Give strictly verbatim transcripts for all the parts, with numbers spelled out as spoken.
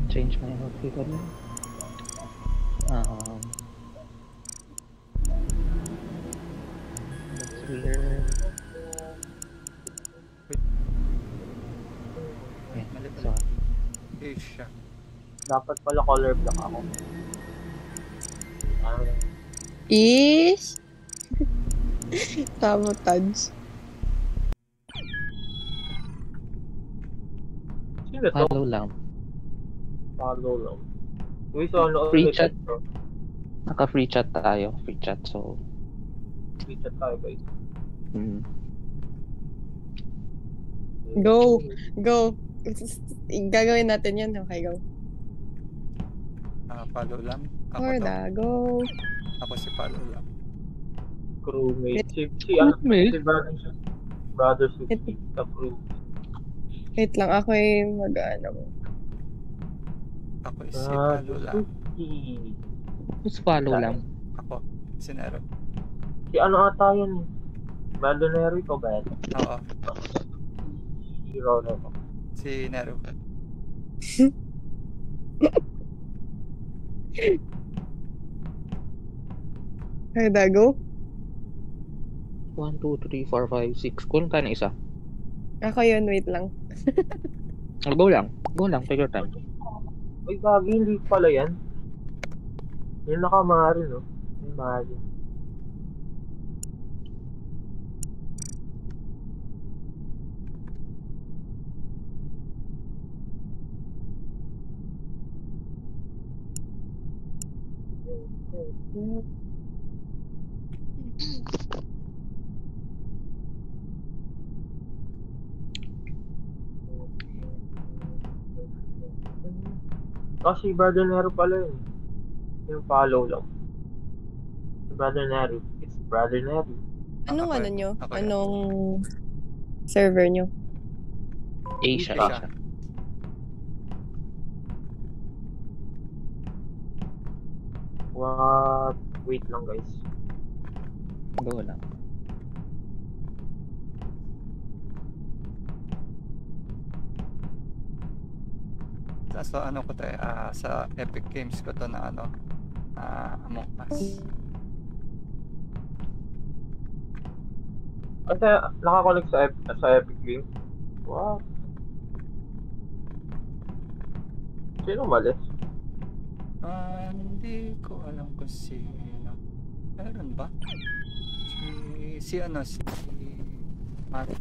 change my outfit ulit. Um, that's weird. Wait, Yeah, mali pala. sorry. Asia. Dapat pala color black ako. Ah, Ish! Sabotage. sino to? Follow lang. Follow lang. Uy, so ano Free ulit chat. ito? Naka-free chat tayo. Free chat, so... Free chat tayo guys. Hmm. Go! Go! Gagawin natin yun. Okay, go. Ah, follow lang. Ako to. Horda, go! Ako si follow lang. Crewmate. Si, si, ano, Crewmate? si brother, brother Suki, Wait, sa crew. wait lang, ako yung mag-ano. Ako si Ah, follow lang. Suki. Just follow lang. Ako, si Nero. Si ano ata yun? Brother Neri ko ba yan? Oo, Si Ronald ko. si Nero. Horda, go! one, two, three, four, five, six. Kunin tayo ng isa. Ako yun, wait lang. Oh, go lang. Go lang. Take your time. Uy, gagi, hindi pala yan. Yung nakamari, no? Yung mari. Ah, si Brother Nero pala yun. Yung follow lang. Si Brother Nero. It's Brother Nero. Anong Ako ano yun. nyo? Ako yun. Anong server nyo? Asia, Asia. Asia. What? Wait lang, guys. Go lang. Sa so, ano ko to eh, ah, sa Epic Games ko to na ano, ah, Among Us. Kasi nakakonect sa, Ep- sa Epic Game. What? Sino malis? Ah, hindi ko alam kung sino. Meron ba? Si, si ano, si Mark.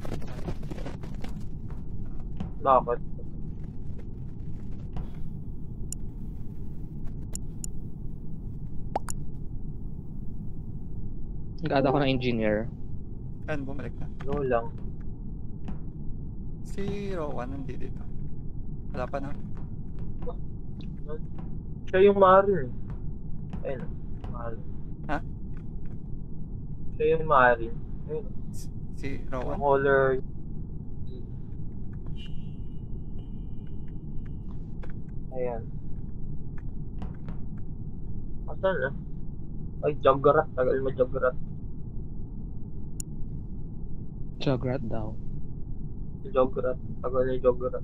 Bakit? Nag-add ako ng engineer. Ayun, bumalik na. Go lang. Si Rowan, hindi dito. Wala pa na. Siya yung Marin eh. Ayun. Marin. Ha? Siya yung Marin. Ayun. Si, si Yung Rowan. color. Ayan. Asan na? Ay, Joggerat. Tagal mo Joggerat. Jograt daw. Si Joggerat. Tagal na Joggerat.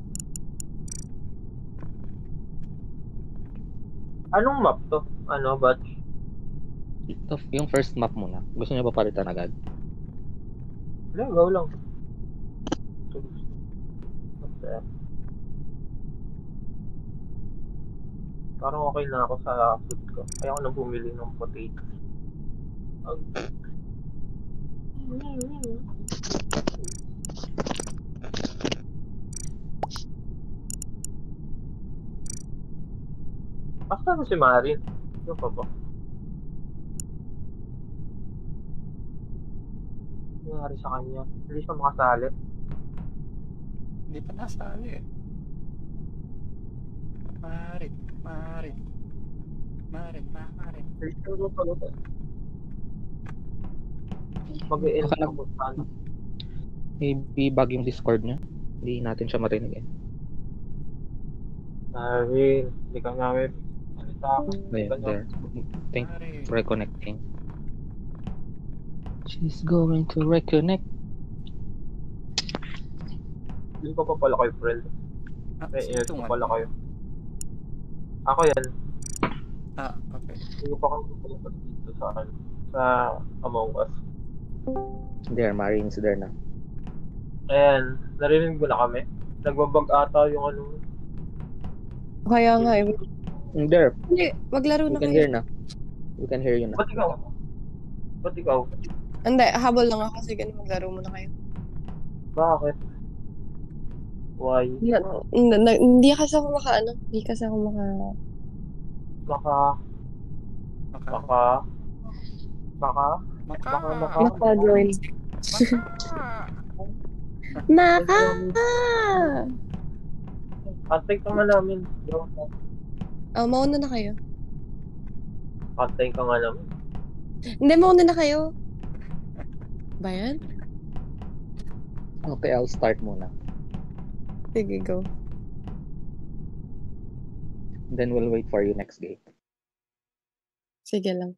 Anong map to? Ano, batch? Ito, yung first map muna. Gusto niyo ba palitan agad? Wala, go lang. Okay. Parang okay na ako sa food ko. Kaya ako na bumili ng potato. Okay. Basta na si Marin. Yung pa ba? Ano nangyari sa kanya? Hindi siya makasali. Hindi pa nasali eh. Marit, Marit. Marit, Marit. Listen mo pa ito. Mag-e-end Baka na nag- po sana. Maybe bug yung Discord niya. Hindi natin siya marinig eh. Marin, hindi ka namin salita ako. There, Ganun. there. Think, Marit. reconnecting. She's going to reconnect. Hindi ko pa pala kayo friend. Ah, May si edit ko Tungan. pala kayo. Ako yan. Ah, okay. Hindi ko pa kami palabas dito sa ano, sa Among Us. There, Marine's there na. Ayan, narinig mo na kami. Nagbabag ata yung ano. Kaya nga eh. Mm, There, Hindi, maglaro we na can kayo. hear na. We can hear you na. Ba't ikaw? Ba't ikaw? Hindi, habol lang ako. Sige, maglaro muna kayo. Bakit? Why? Na, na, na- hindi kasi ako maka, ano, hindi kasi ako maka, Baka, Maka. baka, baka, Maka. baka, baka, maka-join. Maka. Naka! Antay ka nga namin. Bro. Oh, mauna na kayo. Antay ka nga namin. Hindi, mauna na kayo. Ba yan? Okay, I'll start muna. Sige, go. Then we'll wait for you next game. Sige lang.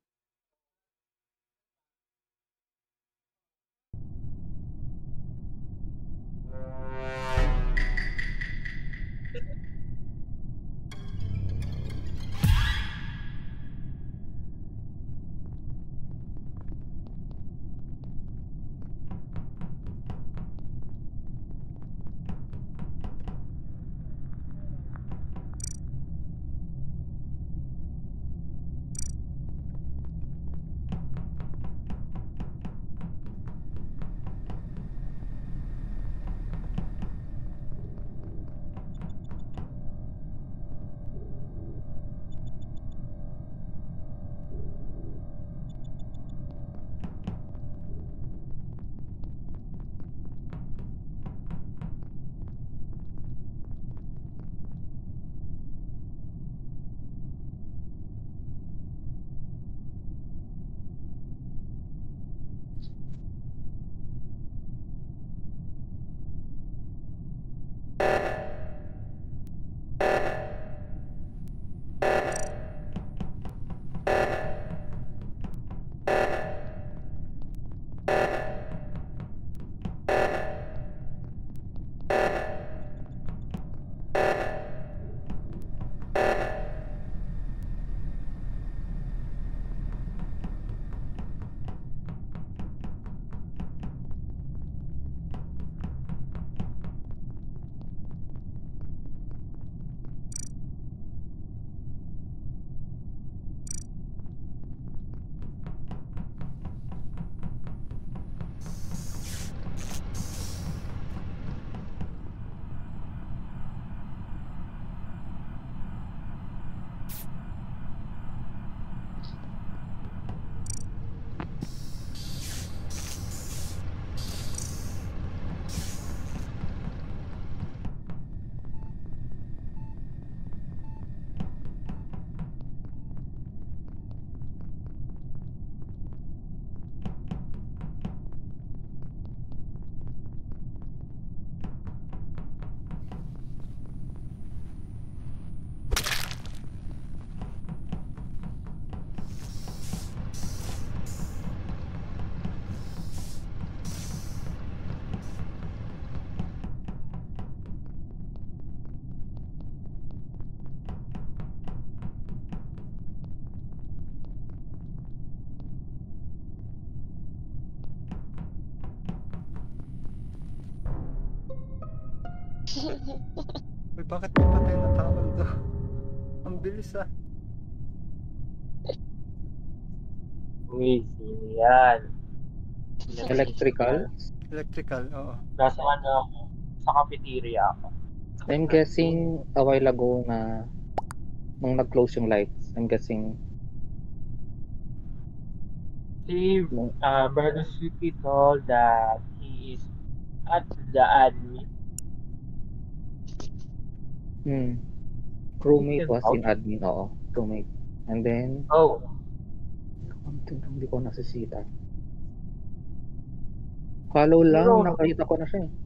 Uy, bakit may patay na tao doon? Ang bilis ah. Uy, sino yan? Electrical? Electrical, oo. Nasa ano ako? Sa cafeteria ako. I'm guessing a while ago na nung nag-close yung lights, I'm guessing Si nung, uh, Brother Sweetie told that he is at the admin. hmm, crewmate Can was in vouch? admin, oo, crewmate. And then, Oh, hindi ko nasisita. Follow si lang, Roro. nakita ko na siya eh.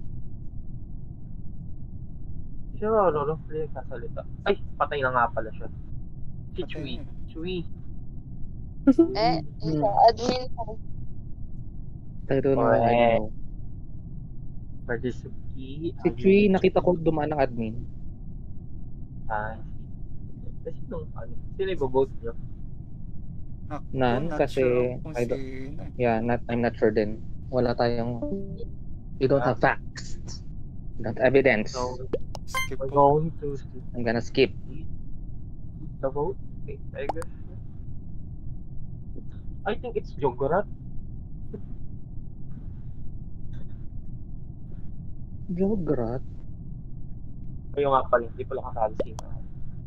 Si Roro, no? Hindi kasalita. Ay, patay na nga pala siya. Si Patay Chui. na eh. Chui. Eh, Hmm. sa admin ko. I don't know, I don't know. Brother Suki. Si Chui, nakita ko dumaan ng admin. Ay, Eh, sino, ano, sino ibo-vote nyo? Ako, None, not kasi sure ako kung I don't, sino eh. yeah, not, I'm not sure din. Wala tayong, we don't Ah. have facts. We don't have evidence. So, Skip we're po. going to skip I'm gonna skip. the vote. Okay, I guess. I think it's Jogorat. Jograt? Kayo nga pala, hindi pala kasali si Mara.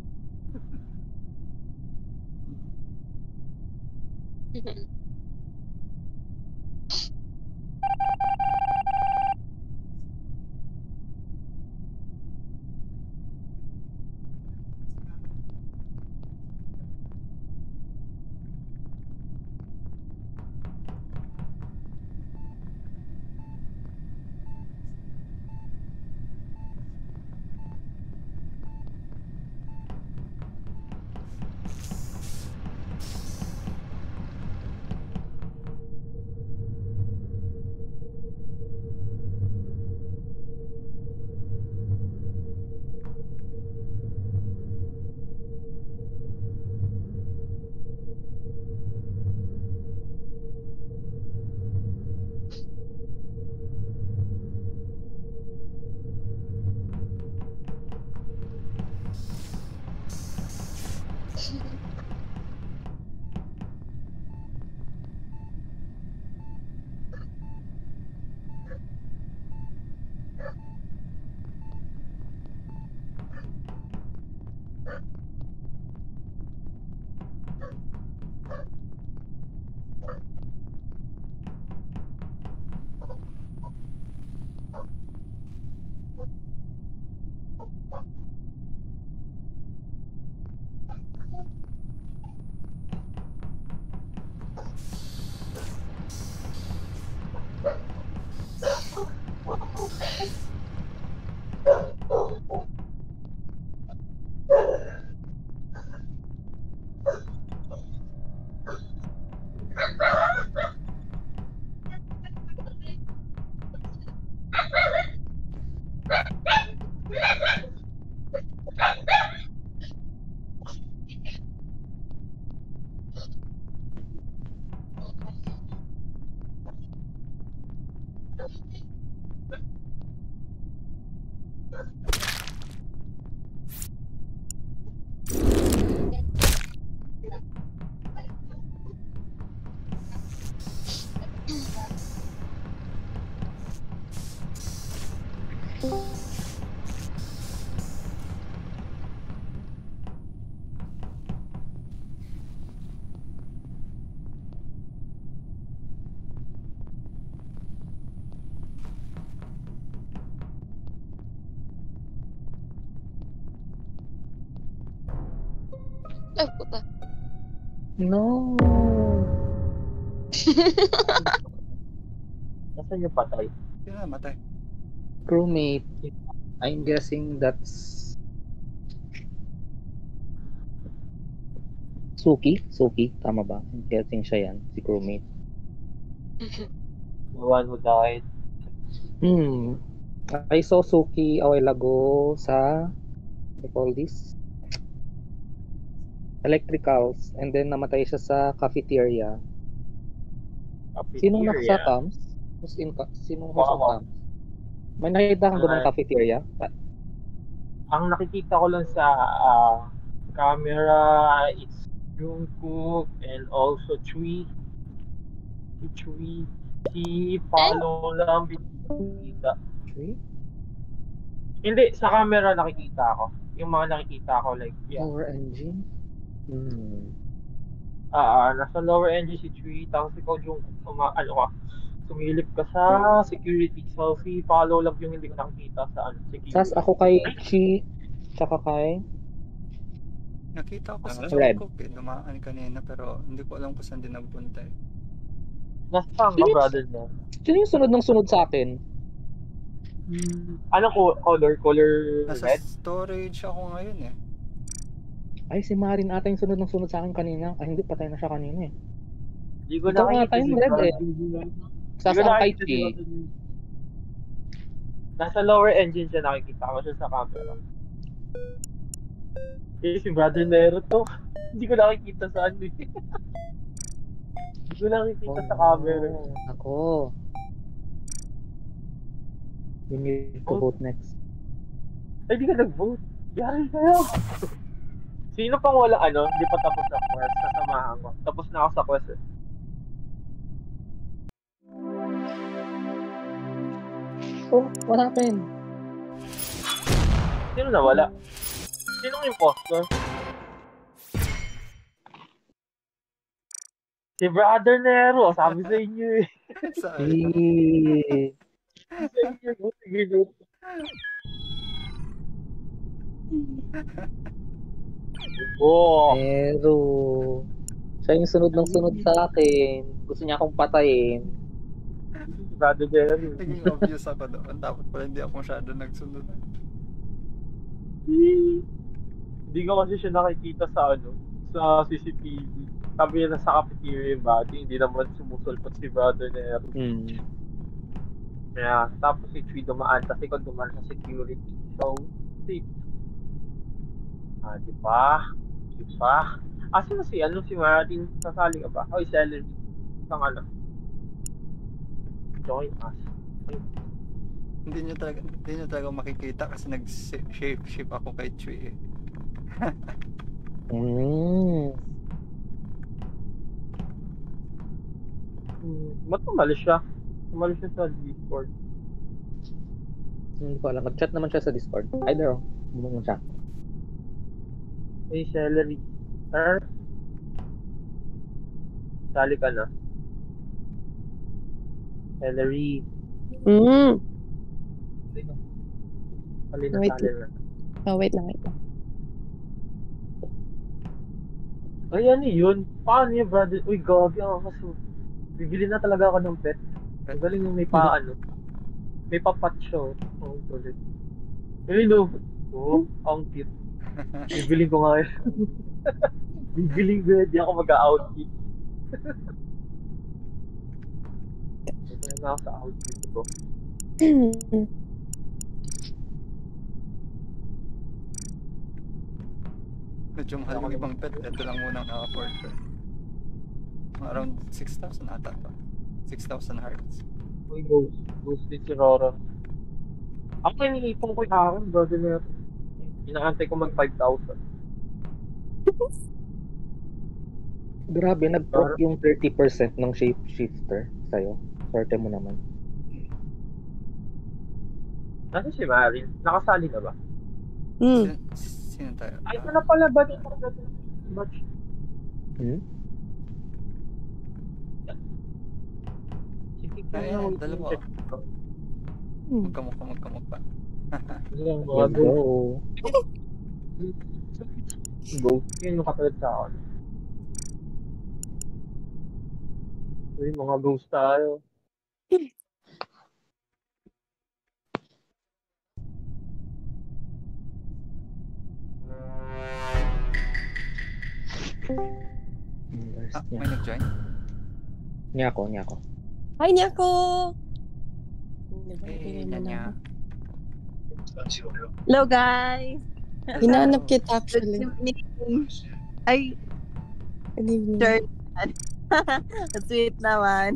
Ay, puta. No. Nasaan yung patay? Sino namatay? Crewmate. I'm guessing that's Suki? Suki, tama ba? I'm guessing siya yan, si crewmate. The one who died. Hmm. I saw Suki a while ago sa, what do you call this? Electricals. And then namatay siya sa cafeteria. Sinong nasa Cafeteria. cams? Who's in, ca- sinong who's on Wow. cams? May nakita kang doon ng Ah, cafeteria? Ah, ang nakikita ko lang sa ah, camera, it's Jungkook and also Chui. Si Chui. Si Follow lang nakikita. Tree? Hindi, sa camera nakikita ko. Yung mga nakikita ko, like, yeah. Power engine? Hmm. Ah, ah, nasa lower engine si Chui, tapos ikaw Jungkook, uma, ano ka, sumilip ka sa security. So, si Follow lang yung hindi ko nakikita sa ano, Sas security. ako kay Chi, tsaka kay Nakita ko si Ah, Red. Jungkook eh. Dumaan kanina pero hindi ko alam kung saan din nagpunta eh. Nasaan ka, Sino yung, brother mo? sino yung sunod ng sunod sa akin? Hmm, anong co- color? Color Nasa red? storage ako ngayon eh. Ay, si Marin ata yung sunod ng sunod sa akin kanina. Ay, hindi, patay na siya kanina eh. Hindi ko Ikaw nakita ata si yung red brother. eh. Hindi Sas ko ang kay nakita si Chi. brother. Nasa lower engine siya, nakikita ko siya sa camera. Eh, si Brother Nero to. Hindi ko nakikita sa ano eh. Hindi ko nakikita Oh sa camera. no. Ako. You need to Oh, vote next. ay, di ka nag-vote. Yari kayo. Sino pang wala ano? Hindi pa tapos sa quest. Sasamahan ko. Tapos na ako sa quest eh. Oh, what happened? Sino nawala? Sino yung impostor? Si Brother Nero. Sabi sa inyo eh. Sa Eh, Sabi sa inyo. Buti ganyan. Oo. pero siya yung sunod ng sunod sa akin. Gusto niya akong patayin. Si Brother Nero. Naging obvious ako doon. Dapat pala hindi ako masyado nagsunod. Hindi ko kasi siya nakikita sa ano, sa C C T V. Sabi niya nasa cafeteria yung body, hindi naman sumusulpot si Brother Nero. Hmm. Kaya, tapos si Chui dumaan, kasi kung dumaan sa security. So, si... Ah, di ba? Di ba? Ah, sino si, ano, si Martin? Sasali ka ba? Oy, Celery. Isang ano. Join us. Hindi nyo talaga, hindi nyo talaga makikita kasi nag-shape shape ako kay Chui eh. Hmm. Hmm, ba't umalis siya? Umalis siya sa Discord. Hindi ko alam. Nag-chat naman siya sa Discord. Either wrong. Bumang siya. Hey, Celery. Sir? Sali ka na. Celery. Mm. Sali na, Wait. sali na. Oh, wait lang, wait lang. Ay, ano yun? Paano yun, brother? Uy, gagi ako kasi. Bibili na talaga ako ng pet. Ang galing yung may pa, ano. May pa-pot siya. Oh, ulit. Hello. Oh, ang cute. Bibiling ko nga yun. Bibiling ko yun. Di ako mag-outfit. Ito na ako sa outfit ko. Medyo mahal yung ibang pet. Ito lang muna ang na-afford ko. Around six thousand ata to. six thousand hearts. Uy, ghost. Ghost din si Rora. Ako iniipon ko yung akin, brother na yun. Inaantay ko mag five thousand. Grabe, nag-proc yung thirty percent ng shapeshifter sa'yo. Swerte mo naman. Ano si Marin? Nakasali na ba? Mm. Sino, sino tayo? Ay, ito na pala ba? Batch. Hmm? Sige, Ay, kaya ay, dalawa. Mm. Magkamukha, magkamukha. Yung mga Let's ghost. go. Ghost. Yun yung katulad sa akin. Uy, mga ghost tayo. Hmm, there's Ah, niya. may nag-join? Niya ako, niya ako. Hi, Nyako! Diba, Eh, tingnan mo nanya. na. Hello guys! Hinanap kita Good actually. evening! Ay, Good evening. sure. Sweet naman.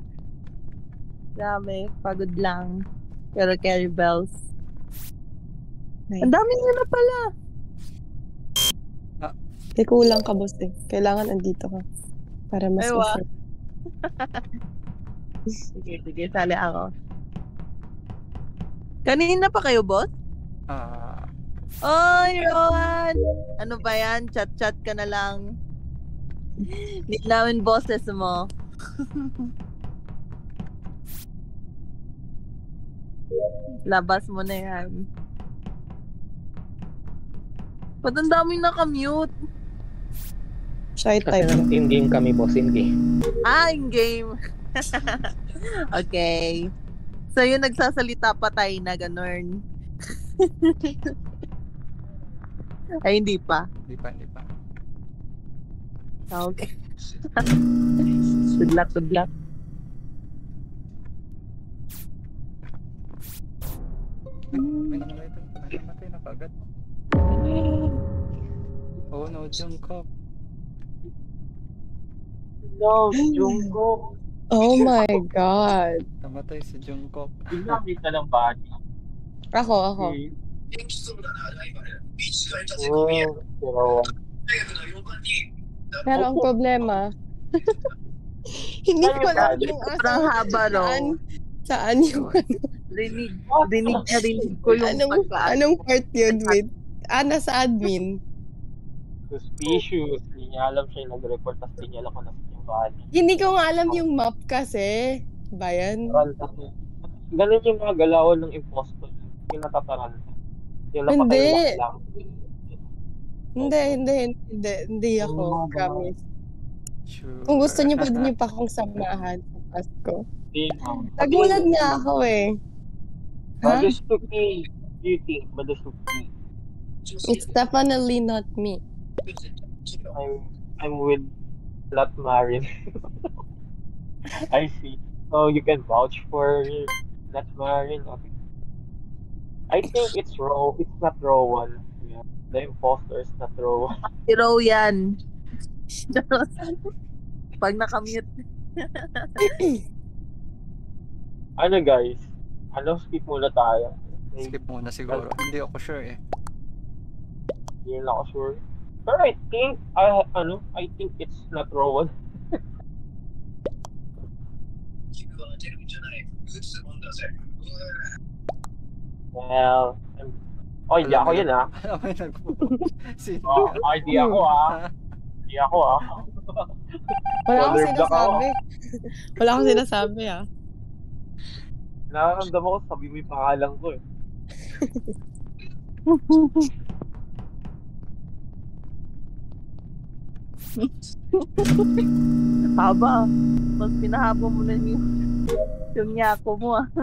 Grabe, pagod lang. Pero carry bells. Nice. Ang dami nyo na pala. Eh, kulang ka, boss eh. Kailangan andito ka. Para mas Ay, wow. ma-fair. Sige, sige, sali ako. Kanina pa kayo, boss? Ah, Oy, Rowan! Ano ba yan? Chat-chat ka na lang. Hindi namin boses mo. Labas mo na yan. Ba't ang daming naka-mute? Shy Kasi type. in-game kami, boss. In-game. Ah, in-game. Okay. So, yung nagsasalita patay na ganun. Ay, hindi pa. hindi pa, hindi pa. Ah, okay. Good luck, good luck. May namatay, may namatay na kagad. Oh no, Jungkook. No, Jungkook. Oh my God. Namatay si Jungkook. Bigla kita ng body. Ako, ako. Si... Oh, pero... Pero ang problema, hindi Saan ko yung alam body? kung asa, Sobrang haba, no? saan, saan yung, Rinig, rinig na rinig ko yung anong, pagka... anong part yun? Wait. Ah, nasa admin. Suspicious. Hindi niya alam siya yung nag-report tapos hindi niya alam kung nasa yung body. Hindi ko nga alam yung map kasi. Ba yan? Taranta. Ganun yung mga galawan ng impostor. Yung natataranta. Yung napatay Hindi. na lang. Hindi, hindi, hindi, hindi ako. Oh, Promise. Sure. Kung gusto niyo, pwede niyo pa akong samahan sa Pasko. Hindi na. Nagulat nga ako eh. Ha? Badusuki. Do you think Badusuki? It's definitely not me. I'm I'm with Lot Marin. I see. So you can vouch for Lot Marin. Okay. I think it's raw. It's not raw one. Yeah. The imposter is not raw one. Hero yan. Pag nakamute. Ano guys? Ano, skip muna tayo. Skip muna siguro. Hindi ako sure eh. Hindi na ako sure. Pero I think, I, ano, I think it's not raw one. Well, I'm... Oh, hindi ako yun ah. Alam mo yun, nagpo. Sino Oh, yun? oh, hindi ako ah. Hindi ako ah. Wala akong Color black ako. sinasabi. Wala akong sinasabi ah. Nararamdaman ko, sabi mo yung pangalan ko eh. Haba. Mas pinahaba mo na yung yung nyako mo, ah.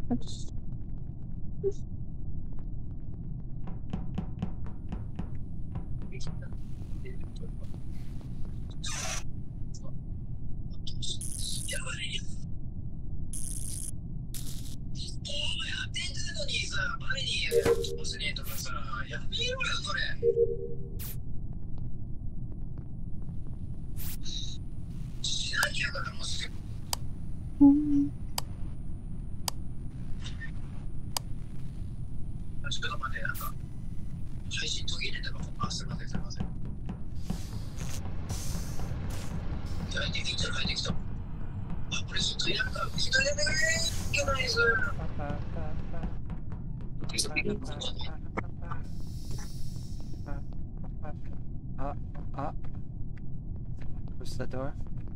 Ah, ah. Close the door.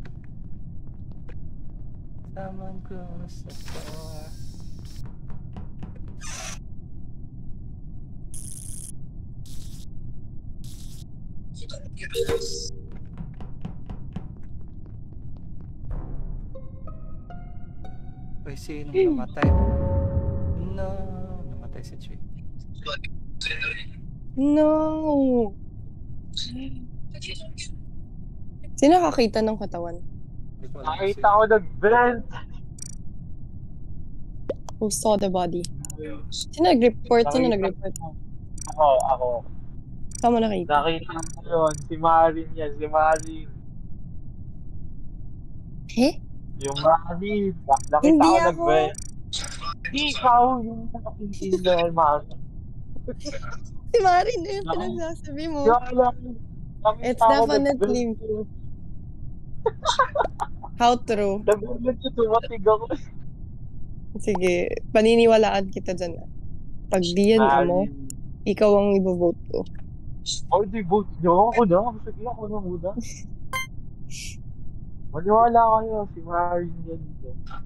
Someone close the door. Uy, sinong namatay? No, namatay si Chi. No! Sino nakakita ng katawan? Hindi ko alam kung Nakita sino. ko nag-vent. Who saw the body? Sino nag-report? Sino nag-report? Ako, ako. Saan mo nakita? Nakita ko yun. Si Marin yan. Si Marin. Eh? Yung Marin. Na- Nakita Hindi ko ako. nag-vent. Di ikaw yung nakakita ng Marin. Si Marin na yung Ako. pinagsasabi mo. Yung alam. Nakita It's ko definitely nag-vent. how true. Nag-vent ko, tumatig ako. Sige, paniniwalaan kita dyan. ah. Pag di yan amo, Marin. ikaw ang ibovote ko. Oh, di vote nyo. Ako na. Sige, ako na muna. Maniwala kayo. Si Marin yan dito.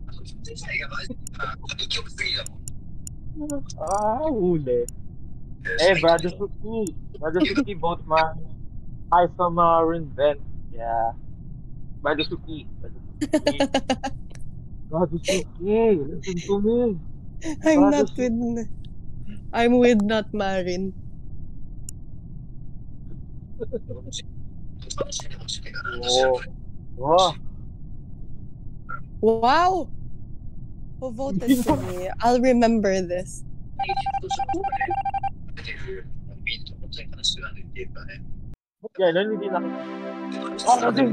Ah, huli. Eh, Brother Suki. Brother Suki, vote Marin. I saw Marin vent. Yeah. Brother Suki. Brother Suki. Brother Suki. Listen to me. I'm Brother not with... I'm with not Marin. Oh. Oh. Wow! Who voted for me? I'll remember this. Ganun, hindi na. Oh, din.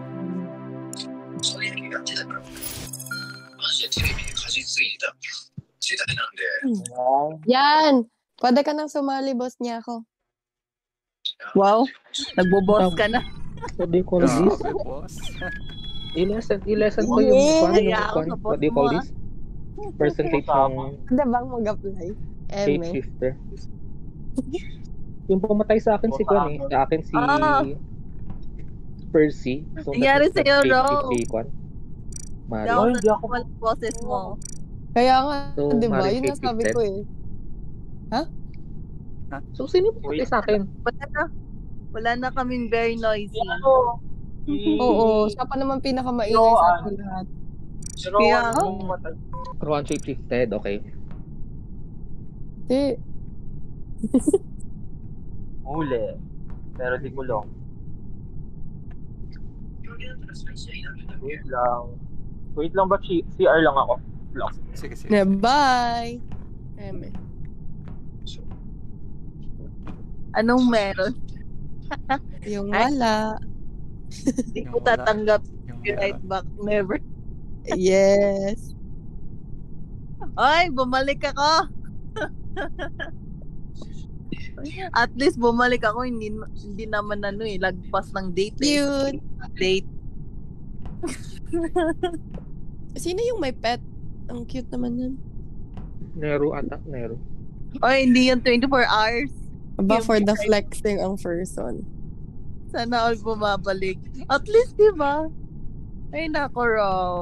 Yan! Pwede ka nang sumali, boss niya ako. Wow, nagbo-boss ka na. What do you call this? Grabe, boss. I-lesson, i-lesson ko Yeah. yung kwan, Kaya yung ako kwan. sa What do you call boss mo, this? Percentage ng Pwede bang mag-apply? Eme. shapeshifter. Yung pumatay sa akin si Kwan eh. Sa akin si Ah. Percy. So, Nangyari that means sa'yo, nag-shapeshift Ro. kay Kwan. Hindi Mario. ako Ay, hindi ako. sa boses mo. Kaya nga, So, di ba? Mario Yun ang sabi shapeshifted. ko eh. So, sino pumatay sa akin? Wala na. Wala na kaming very noisy. Si ano? Si... Oo, siya pa naman pinakamaingay Roan. sa ating lahat. Si Kaya Rowan nga. yung matay. Rowan shapeshifted, okay. Di, Huli. Pero di kulong. Wait lang. Wait lang ba? C- CR lang ako. Lang. Sige, sige. na sige. bye! Eme. Anong meron? Yung Ay. wala. Hindi Yung ko wala. tatanggap. Yung Yung right meron. back. Never. Yes. Ay, bumalik ako. At least bumalik ako. Hindi, hindi naman ano eh. Lagpas ng date eh. Cute. Date. Sino yung may pet? Ang cute naman yun. Nero ata, Nero. Ay, hindi yung twenty-four hours. Aba, Yung for the right- flexing ang person. Sana all bumabalik. At least, di ba? Ay, nako, Raw.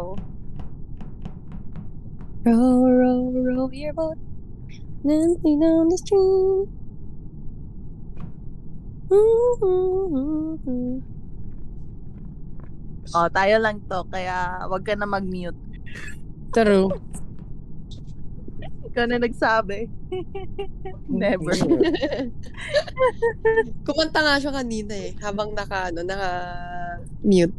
Row, row, row your boat. Gently down the stream. Mm-hmm. Oh, tayo lang to. Kaya, wag ka na mag-mute. True. Ikaw na nagsabi. Never. Kumanta nga siya kanina eh. Habang naka, ano, naka mute.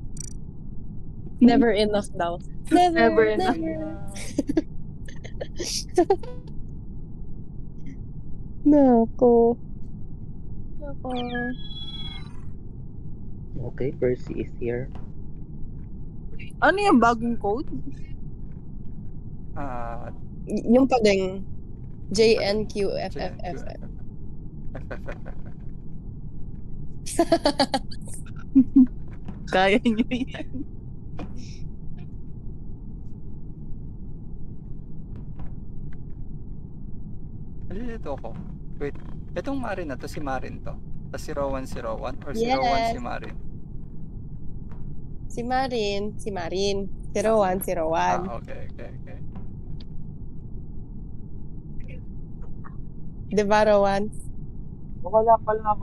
Never enough daw. Never, Never never. enough. Nako. Nako. Okay, Percy is here. Ano yung bagong code? Ah, Y- yung pa ding J N Q F F F F. Kaya nyo yan. Nalilito ako. Wait, itong Marin na to, si Marin to. Tapos si Rowan si Rowan or si Rowan Yes. si Marin? Si Marin, si Marin. Si Rowan, si Rowan. Ah, okay, okay, okay. Di ba, Rowan? Wala pala ako.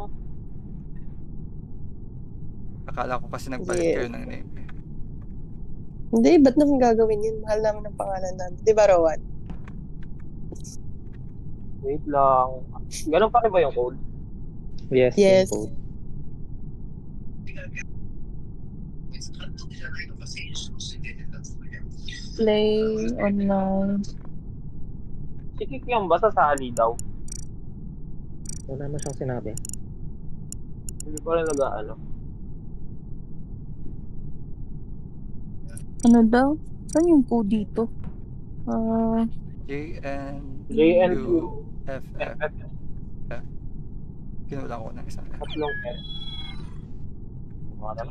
Akala ko kasi nagpalit Yeah. kayo ng name. eh. Hindi, ba't naman gagawin yun? Mahal naman ang pangalan namin. Di ba, Rowan? Wait lang. Ganun pa rin ba yung code? Yes, Yes. same code. Play online. Si Kikyang ba sasali daw? Wala naman siyang sinabi. Hindi ko rin nag-ano. Ano daw? Saan yung code dito? Ah, J N J N Q U F F F. F Kinulang ko ng isa. tatlong F. Mga naman.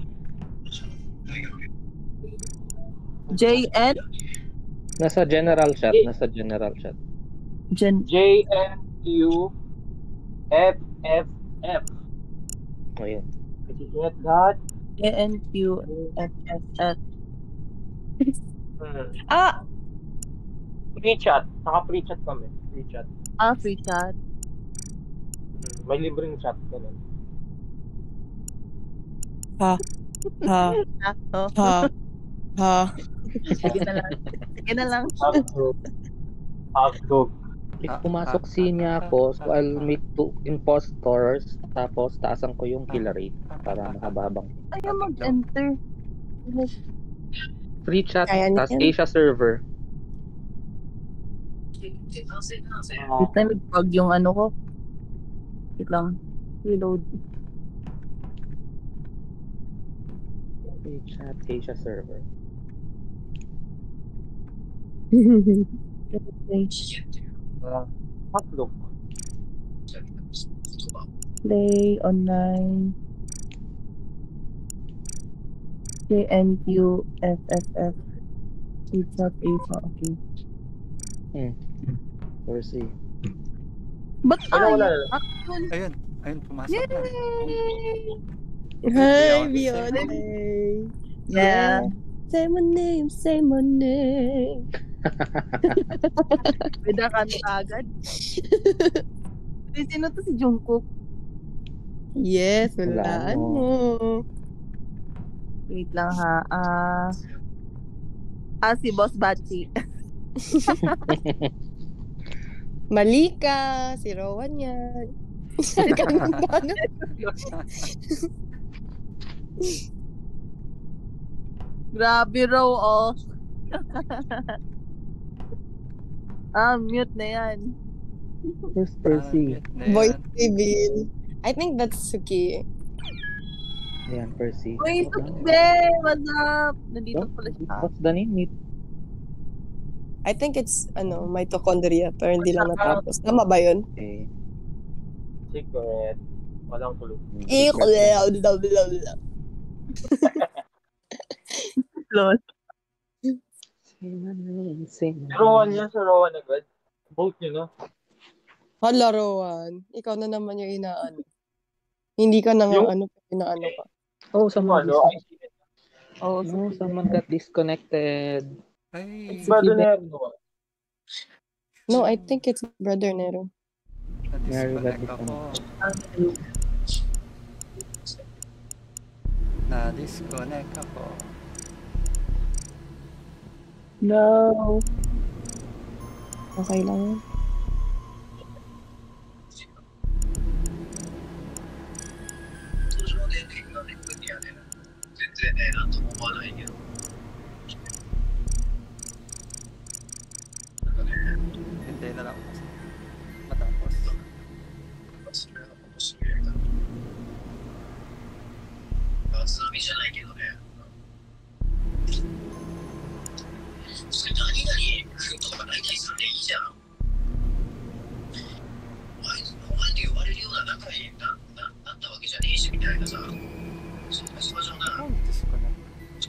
J N? Nasa general chat, nasa general chat. Gen J N Q F F F. Ayun. Did you get that? J N Q F F F. Hmm. Ah! Free chat. Naka-free chat kami. Free chat. Ah, free chat. Hmm. May libreng chat. Ganun. Ha. Ha. Ah, oh. Ha. Ha. Sige na lang. Sige na lang. Hagdog. Hagdog. If Ah, pumasok ah, si ah, niya ah, ako, ah, so ah, I'll ah. make two impostors, tapos taasan ko yung kill rate para makababang. Ayaw mag-enter. Free chat, Kaya niya tas yan. Asia server. Ah, Wait lang, nag-pag yung ano ko. Wait lang. Reload. Chat Asia server. Ah, Outlook. Play online. K N Q F F F. Chat Asia. Okay. Hmm. Percy. Ba't Wala, wala. ayaw? Actual. Ayun. Ayun, pumasok na. Yay! Hi, Beyonce. Beyonce. Yeah. Say my name, say my name. Pwede kanta agad. Eh, sino to si Jungkook? Yes, Walaan walaan mo. mo. Wait lang ha. Ah, ah si Boss Bachi. Mali ka. Si Rowan yan. Ganun ba? No? Grabe raw, oh. Ah, mute na yan. Where's Ah, Percy? mute na Voice yan. reveal. I think that's Suki. Ayan, Percy. Uy, What the- Sukbe! What's up? Nandito What? pala siya. What's the name? Meet. I think it's, ano, mitochondria, pero hindi lang natapos. Tama ba yun? Okay. Secret. Walang clue. Hmm, Eh, secret lang. blah, blah, blah. Lol. Say my name, say my Si Rowan name. yan, si Rowan agad. Vote nyo, no? Hala, Rowan. Ikaw na naman yung inaano. Hindi ka na nga, Yung- ano, inaano ka. Oh, someone Ano, dis- I see it. Oh, No, Suki. someone got disconnected. Ay, Si Brother Kibe. Nero. No, I think it's Brother Nero. na-disconnect ako. Na-disconnect ako. No. Okay lang yun. Hindi na lang. Matapos. Oh, disconnect.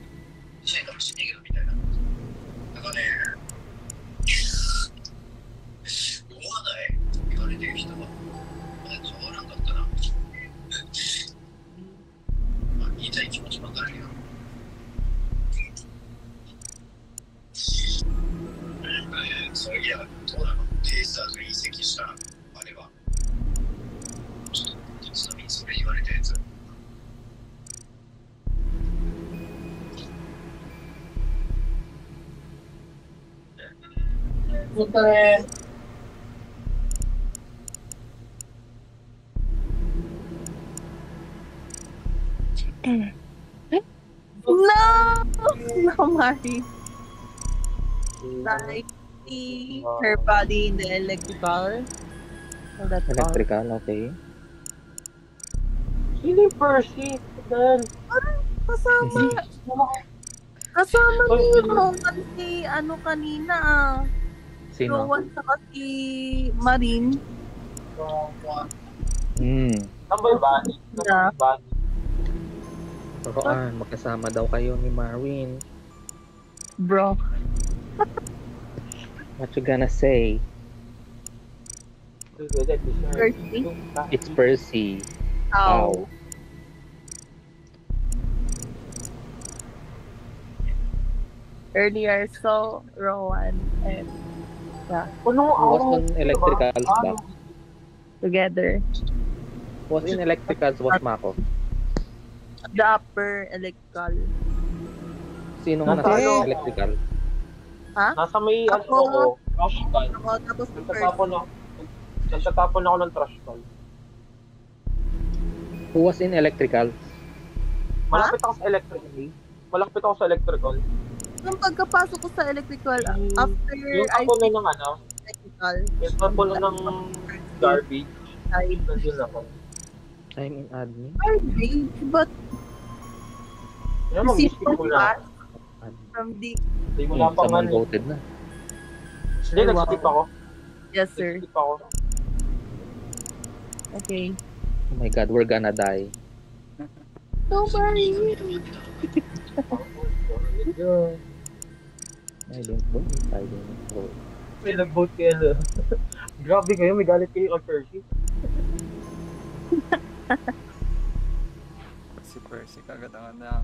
No! No, Mari. Like, see her body in the electrical. So that's all. Electrical, okay. Sino yung Percy? Dahil, Kasama. Kasama ni Rowan si ano kanina ah. Sino? Rowan saka si Marin. Hmm. number body. Yeah. Number body. Roan, magkasama daw kayo ni Marvin. Bro. What you gonna say? Percy? It's Percy. Ow. Earlier, so Rowan and Puno Who was ako. on electricals ba? together. Was in electricals was Mako. The upper electrical. Sino Nasa nasa ano? electrical? Nasa may ano Ako. ako, trash can. Ako, tapos si Percy. Nagtatapon ako. Nagtatapon ako ng trash can. Who was in electrical? Malapit ako sa electrical. Malapit ako sa electrical. Yung pagkapasok ko sa electrical, after Yung I tapo na ng ano, electrical, yung tapo na ng garbage. I Nandun ako. I'm in admin. garbage, but Kaya mag-skip mo na. From the... Hindi mo Hmm, na pang someone ano. voted na. Hindi, nag-skip ako. Yes, sir. Nag-skip ako. Okay. Oh my God, we're gonna die. Don't worry. I don't vote. I don't vote. May nag-vote kayo na. Grabe kayo, may galit kayo kay Percy. Si Percy kagad ang na.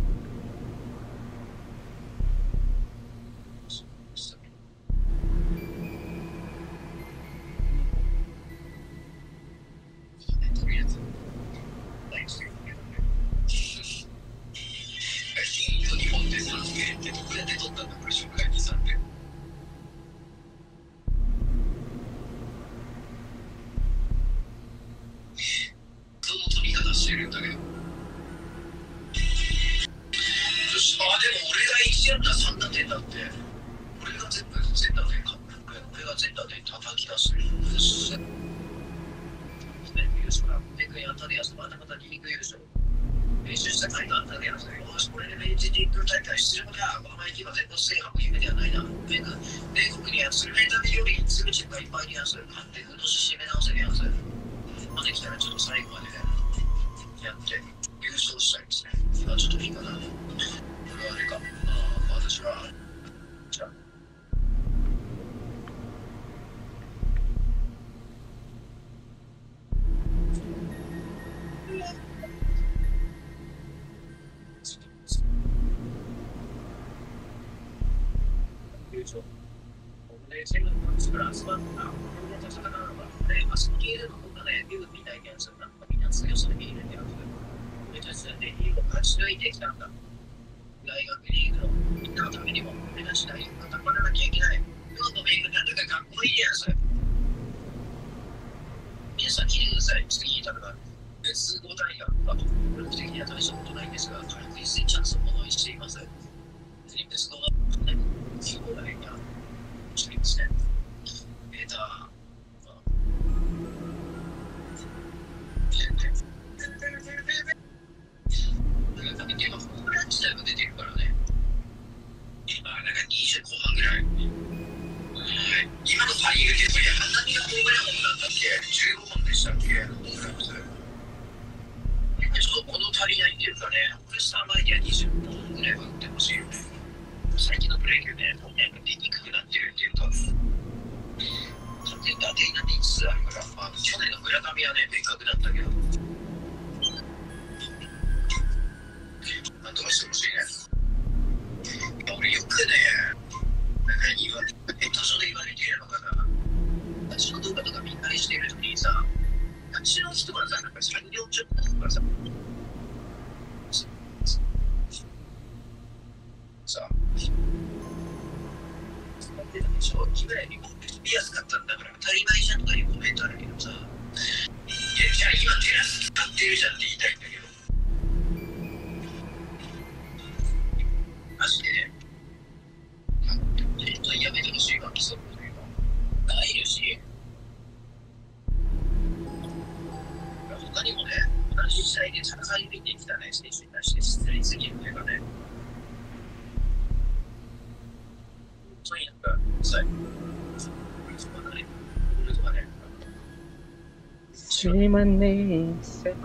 Say my name.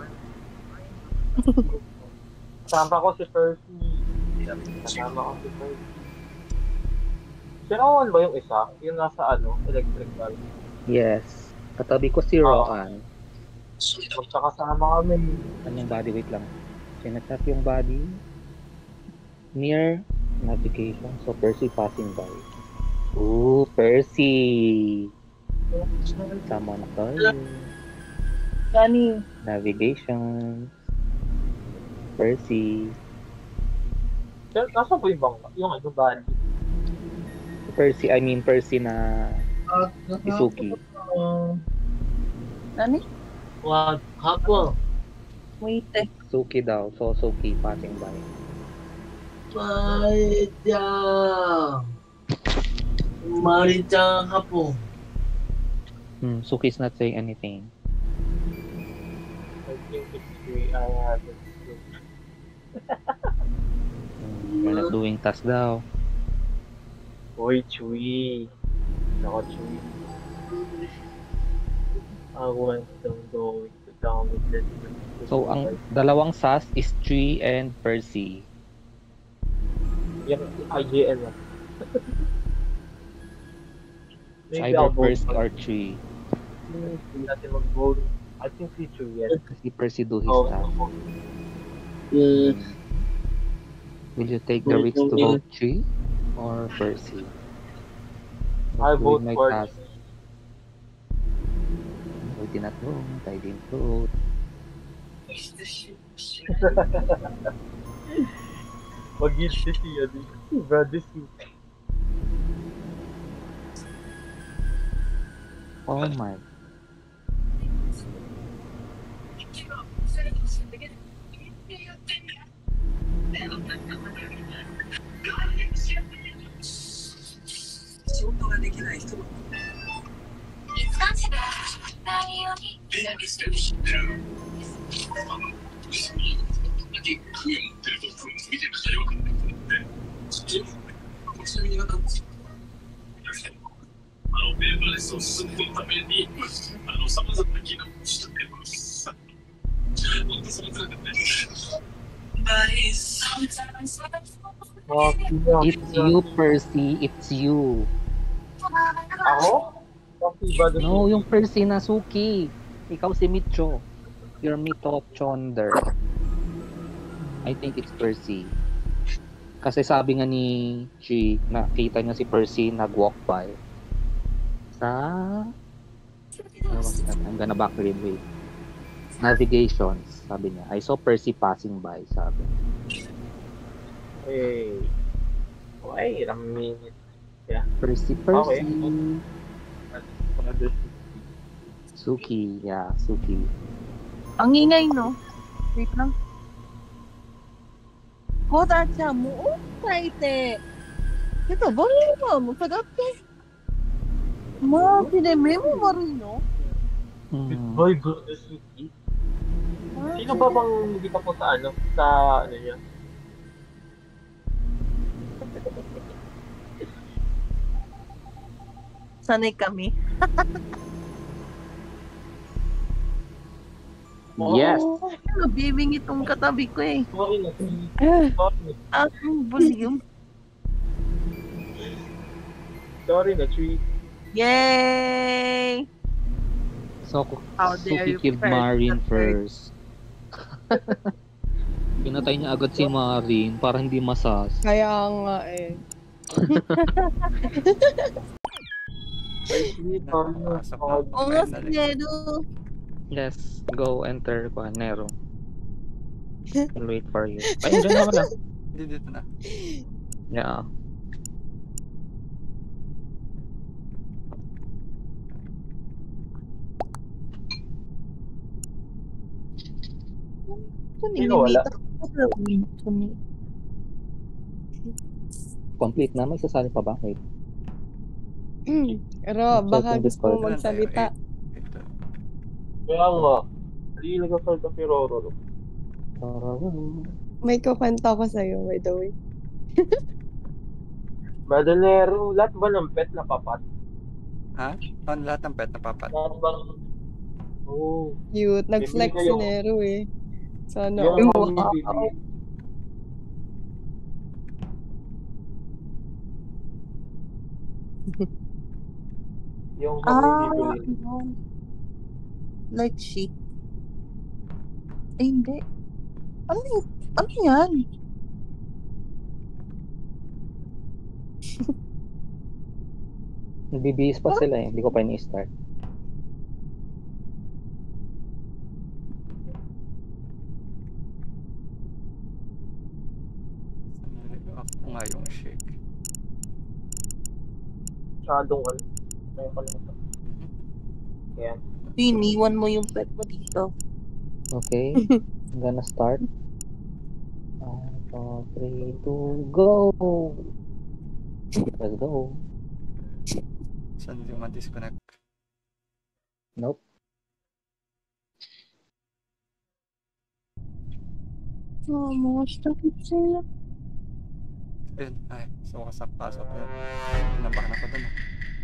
Kasama ko si Percy. Kasama ko si Percy. Si Rowan ba yung isa? Yung nasa ano, electrical. Yes. Katabi ko si Roan. Magkakasama kami. Anong body? Wait lang. Sinatap yung body. Near navigation. So, Percy passing by. Ooh, Percy! Sama na tayo. Gani. Navigation. Percy. Nasa ba yung bangka? Yung ano, body? Percy, I mean Percy na Isuki. Nani? What? Hapon. Wait eh. Suki daw. So, Suki passing by. Maridang. Maridang hapon. Hmm, Suki's not saying anything. I think it's great. I have it. You're not doing task daw. Boy, Chewy. Nako, Chewy. I want them going to download this. So, ang dalawang S A S is Tree and Percy. Yung I G N lang. It's Maybe I'll either vote Percy for or Tree. Hindi natin mag-vote. I think si Chewy yan. Kasi Percy do his Oh, task. Mm. Will you take the risk to vote Tree or Percy? I Doing vote my for task. I did not vote. I didn't vote. Mag-guilty siya din. Brother si. Oh my. Oh, It's you, Percy. It's you. Ako? Coffee ba doon? No, yung Percy na Suki. Ikaw si Micho. You're Mito Chonder. I think it's Percy. Kasi sabi nga ni Chi, nakita niya si Percy nag-walk by. Sa... Where was that? I'm gonna back read, wait. Navigations, sabi niya. I saw Percy passing by, sabi. Hey. Wait a minute. Percy, Percy. Brother si. Suki, yeah, Suki. Ang ingay, no? Wait lang. Kodaちゃん、もう書いて。けど、ボリュームはもう下がって。マジで目も悪いの Hmm. Boy, Brother Suki. Sino ba bang nakita po sa ano? Sa ano niya? Sanay kami. Yes. Oh, nabibing itong katabi ko eh. Sorry na. Sorry. Ang volume. Sorry na, Tree. Yay! So, How dare Suki you killed first, Marin the first. Pinatay niya agad si Marin para hindi masas. Kaya nga eh. Ay, Tree, sorry na. Nakapasok na. Oh, Oo nga, Finally. Sinedo. Yes, go enter ko, Nero. I'll wait for you. Ay, dyan na pala. Hindi, dito na. Yeah. Sino wala? Complete na. May sasali pa ba? Wait. Pero Check baka yung gusto mo Discord. Ilan tayo? magsalita. Eight. Eight. Kaya nga. Hindi nag-assault si Roro. May kukwento ko sa'yo, by the way. Badanero, lahat ba ng pet napapat? Ha? On lahat ng pet na papat. Lahat ba? Oo. Cute. Nag-flex Bibili si kayo. Nero eh. Sana Yung all. mga bibili. Yung mga Ah, bibili. ano? Like sheep. Ay, hindi. Ano yun? Ano yan? Nagbibihis pa sila eh. Hindi ko pa ini-start. Ako nga yung shake. Masyadong ano. Kaya pala ito. Mhm. Kaya. Iniwan mo yung pet mo dito. Okay. I'm gonna start. One, two, three, two, go! Let's go. Saan hindi ma-disconnect? Nope. Oh, mga sila. Ayun, ay, so wakas pasok yun. Pinabahan ako dun ah.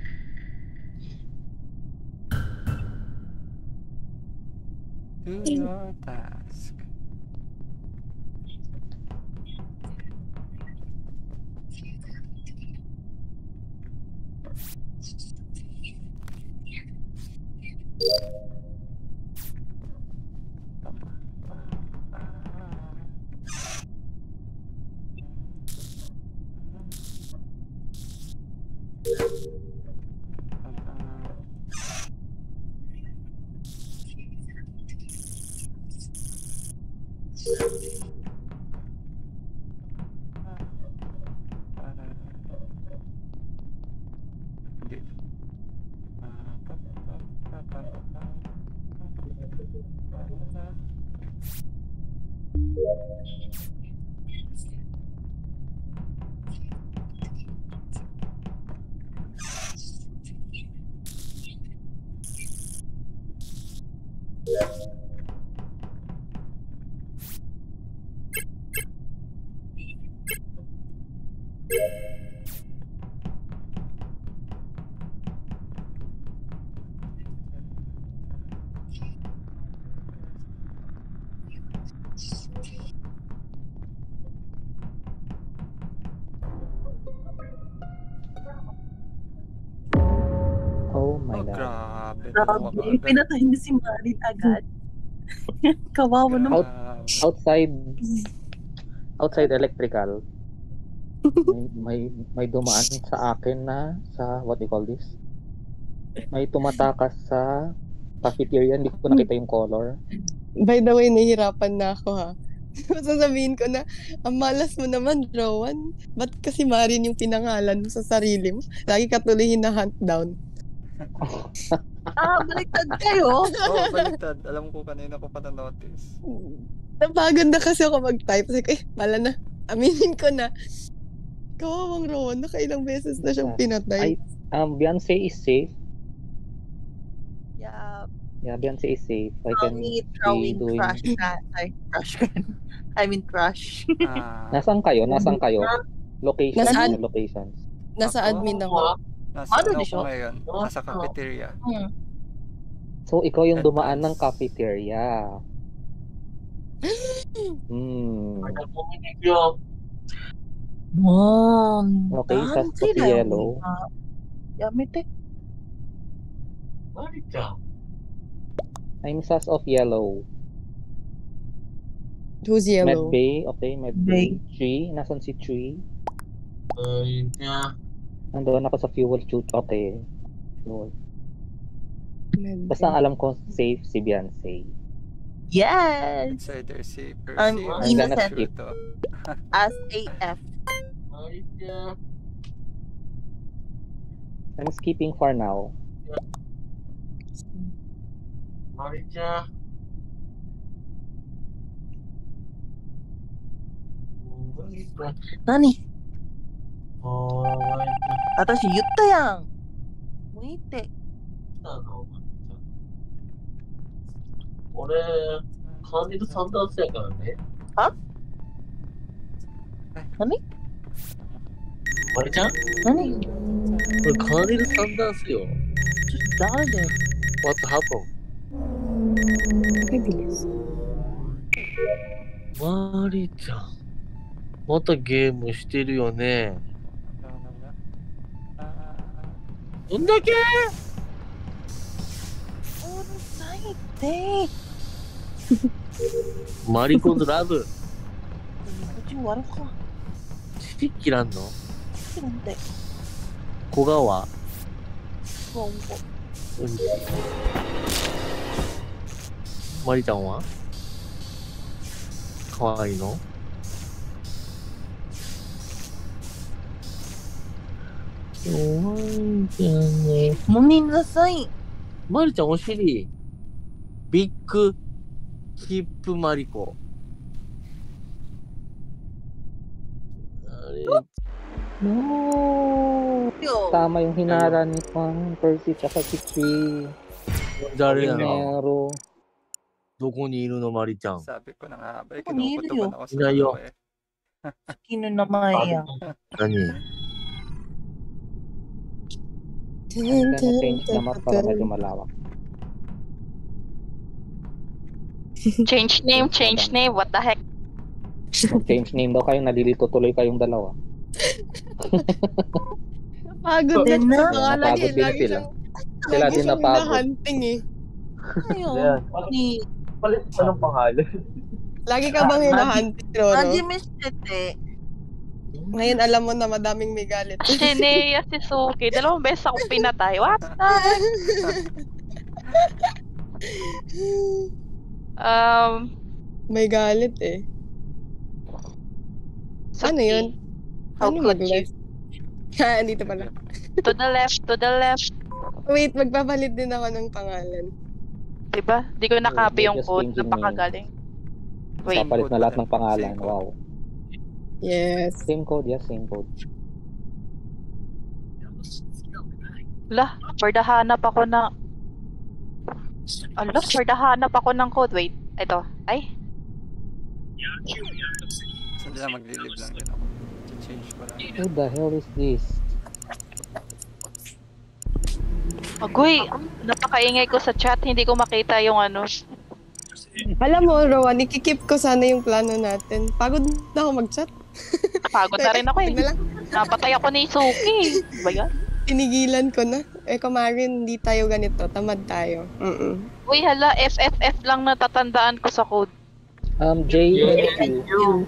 Do your task. Hindi. Oh my Oh, God. grabe. Grabe, Dalawa ka agad. pinatay niya si Marit agad. Kawawa naman. Grabe. Outside, outside electrical, may, may, may dumaan sa akin na sa, what do you call this? May tumatakas sa cafeteria, hindi ko nakita yung color. By the way, nahihirapan na ako ha. Sasabihin ko na, ang malas mo naman, Rowan. Ba't kasi Marin yung pinangalan mo sa sarili mo? Lagi ka tuloy hina-hunt down. Ah, baliktad kayo. Oo, oh, baliktad. Alam ko kanina ko pa na-notice. Napagod na kasi ako mag-type. Kasi, eh, pala na. Aminin ko na. Kawawang Rowan, nakailang beses na siyang pinatay. I, um, Beyonce is safe. Yeah, Yeah, Beyonce is safe. I can Tony be throwing doing... crush na. Ay, crush ka. I mean, crush. Ah, Nasaan kayo? Nasaan kayo? Locations. Nasaan? Ano locations? Nasa Ako? admin ako. nasa Ano ano di ko siya? ngayon? Nasa cafeteria. Hmm. So, ikaw yung dumaan ng Entrance. cafeteria. Hmm. Man, Okay, dahan sas of sila yellow. yung Yamete. I'm sas of yellow. Who's yellow? Medbay, okay, Medbay. Bay. Tree, nasan si Tree? Nandoon ako sa fuel shoot, okay. Fuel. Basta ang alam ko, safe si Beyonce. Yes! It's either si I'm Percy or I'm gonna si skip. Shuto. As A F. I'm skipping for now. Nani? 私言ったやん。もういいって。 俺、カーネル・サンダースやからね。 何マリちゃんこ何れカーネル・サンダースよ。 ちょっと誰だよ。 What happened? マリちゃん。またゲームしてるよね。どんだけうるさいって。 マリコンズラブ。 こっちも悪か。 チキランの知らんて。 小川。 ボンボン。 うんち。マリちゃんはかわいいのかわいいじゃんね。 もみなさい。 マリちゃんお尻。ビッグキップマリコ。あれ No! Tama yung hinara ni Pang Percy tsaka si Tree. 誰やろ Nero. どこにいるのマリちゃん。 Sabi ko na nga ba, eh, Ako, nilo kinukutuban yun. ako sa Inayo. dalawa eh. Sino naman yan? Nani? I'm gonna change the map para medyo malawak. Change name, change name. What the heck? Mag-change name daw kayo, nalilito tuloy kayong dalawa. Pagod na Din siya na. sa pangalan Napagod niya. din Lagi sila. siyang, Sila lagi din siyang napagod. hinahunting eh. Ayun. Ayan, palit, Ni, palit pa ng pangalan. Lagi ka bang hinahunting, Roro? Adi Michete. Ngayon alam mo na madaming may galit. Shinea si Suki. Dalawang beses ako pinatay. What the heck? Um, May galit eh. Ano Suki. yun? How Ano could you? mag-left? Ha, dito pala. To the left, to the left. Wait, magpapalit din ako ng pangalan. Diba? Di ko We're na-copy yung just code. changing Napakagaling. Wait. Papalit na lahat ng Same pangalan. code. Wow. Yes. Same code, yes, same code. Lah, for the hanap ako na... Ala, for the hanap ako ng code. Wait, ito. Ay, Sandali lang, maglilib lang din ako. Change para. Who the hell is this? agoy. Napakaingay ko sa chat. Hindi ko makita yung ano. Alam mo, Rowan, ikikip ko sana yung plano natin. Pagod na ako mag-chat. Pagod na rin ako eh. Wait na lang. Napatay ako ni Suki. Ba yan? Tinigilan ko na. Eh, kumarin, hindi tayo ganito. Tamad tayo. Mm-mm. Uy, hala. F F F lang natatandaan ko sa code. Um, J and Q.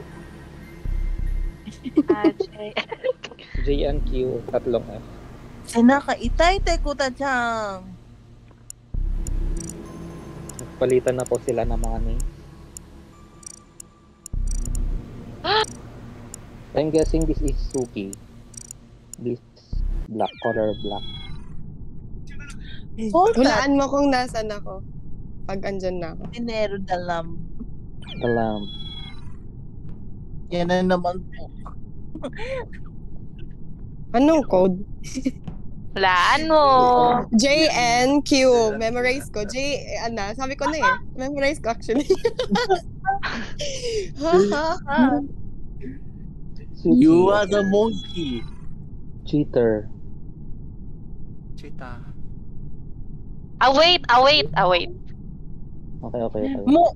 Ah, J. J and Q, tatlong F. Senaka, itay te ko ta chan. Palitan na po sila ng mga name. I'm guessing this is Suki. This black, color black. Hold that. Hulaan mo kung nasan ako. Pag andyan na ako. Dinero dalam. The lamp. Yan na naman po. Anong code? Laan mo. J N Q. Memorize ko. J, eh, ano, sabi ko na eh. Memorize ko actually. Ha, ha, ha. Suki. You are the monkey. Cheater. Cheetah. Ah, wait. Ah, wait. Ah, wait. Okay, okay, okay. Mo.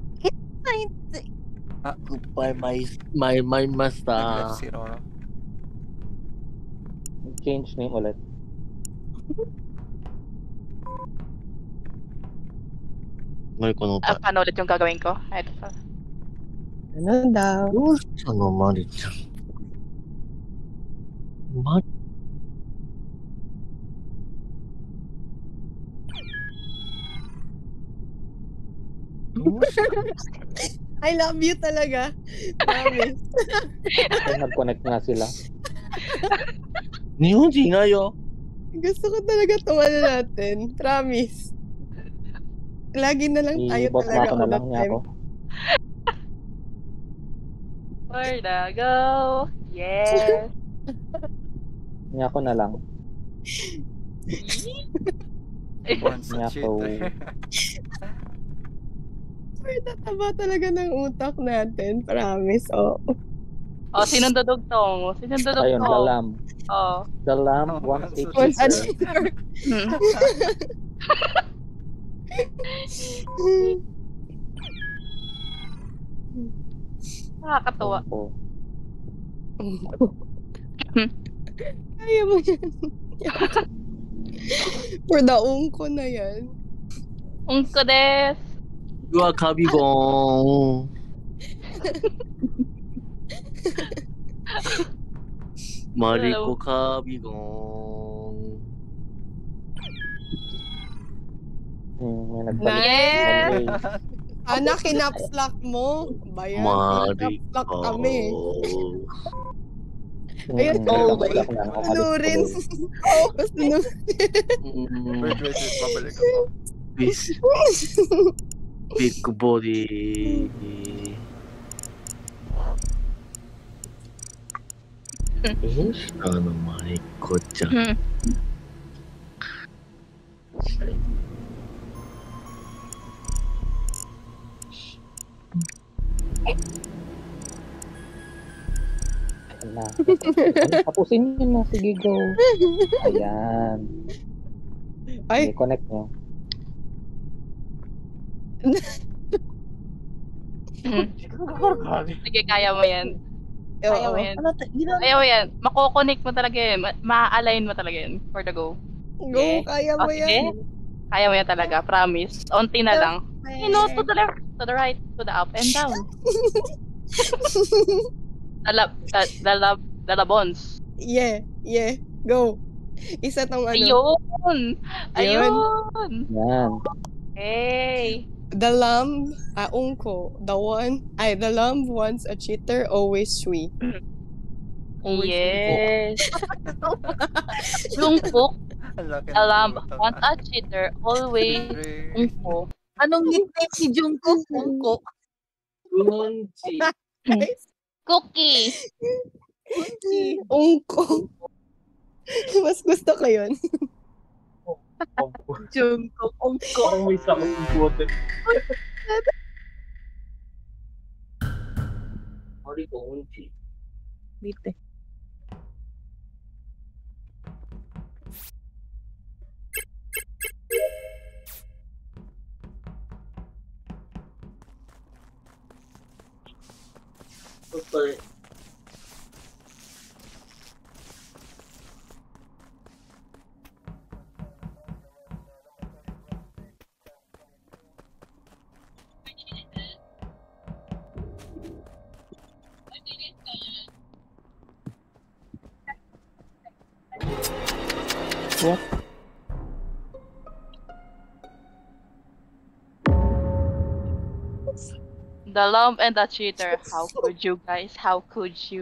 Goodbye, my my my master. Nag-left si Roro. Change name ulit. Ngayon ko nung Ah, pa. paano ulit yung gagawin ko? Ah, ito pa. Ano daw? どうしたのマリちゃん。マリ I love you talaga. Promise. So, nag-connect nga sila. 日本人いないよ。 Gusto ko talaga itong ano natin. Promise. Lagi na lang tayo I-bot na talaga ako na all the lang niya time. ako. Where the go? Yes. Niya ako na lang. Born sa Niya ako. cheetah. Super tataba talaga ng utak natin. Promise. Oh. Oh, sinong dudugtong? Sinong dudugtong? Ayun, the lamb. Oh. The lamb Oh, wants a once a cheater. Hmm. Nakakatawa. Oh. Kaya mo yan. For the ko na yan. Ungko des. You are カビゴン。マリコカビゴン。 Hmm, may nagbalik. Yes! Always. Ana, kinapslak mo. Bayan, Mari kinapslak kami. Hmm, Ayun, ganitong okay. black na ako. Ano Alis rin? tuloy. Gusto nung... Wait, wait, wait. Babalik ako. Big body. どうしたのマリコちゃん。 Hmm. Na. Tapusin nyo na. Sige, go. Ayan. Ay. Sige, connect nyo. Sige, kaya mo yan. Kaya mo Oo. yan. Ano, ta- gina- Kaya mo yan. Makokonik mo talaga yan. Ma- Ma-align mo talaga yan for the go. Go, kaya Oh, mo sige. yan. Kaya mo yan talaga. Promise. Unti na lang. You know, to the left, to the right, to the up and down. the lab, the, the lab, the labons. Yeah, yeah. Go. Isa tong ano. Ayun! Ayun! Yan. Hey! The lamb, aung ko. The one, ay, the lamb wants a cheater, always sweet. Always Yes! Lungkok, Ang laki the ng lamb utang, wants ah. a cheater, always Pre. ungko. Anong nickname ni Jungkook? Jungkook. Unchi. Cookie! Ungko. Mas gusto ko yun. Jungkook. Ungko. Parang may sakot ng bote. Sorry po, Unchi. Bite. Okay. What? The lamb and the cheater. How could you guys? How could you?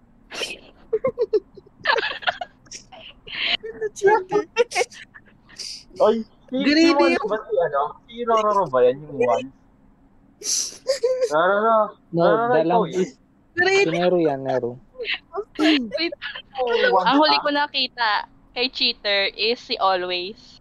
Ay, si, Greedy si Juan yung- ba si ano? Si Rororo ba yan yung one? Rororo. No, Rororo, dalang ikaw is... Greedy. Si Nero yan, Nero. Wait, Oh, one ang huli ka. ko nakita kay cheater is si always.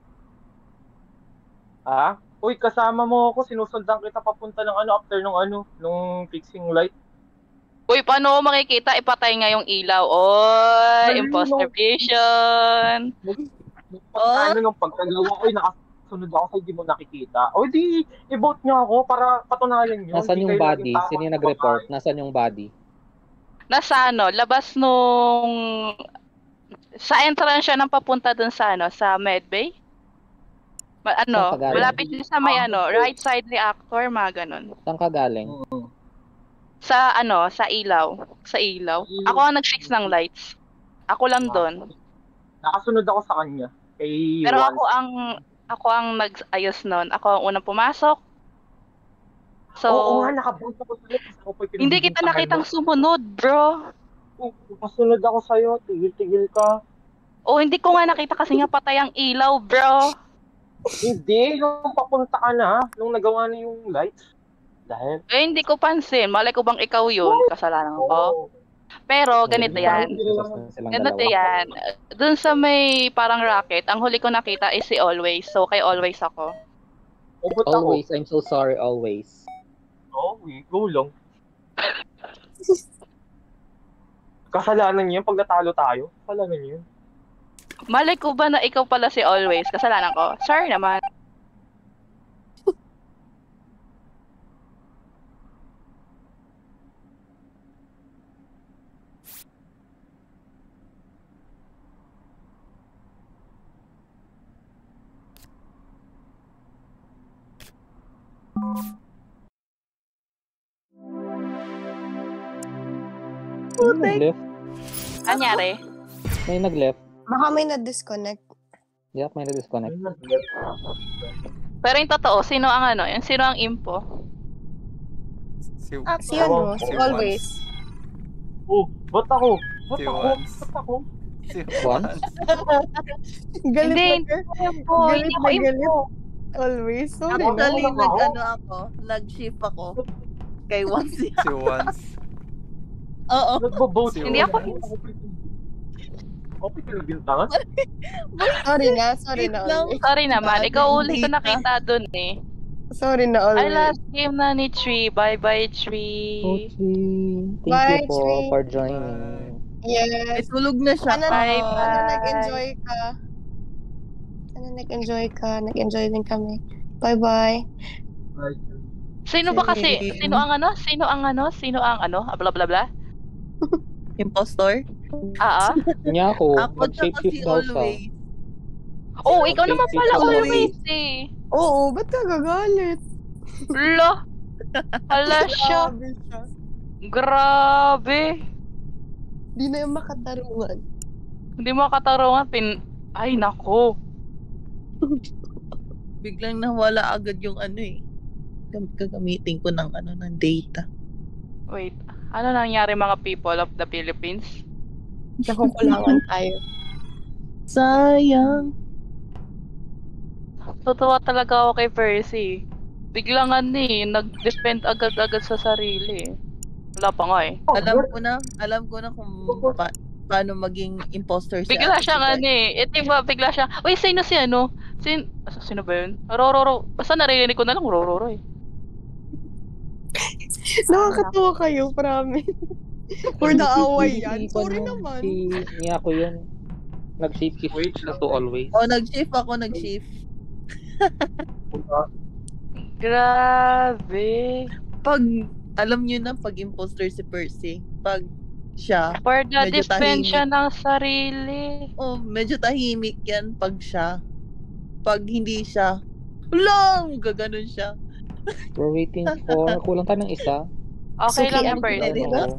Ah? Uy, kasama mo ako. Sinusundan kita papunta ng ano, after nung ano, nung fixing light. Uy, paano ko makikita? Ipatay nga yung ilaw. Oy, Dali, imposter no. vision. Pagka ano, nung pagkagawa, uy, nakasunod ako sa hindi mo nakikita. O di, i-vote niyo ako para patunayan nyo. Nasaan Hindi yung kayo body? laging tama Sino yung sa nag-report? babae. Nasaan yung body? Nasa ano, labas nung... Sa entrance siya ng papunta dun sa ano, sa medbay. Ma- ano, Saan ka galing? malapit siya sa may ano, right side reactor, mga ganun. Saan ka galing? Oo. Sa ano, sa ilaw. Sa ilaw. Ako ang nag-fix ng lights. Ako lang doon. Nakasunod ako sa kanya. Kay Pero Juan. ako ang ako ang nag-ayos noon. Ako ang unang pumasok. So, Oo nga, nakapunta ko sa'yo. Kasi ako po'y hindi kita pinagbibintangan nakitang mo. sumunod, bro. Oo, nakasunod ako sa'yo. Tigil-tigil ka. O hindi ko nga nakita kasi nga patay ang ilaw, bro. Hindi, nung papunta ka na, nung nagawa na yung lights. Dahil, Eh, hindi ko pansin. Malay ko bang ikaw yun? Kasalanan ko. oo. Pero, ganito yan. Sus na silang Ganito dalawa. yan. Doon sa may parang rocket, ang huli ko nakita is si Always. So, kay Always ako. Ubot ako. Always, I'm so sorry, always. Oo, we go lang. Kasalanan niyo yun pag natalo tayo. Kasalanan niyo yun. Malay ko ba na ikaw pala si Always? Kasalanan ko. Sorry naman. May nag-left? Anyari? May nag-left? Baka may na-disconnect. Yep, may nag-disconnect. Pero yung totoo, sino ang ano? Yung sino ang info? Si, Si ano, Si si always. Oh, ba't ako? Ba't Si ako? Juan. Ba't ako? si One? Galit Hindi, na hindi ka. ko info. Galit Hindi ko na info. galit. Always. Sorry na. Actually, Ako, nag, ako. ano ako, nag-shift ako. Kay Wansi. si Once. Oo. Nagbo-vote. Si Hindi ako. Okay, pinagbintangan. Sorry na, sorry na. Wait lang. Always. Sorry naman. Ikaw uli ko Data. nakita dun eh. Sorry na Ay, always. last game na ni Tree. Bye-bye, Tree. Ochi. Thank Bye, you po Tree. for Bye. joining. Ay, Yes. tulog na siya. Sana, Bye, Ah. sana bye. nag-enjoy ka. Sana nag-enjoy ka. Nag-enjoy din kami. Bye-bye. Ay, Sino ba kasi? Same. Sino ang ano? Sino ang ano? Sino ang ano? Ah, bla bla bla? Impostor? Ah, ah. Niya ako, Ako tsaka nag-shapeshift si daw siya. Always. Oh, ikaw naman Nag-shapeshift pala ako. always eh. Oo, ba't ka gagalit? Lo. Hala siya. Grabe siya. Grabe. Di na yung makatarungan. Hindi makatarungan. Pin... Ay, nako. Biglang nawala agad yung ano eh. Gam- Gagamitin ko ng ano ng data. Wait. Ano nangyari mga people of the Philippines? Nakukulangan tayo. Sayang. Totoo talaga ako kay Percy. Biglang ano eh, nag-depend agad-agad sa sarili eh. Wala pa nga eh. Alam ko na, alam ko na kung pa- paano maging imposter si Bigla Ate siyang Sibay. ano eh. Eh, diba, bigla siya, uy, sino si ano? Sin... ah, Sino ba yun? Rororo. Basta naririnig ko na lang, Rororo eh. Nakakatawa kayo, promise. For the away yan. Iisipan Sorry mo, naman. Si niya ako yun. Nag-shapeshift Wait siya lang. to always. O, nag-shift ako, nag-shift. Grabe. Pag, alam nyo na, pag imposter si Percy, pag siya, For the medyo defense siya tahimik. ng sarili. Oh, medyo tahimik yan pag siya. Pag hindi siya, lang, gaganon siya. We're waiting for, kulang tayo ng isa. Okay Suki lang ang yung Percy. Pinirira? Oo.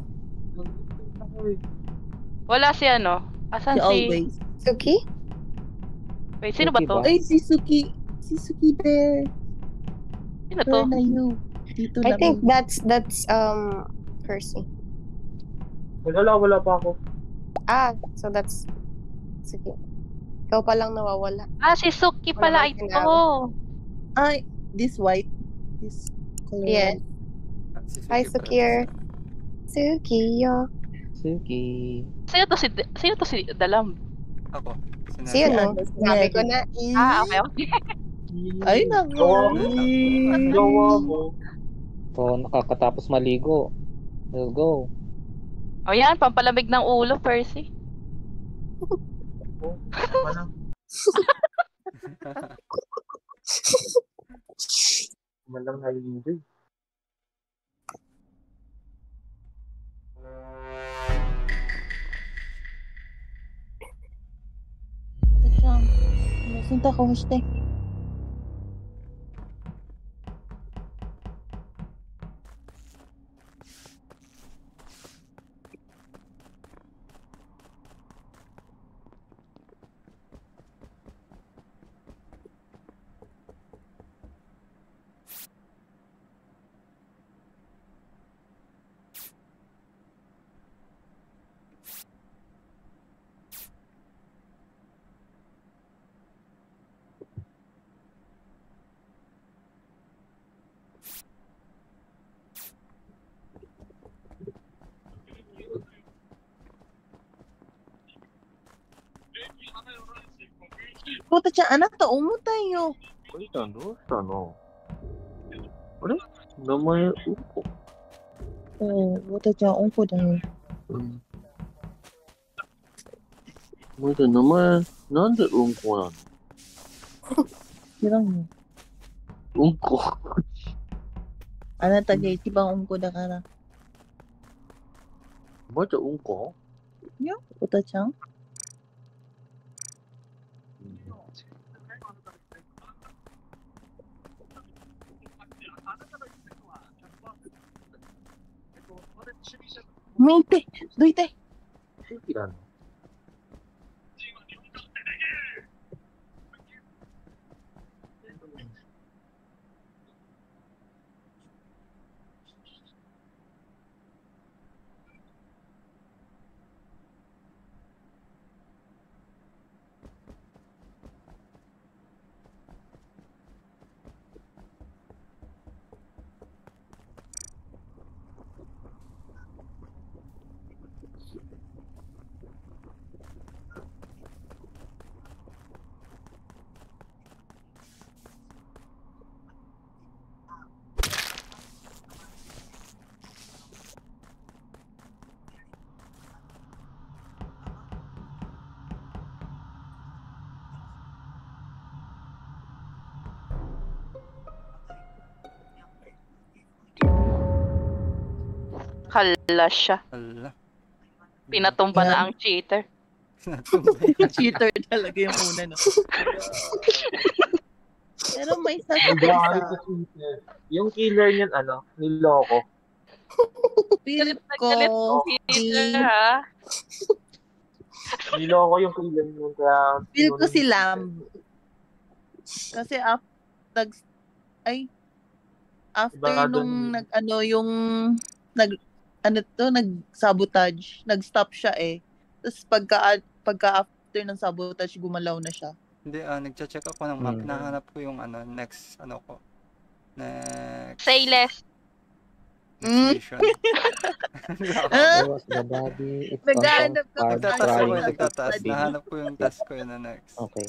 Wala si ano. Asan Si si... Always. Suki? Wait, sino ba Suki to? ba? Ay, si Suki. Si Suki Bear. Sino to? Where na you? Dito I lang think yun. that's, that's, um, Percy. Wala, wala pa ako. Ah, so that's, Suki. Ikaw pa lang nawawala. Ah, si Suki Wala pala kang ito. Ay, this white. This color Yes. white. Ah, si Hi, Suki Suki. pala. Suki, yo. Suki. Sino to si... Sino to si Dalam? Ako. Sinabi. Si ano? ano, Sabi ko na, Ah, okay, okay. Ay, nako. Gawa mo. Gawa mo. So, nakakatapos maligo. Let's go. O yan, pampalamig ng ulo, Percy. Oh, tama na. Malang naliligo. Tachang. Nasunta ko, hashtag. Puta siya, anak, taong mo tayo. おじちゃんどうしたのあれ名前、うんこ。 Oo, puta siya, ang ko dahil. うん。おじちゃん名前、なんでうんこなの Hirang mo. うんこ。 Ana tagay, tibang ang ko da ka na. おばあちゃんうんこ Puta siya. Mente, doite. 地域なの Puta Hala siya. Ala. Pinatumba Yan. na ang cheater. Cheater talaga yung una, no? Pero may isa sa Nag-aari isa. sa cheater. Yung killer niyan, ano, niloko. Feel ko, Galit cheater ha. Niloko yung killer niyan. Kaya, feel ko tinulong si yung Lamb. Kasi after, ay, after Iba nung dun. nag, ano, yung, nag, ano to, nag-sabotage, nag-stop siya eh. Tapos pagka, pagka after ng sabotage, gumalaw na siya. Hindi, ah, nagche-check ako ng map. Hmm. Nahanap ko yung ano, next, ano ko. Next. Say less. Next Mm. mission. Where was the body? It's on Naghahanap ka pad Nagtatask ako trying eh, to nagtatask. succeed. Nahanap ko yung task ko yun na next. Okay.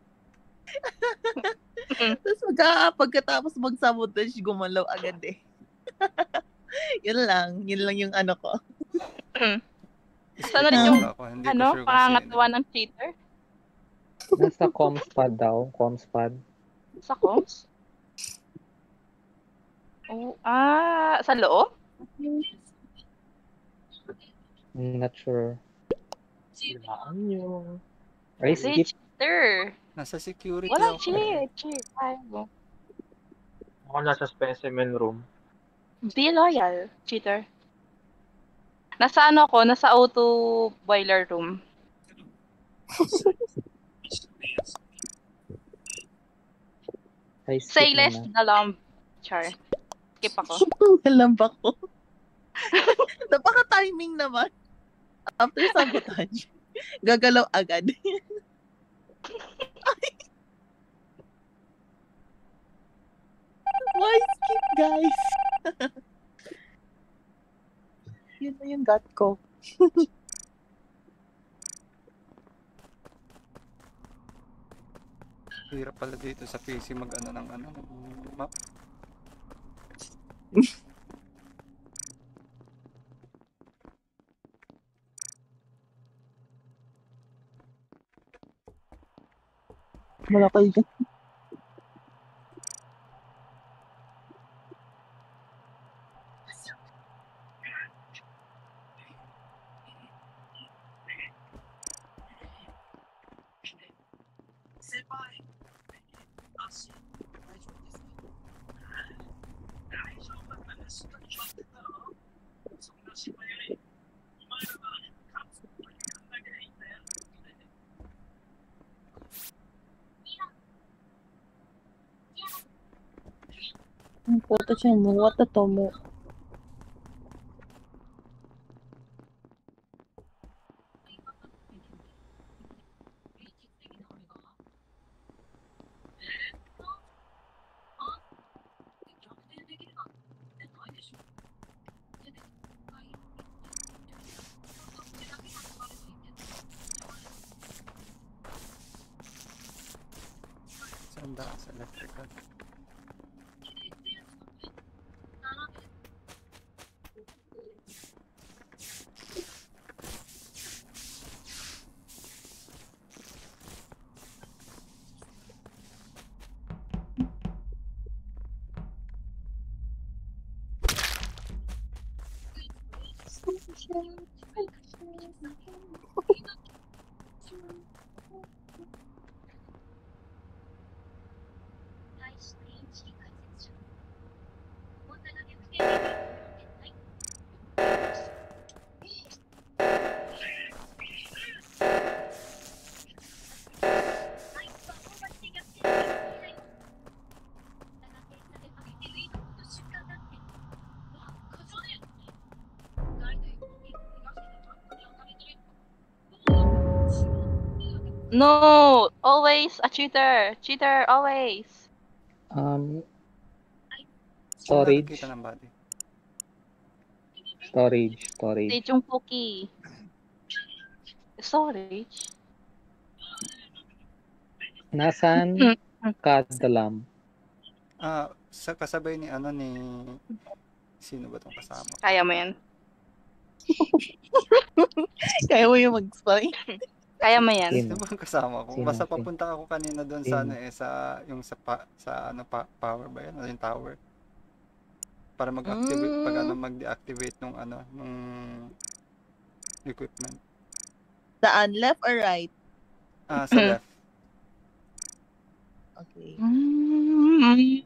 Tapos pagka, pagkatapos mag-sabotage, gumalaw agad eh. Yun lang, yun lang yung ano ko. Saan ulit yung, Ako, hindi ko ano, sure kung pangangatawa sino. ng cheater? Nasa comms pad daw. Comms pad. Sa comms? Oh, ah, sa loob? I'm not sure. Kailangan nyo. I Kasi skip. cheater. Nasa security Wala ako. cheat. Cheat. Ay, mo. Ako nasa specimen room. Be loyal, cheater. Nasa ano ko, nasa auto boiler room. I skip Say less muna. the lamb. Char. Skip ako. Alam ba ko? Napaka-timing naman. After sabotage, gagalaw agad. Why skip, guys? Yun na yung gut ko. Hirap pala dito sa P C mag ano ng ano, ng map. Wala kayo dyan. Ang puto siya mo. What the tomo? Sanda sa electrical. No! Always a cheater! Cheater, always! Um, Saan storage. nakakita ng body? Storage. Storage. Stage yung cookie. Storage? Nasaan kada lamb? Ah, sa kasabay ni ano ni sino ba tong kasama? Kaya mo yan. Kaya mo yung mag-spy. Kaya mo yan. Sino? Sino ba ang kasama ko? Sino? Basta Sino? papunta ako kanina doon Sino? sa ano eh sa yung sa pa, sa ano pa, power ba yan? Ano yung tower? para mag-activate, pag ano, Mm. mag-deactivate nung ano, nung equipment. Saan? Left or right? Ah, sa left. Okay. Mm.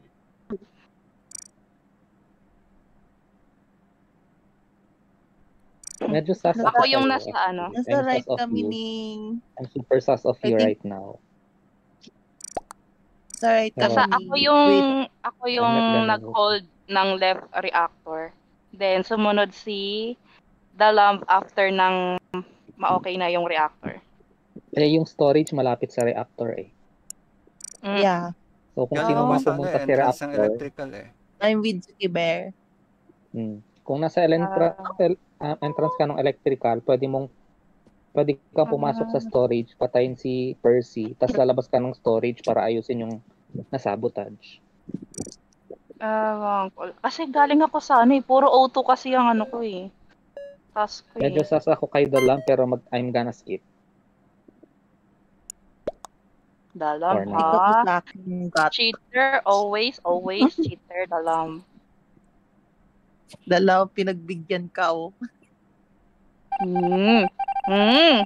Medyo sus Nasa- ako Ako yung sa'yo, nasa ano. actually. Nasa I'm right sus of kami you. ni... I'm super sus of I you think- right now. Sa right Pero- Kasi kami ni... ako yung Wait, ako yung I'm not gonna- nag-hold ng left reactor. Then sumunod si Dalam after ng ma-okay na yung reactor. Eh, yung storage malapit sa reactor eh. Mm. yeah. So, kung Galing sino ako man sa ano, pumunta eh, sa entrance ng reactor, electrical eh. I'm with Zuki Bear. hmm, kung nasa entra- uh, entrance ka ng electrical, pwede mong pwede kang pumasok sa storage, patayin si Percy, tapos lalabas ka ng storage para ayusin yung nasabotage. Ewan ko. Kasi galing ako sa ano eh. Puro O two kasi ang ano ko eh. Task ko eh. Medyo sus ako kay Dalam, pero mag, I'm gonna skip. Dalam Or not. Ikaw po ha. sa akin, got. Cheater. Always, always cheater. Dalam. Dalaw, pinagbigyan ka, oh. Hmm. Hmm.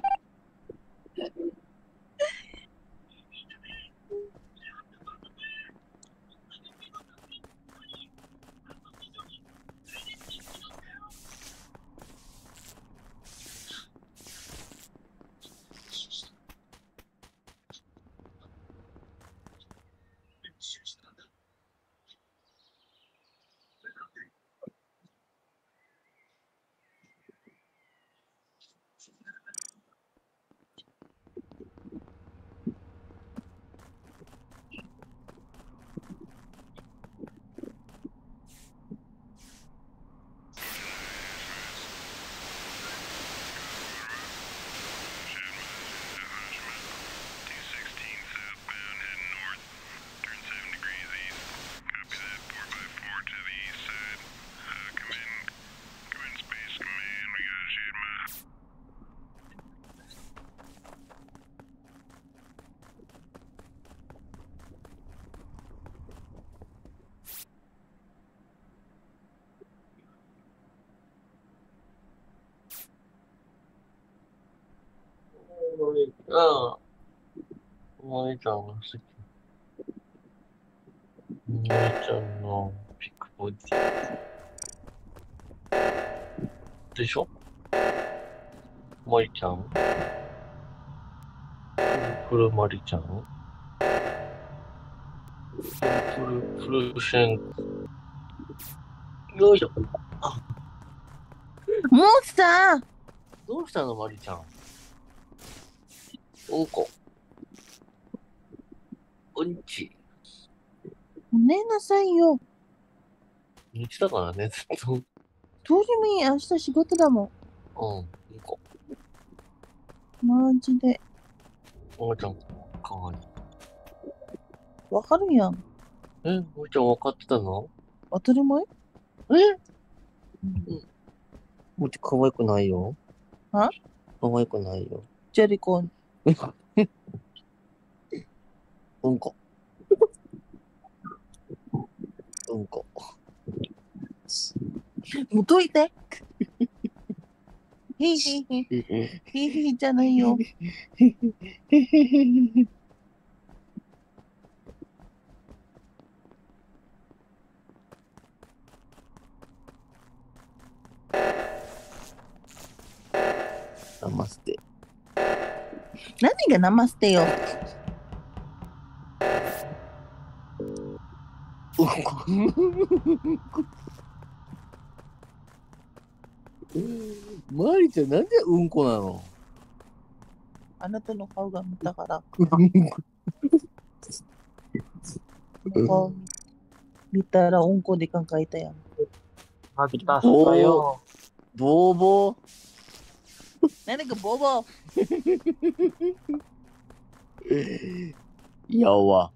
ああ。お姉ちゃんが好き。お姉ちゃんのピクボディ。でしょマリちゃんフルマリちゃんフル、フルシェン。よいしょ。 もうさ、 どうしたのマリちゃんうんこ。うんち。 寝なさいよ。 寝てたからね、ずっと。 どうでもいい。明日仕事だもうん、うんこ。 ん。マジで。 お姉ちゃん、かわいい。 わかるやん。 え、お姉ちゃん分かってたの当たり前えうん。もうち可愛くないよ。 は可愛くないよ。 ジェリコン。 うんこ。うんこ。 もうどいて。へいへいへい。へいへいじゃないよ。 ナマステ。 何がナマステよ。 うんこ。マリちゃん、なんでうんこなのあなたの顔が見たから。 うん顔見たらうんこで考えたやん。 Magtas Oo. kayo. Bobo. Nani ka bobo? Yawa.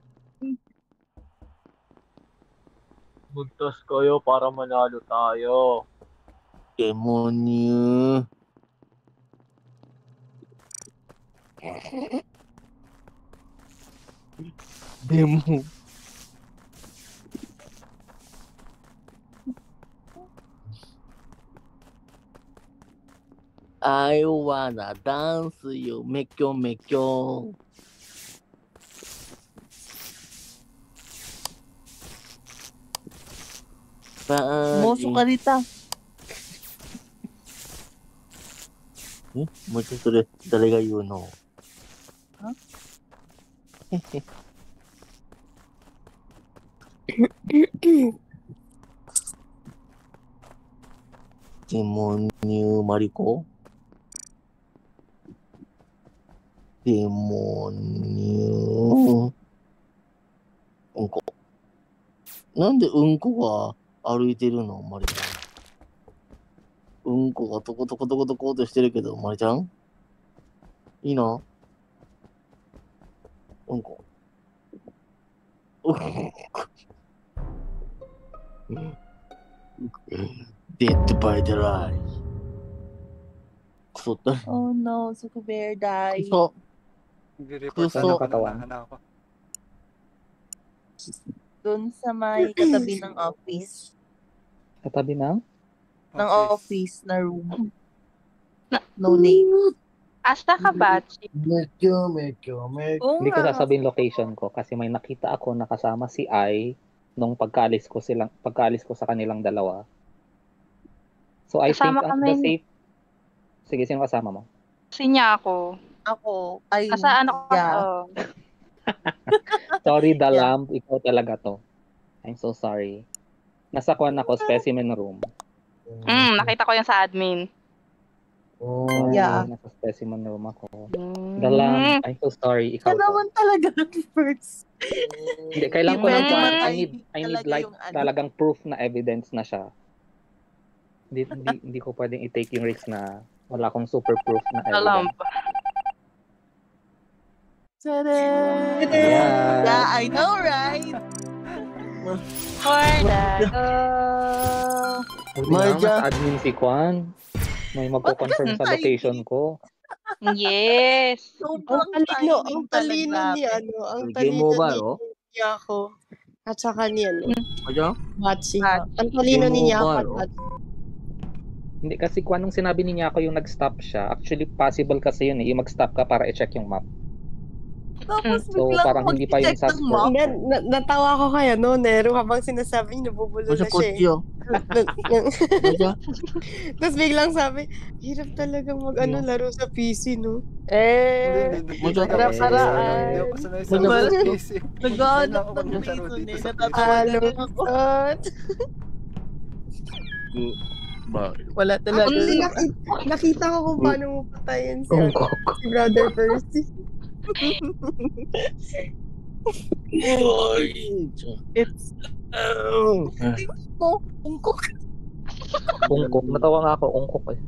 Magtas kayo para manalo tayo. Demonyo. Demo. I wanna dance you, mekyo mekyo. Moso ka rita. Eh? もうちょっとそれ誰が言うの？デモニューマリコ？デモニューうんこ。なんでうんこが歩いてるの、マリちゃん。うんこがトコトコトコトコとしてるけど、マリちゃんいいの？うんこ。Dead by the lie. クソったれ。 Oh no, Suku Bear ク died. ソ。 Nag-report Gusto- na katawan. naman ako. Doon sa may katabi ng office. Katabi ng? Ng office na room. No name. Asta ka, Bachi? Mekyo, mekyo, mekyo. Oo Hindi ko nga. sasabihin location ko kasi may nakita ako nakasama si Ai nung pagkaalis ko silang pagkaalis ko sa kanilang dalawa. So I Kasama think ang kami the ni- safe. Sige, sino kasama mo? Si niya ako. Ako. Ay, Nasa ano ko? yeah. Oh. Sorry, the Yeah. lamp, ikaw talaga to. I'm so sorry. Nasa kwan ako, specimen room. Mm, nakita ko yan sa admin. Sorry, Yeah. nasa specimen room ako. Mm. The lamp, I'm so sorry, Siya ikaw to. naman talaga ng first. Hindi, kailangan ko Hindi ng pwede kwan. ba I ay need, I need talaga like yung ano? talagang proof na evidence na siya. Hindi, hindi, hindi ko pwedeng i-take yung risk na wala akong super proof na The lamp. evidence. Tada! Yeah. Yeah, I know, right? For the go. Buti na, Marja. mas admin si Kwan. May magko-confirm sa Ba't location ko. Yes. Ang Sobrang talino, timing ang talino talaga. ni ano, ang Game talino over, ni oh. Yako. At saka ni ano, Marja? Bachi. Bachi. Ang talino ni Game Yako over, at oh. Bachi. Hindi kasi Kwan, nung sinabi niya ako yung nag-stop siya, actually possible kasi yun eh, yung mag-stop ka para i-check yung map. Tapos So, biglang parang hindi pa yung mag-check ng suspect. map. Na, na, natawa ko kaya no, Nero, habang sinasabi niya, nabubulol Marja, na siya eh. kochiyo. Na- na- Marja? Tapos biglang sabi, hirap talagang mag ano, Yeah. laro sa P C, no? Hindi, Eh, hindi, hindi. Marja? Hindi ako sanay sa ano, Para-paraan. Hindi ako sanay sa Marja, sa kochiyo. P C. Naghahanap Kailangan ko ng maglaro reason dito eh. sa P C. Natatawa na lang ako. Alungsot. Ba- Wala talaga. Actually, nakita, nakita ko kung paano mo patayin si, ano, Ungkok. si Brother Percy. It's Oh. mo. Ungkok. Ungkok. Natawa nga ako, ungkok eh.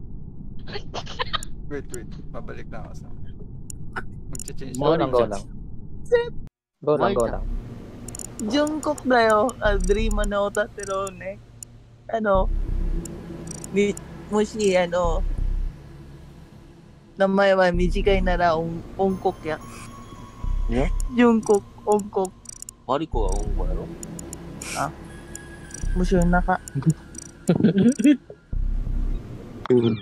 Wait, wait. Babalik na ako sa... Mag-change. Go lang, go lang. Go lang, go lang. Jungkook da yo. Ah, dream ano, tatirone. Ano? Mi, mo si, ano, 名前は短いなら音国や。 ね純国、音国。 マリコがうんこやろ？ 面白い中。 Mhm.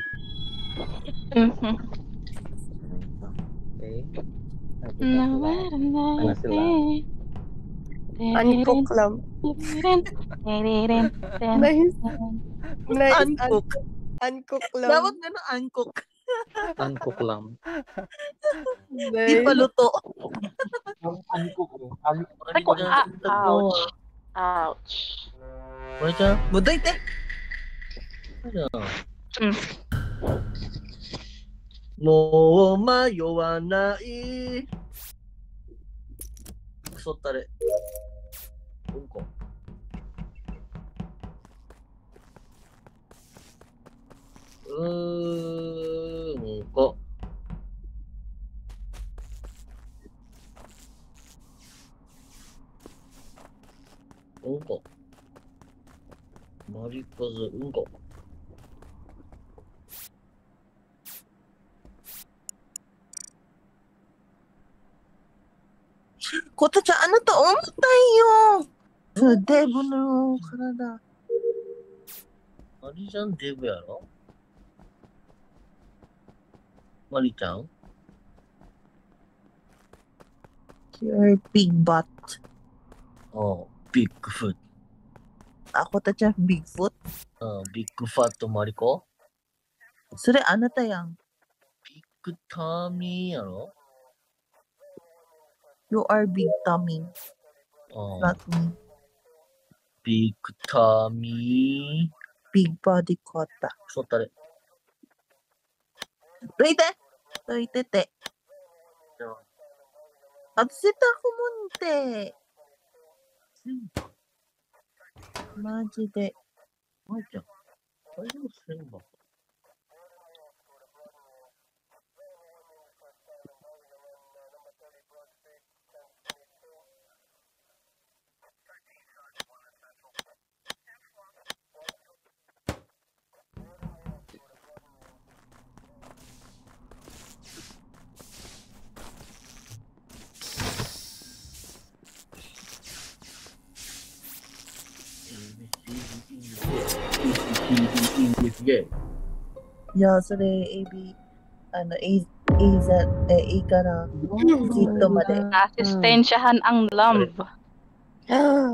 Okay. Ano sila? Uncook lang. Nice. Nice. Uncook. Uncook lang. Dapat na no uncook. Uncook lang. Di Nice. pa luto. Ay, ko, ah, ouch. Ouch. Marja? Budoy te. Ano? Mm. もう迷わないクソったれうんこうーんこうんこマリコズうんこことちゃん、あなた重たいよ。デブの体。 あれじゃんデブやろマリちゃん Your big butt. ああ、ビッグフッ Ako ta siya, Bigfoot. ト。ビッグファットマリコそれあなたやん。 ビッグタミーやろ You are big tummy, ああ、 not me. ビッグタミー。 Big body ko ta. そったれ。 どいてどいてて。Absent ako munti. マジで。 マリちゃん、大丈夫せんば。 いや、それ A B、あの、A、A ざ、え、A から Z まで。 Asistensyahan ang lamb. Ah.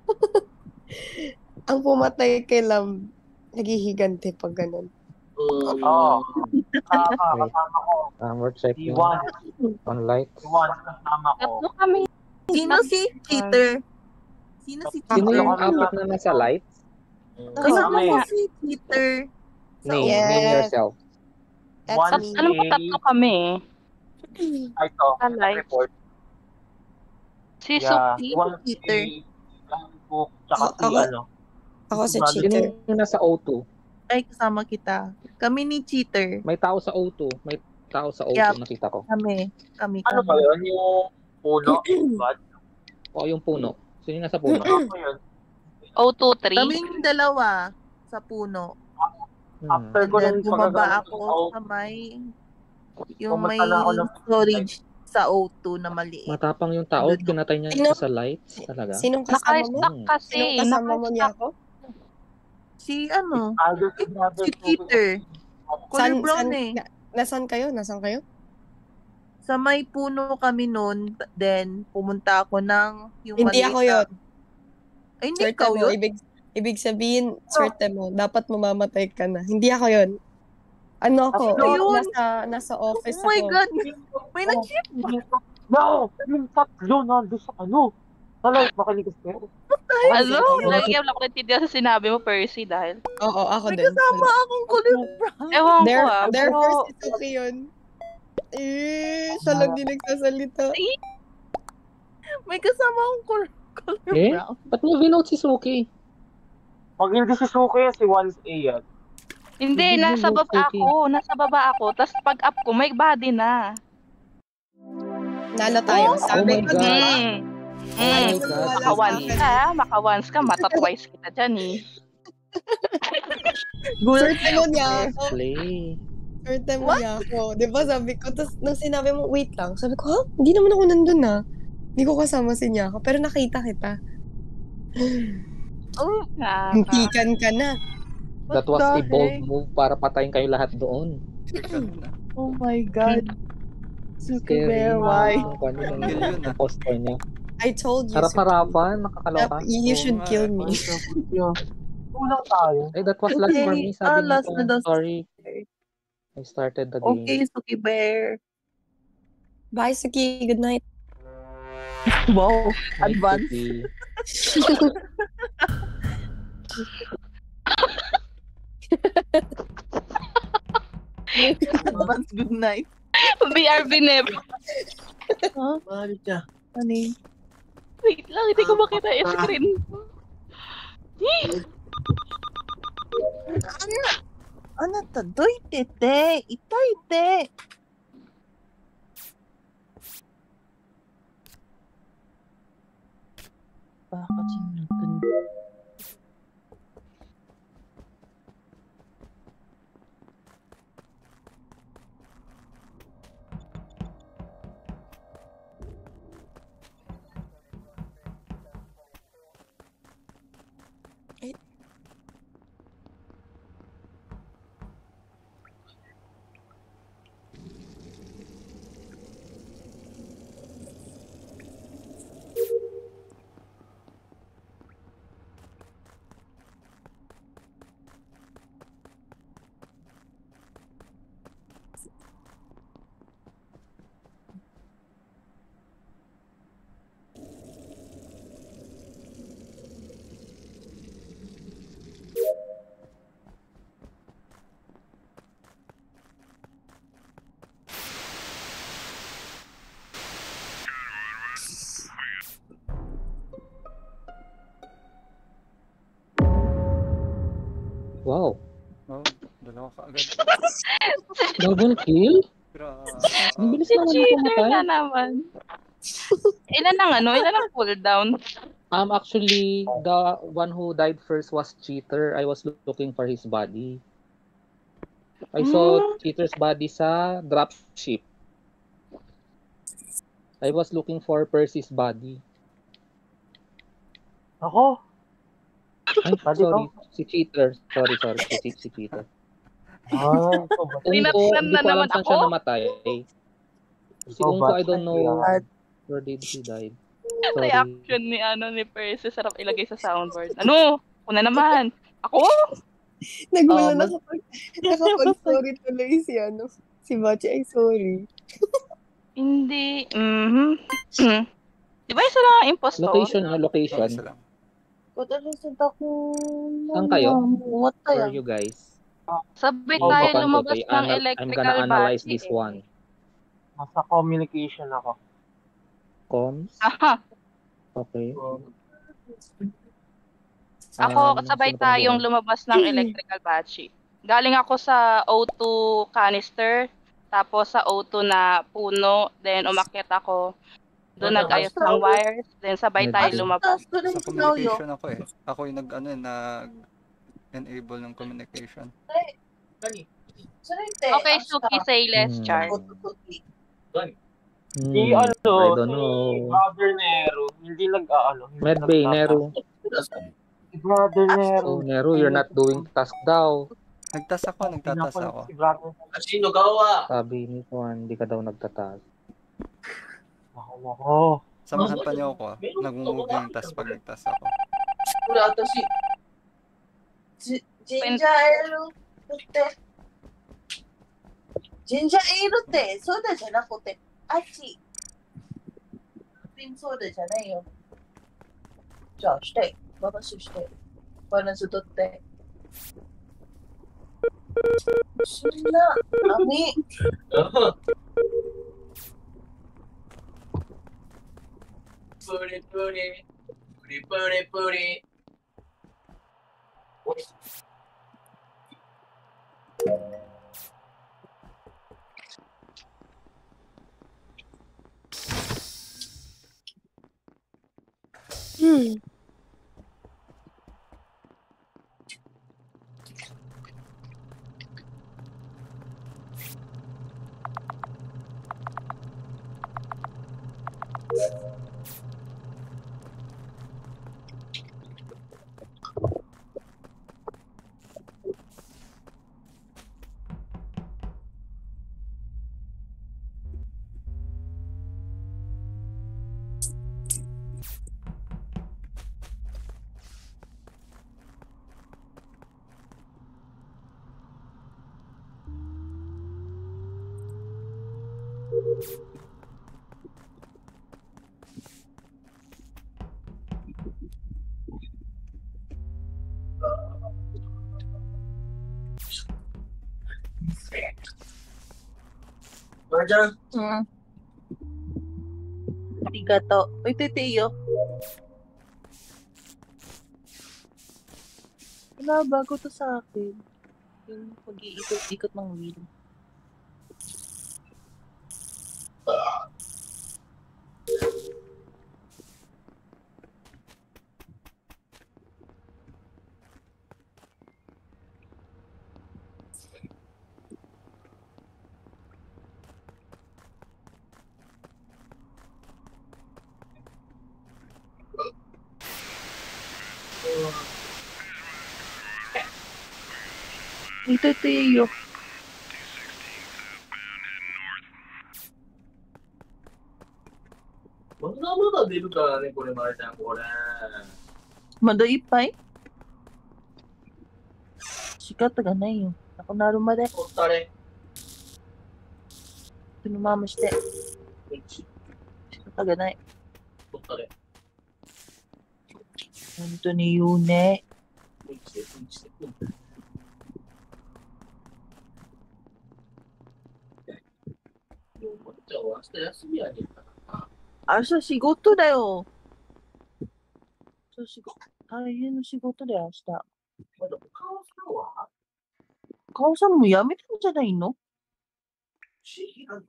Ang pumatay kay Lam, naghihigante pag ganun. Oo. Oh, kasama, Wait. kasama ko. Um, we're checking Iwan. on lights. Iwan, kasama ko. Tatlo kami. Sino si cheater? Sino si Sino cheater? yung apat na nasa lights? Kasama Kami. ko si cheater. Sa Name, Yes. name yourself. That's One me. Alam ko A. tatlo kami. Ay, ito. Alay. Report. Si Yeah. Suki. One Cheater. A. Book, tsaka si Ako- ano. Ako si Brother. Sino cheater. yung nasa O two? Ay, kasama kita. Kami ni cheater. May tao sa O two. May tao sa O two, Yeah. nakita ko. Kami. Kami, Ano ba kami. yun? Yung puno? What? O, yung puno. Sino yung nasa puno? Ano yun? O two three. Kaming dalawa sa puno. Hmm. After And ko then, nung bumaba pagkagamit ako ng sa may yung may Pumunta na ako ng- storage sa O two na maliit. Matapang yung tao, Doon. pinatay niya Sino? sa lights talaga. Sinong kasama mo? Naka-stack kasi. Sinong kasama mo niya ako? Si ano? Other to brother Si to- Peter. Color San, brown san, eh. na, nasan kayo? Nasan kayo? Sa may puno kami noon. Then, pumunta ako ng yung Hindi maliit ako na- yun. Ay, hindi Swerte ikaw mo. yun? Ibig, ibig sabihin, swerte mo. Dapat mamamatay ka na. Hindi ako yun. Ano ako? Ako yun. Nasa, nasa office Oh my ako. God. May Oh, nag-ship. No! Yung tatlo nandun sa ano? Sa light, makaligas kayo. Ano? Lagi ako nakulintindihan sa sinabi mo, Percy, dahil. Oo, ako May din. kasama akong color brown. Ewan ko There, ah. there Pero, first si Suki yun. Eh, siya lang din nagsasalita. May kasama akong color, color Eh? brown. Ba't mo vinote si Suki? Pag hindi si Suki yan, si one A yan. hindi, Hindi nasa mo, baba Suki. ako. Nasa baba ako. Tapos pag up ko, may body na. Nalo tayo. Oh Sabi my ko, God. di ba? Mm. Oh my Mm. God, Maka-once Suki. ka, maka-once ka, mata-twice kita dyan eh. Swerte mo niya Let's ako. play. Swerte mo niya ako. Di ba sabi ko, tapos nung sinabi mo, wait lang, sabi ko, ha? Hindi naman ako nandun na. Hindi ko kasama si Nyako, pero nakita kita. Oh, Nakaka- Hintikan ka na. That was a bold move para patayin kayo lahat doon. oh my God. Suki Scary. Bear, why? Yung kwan yung Kill yun, ah. impostor niya. I told you, Suki. Harap-harapan, nakakaloka. Dap- You should Oo nga, kill eh. me. Kulang tayo. Eh, that was last for me. Okay. Sabi Ah, niya last na daw. sorry. I started the game. Okay, Suki Bear. Bye, Suki. Good night. Wow. Night Advance. Suki. Advance good night. B R B never. Huh? Mari chan. Ano yun? Wait lang, hindi ko makita yung screen. Ano? Ano to? Doy tete. Itoy te. Bakit sinutun? Wow. Oh, dalawa ka agad. Double kill? Grabe. Ang bilis Si naman cheater makamatay. ka naman. Ilan ang ano? Ilan ang cooldown? Um, actually, the one who died first was Cheater. I was looking for his body. I saw Hmm. Cheater's body sa dropship. I was looking for Percy's body. Ako? Ay, Body sorry. ko? Si Cheater. Sorry, sorry. Si, si, si Cheater. Ah, ikaw ba? Ungko, Rinatnan hindi na ko alam naman saan ako. siya namatay. Si Ikaw Ungko, ba? I don't know Yan. where did he died. Ang Sorry. reaction ni ano ni Percy sarap ilagay sa soundboard. Ano? Ako na naman. Ako? Nagmula Oh, na mag- kapag, nakapag-sorry tuloy si ano, si Bachi ay sorry. Hindi. Mhm. Di ba isa lang ang impostor? Location, ah, Oh, location. isa lang. Patalasod ako. Saan kayo? What Where are tayo? you guys? Sabay Oh, tayo baka- lumabas Okay, ng anal- I'm gonna electrical analyze battery this eh. one. Nasa communication ako. Comms. Aha. Okay. Ako, Um, sabay sino pang tayong buhay? lumabas ng electrical battery. Galing ako sa O two canister, tapos sa O two na puno, then umakyat ako. Doon nag-ayos ng wires, then sabay Medyo. tayo lumabas. Sa communication ako eh. Ako yung nag, ano, eh, nag-enable ng communication. Okay, Suki, say less, Hmm. Char. Hmm, Si ano, I don't si know. Brother Nero, hindi nag-aano. hindi Medbay, nagtatask. Nero. Si Brother Nero. Oh, Nero, you're not doing task daw. Nagtas ako, nagtatas Pinapalit ako. Si Brother. Sabi ni Juan, hindi ka daw nagtatask. Ako, ako. Samahan pa niyo ako. ah. Nag-move yung task pag nagtas ako. これ私、ジジンジャーエールって、ジンジャーエールってソーダじゃなくて、あっち。クリームソーダじゃないよ。じゃあ、して。バランスして。バランス取って。そんな、網。プリプリ。プリプリプリ。 Hmm. Roger. Hmm. Arigato. Uy, titiyo. Wala, bago to sa akin. Yung pag-iikot-ikot ng wheel. Ito, tiyo. Madai pa eh. Shikata ga nai yo. Ako naru made. Tunumama shite. Shikata ga nai. Honto ni言うね。明日仕事だよ。そう仕事大変な仕事だよ、明日。 母さんもやめたんじゃないの？ 不思議なの。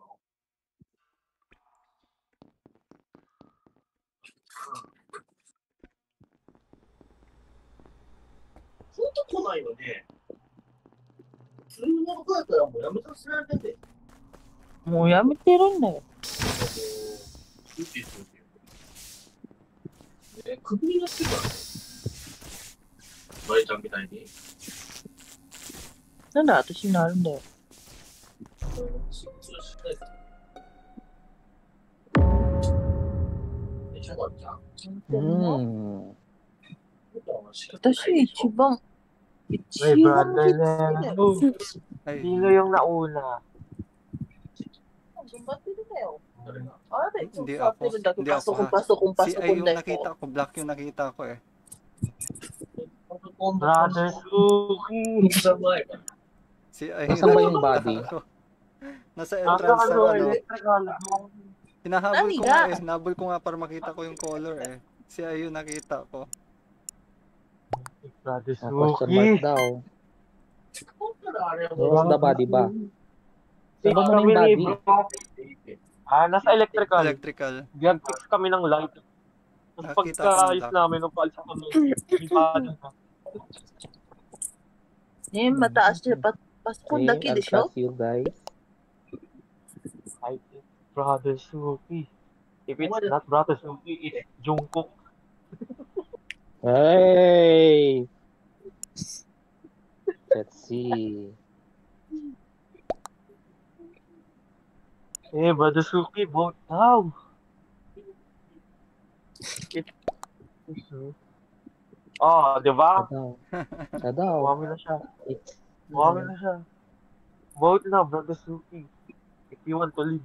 ほんと来ないよね。そういうのだったらもうやめさせられてて。 もうやめてるんだよ。 うちするけど。ね、首になってるからね。バレちゃんみたいに。 なんで私になるんだよ。 そうそうしないと。めちゃくちゃ。 うん。 私一番、一 May 番 brother 好きだ na. よ。 Ay, Sino yung nauna? 頑張ってるんだよ。あれ、いつも hindi 座っ ako. てるんだけ Hindi ど、パ ako ソコン、 ha. パソコン、パ Si ソコ Ay ン yung だよ。 nakita ko. Black yung nakita ko eh. Brother Suki. Si Ay yung Nasaan ba yung nakita body? ko. Nasa Nasa entrance ng ano, ano. electrical. Hinahabol ko Nani nga nga? eh. Hinahabol ko nga para makita ko yung color eh. Si Ay yung nakita ko. Brother Ah, question mark Suki. daw. Where's the body ba? Saan ba muna Kami yung ni body? bro. Ah, nasa electrical. Electrical. Gag-fix kami ng light. Tapos Nakita ko ng pagkaayos black. namin nung paalis ako nung limpado na. Eh, mataas siya. Pa paskon Okay, daki I'll de siya. trust you guys. I think Brother Suki. If it's not Brother Suki, it's Jungkook. Hey! Let's see. Eh, Brother Suki, vote now. Oh, di ba? Siya daw. Siya daw. Umami na siya. It's... Umami na siya. Vote now, Brother Suki. If you want to live.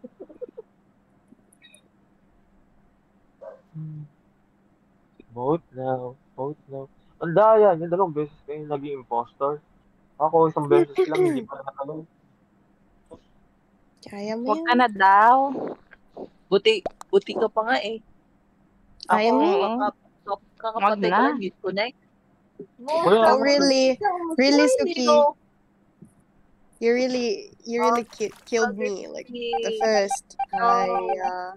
Vote now. Vote now. Ang daya niya, dalawang beses kayo naging impostor. Ako, isang beses lang, hindi pa nakalong. Kaya mo Huwag ka yan. na daw. Buti, buti ka pa nga eh. Kaya mo Mm. yan. Kakapatay ko Wag na. lang, disconnect. Wala, Oh, really? Really, Suki? No. You really, you really ki killed me. Like, the first. I, uh,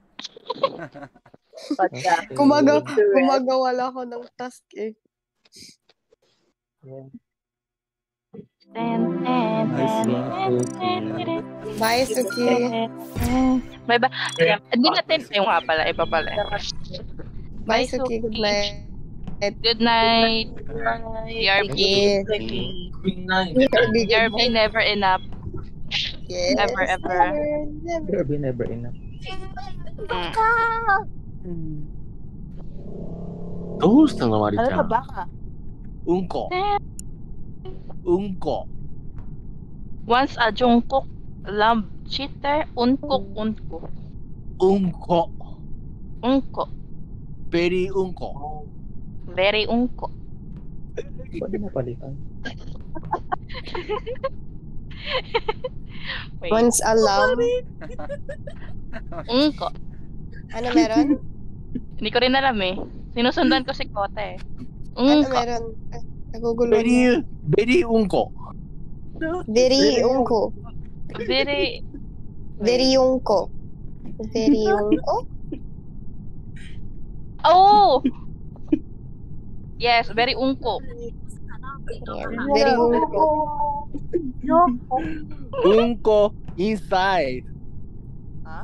Patya. Okay. kumaga, kumagawala ako ng task eh. Yeah. Ten, ten, Nice. ten, Game ten, Suki. ten, Bye, Suki. ten. Bye bye. Hindi natin. Ayun nga pala. Iba pala. Bye, Bye, Suki. Good Suki. night. Good night. Bye. D R B. Yeah. D R B never enough. Yes. Never ever. Never, never. Never be never enough. Mm. どうしたのマリち Ano ゃ ka ん ba ka? うんこうんこ Once a Jungkook love cheater, unkok unko. うんこ Unko. ベリーうんこ Very unko. Pwede na palitan. Wait. Once alam. Unko. Ano meron? Hindi ko rin alam eh. Sinusundan ko si Kote eh. Ano Unko. meron? Ah, Naguguluhan ベ na. リーベリーうんこ Very ungko. Very... Very ungko. Very ungko? Oh! Yes, very unko. Yeah, very ungko. うんこ inside Ha?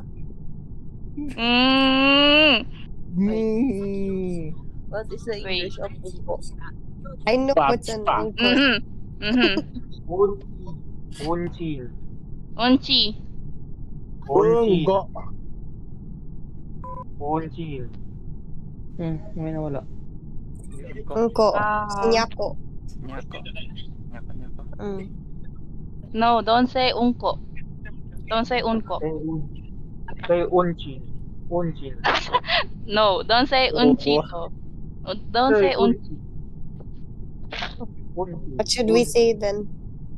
Mm. うーん What is the Wait. English of unko? I know Pop, what's an pop. ungko. Mhm. Mhm. Unchin. Unchi. うん Unchin. こ Unchin. Hmm, may nawala. Ungko. Ah. Nyako. Nyako. Nyako, nyako. Mm. No, don't say unko. Don't say unko. Say un- Say Unchin. Unchin. No, don't say unchito. Don't say unchi. Unchin. What should we say then?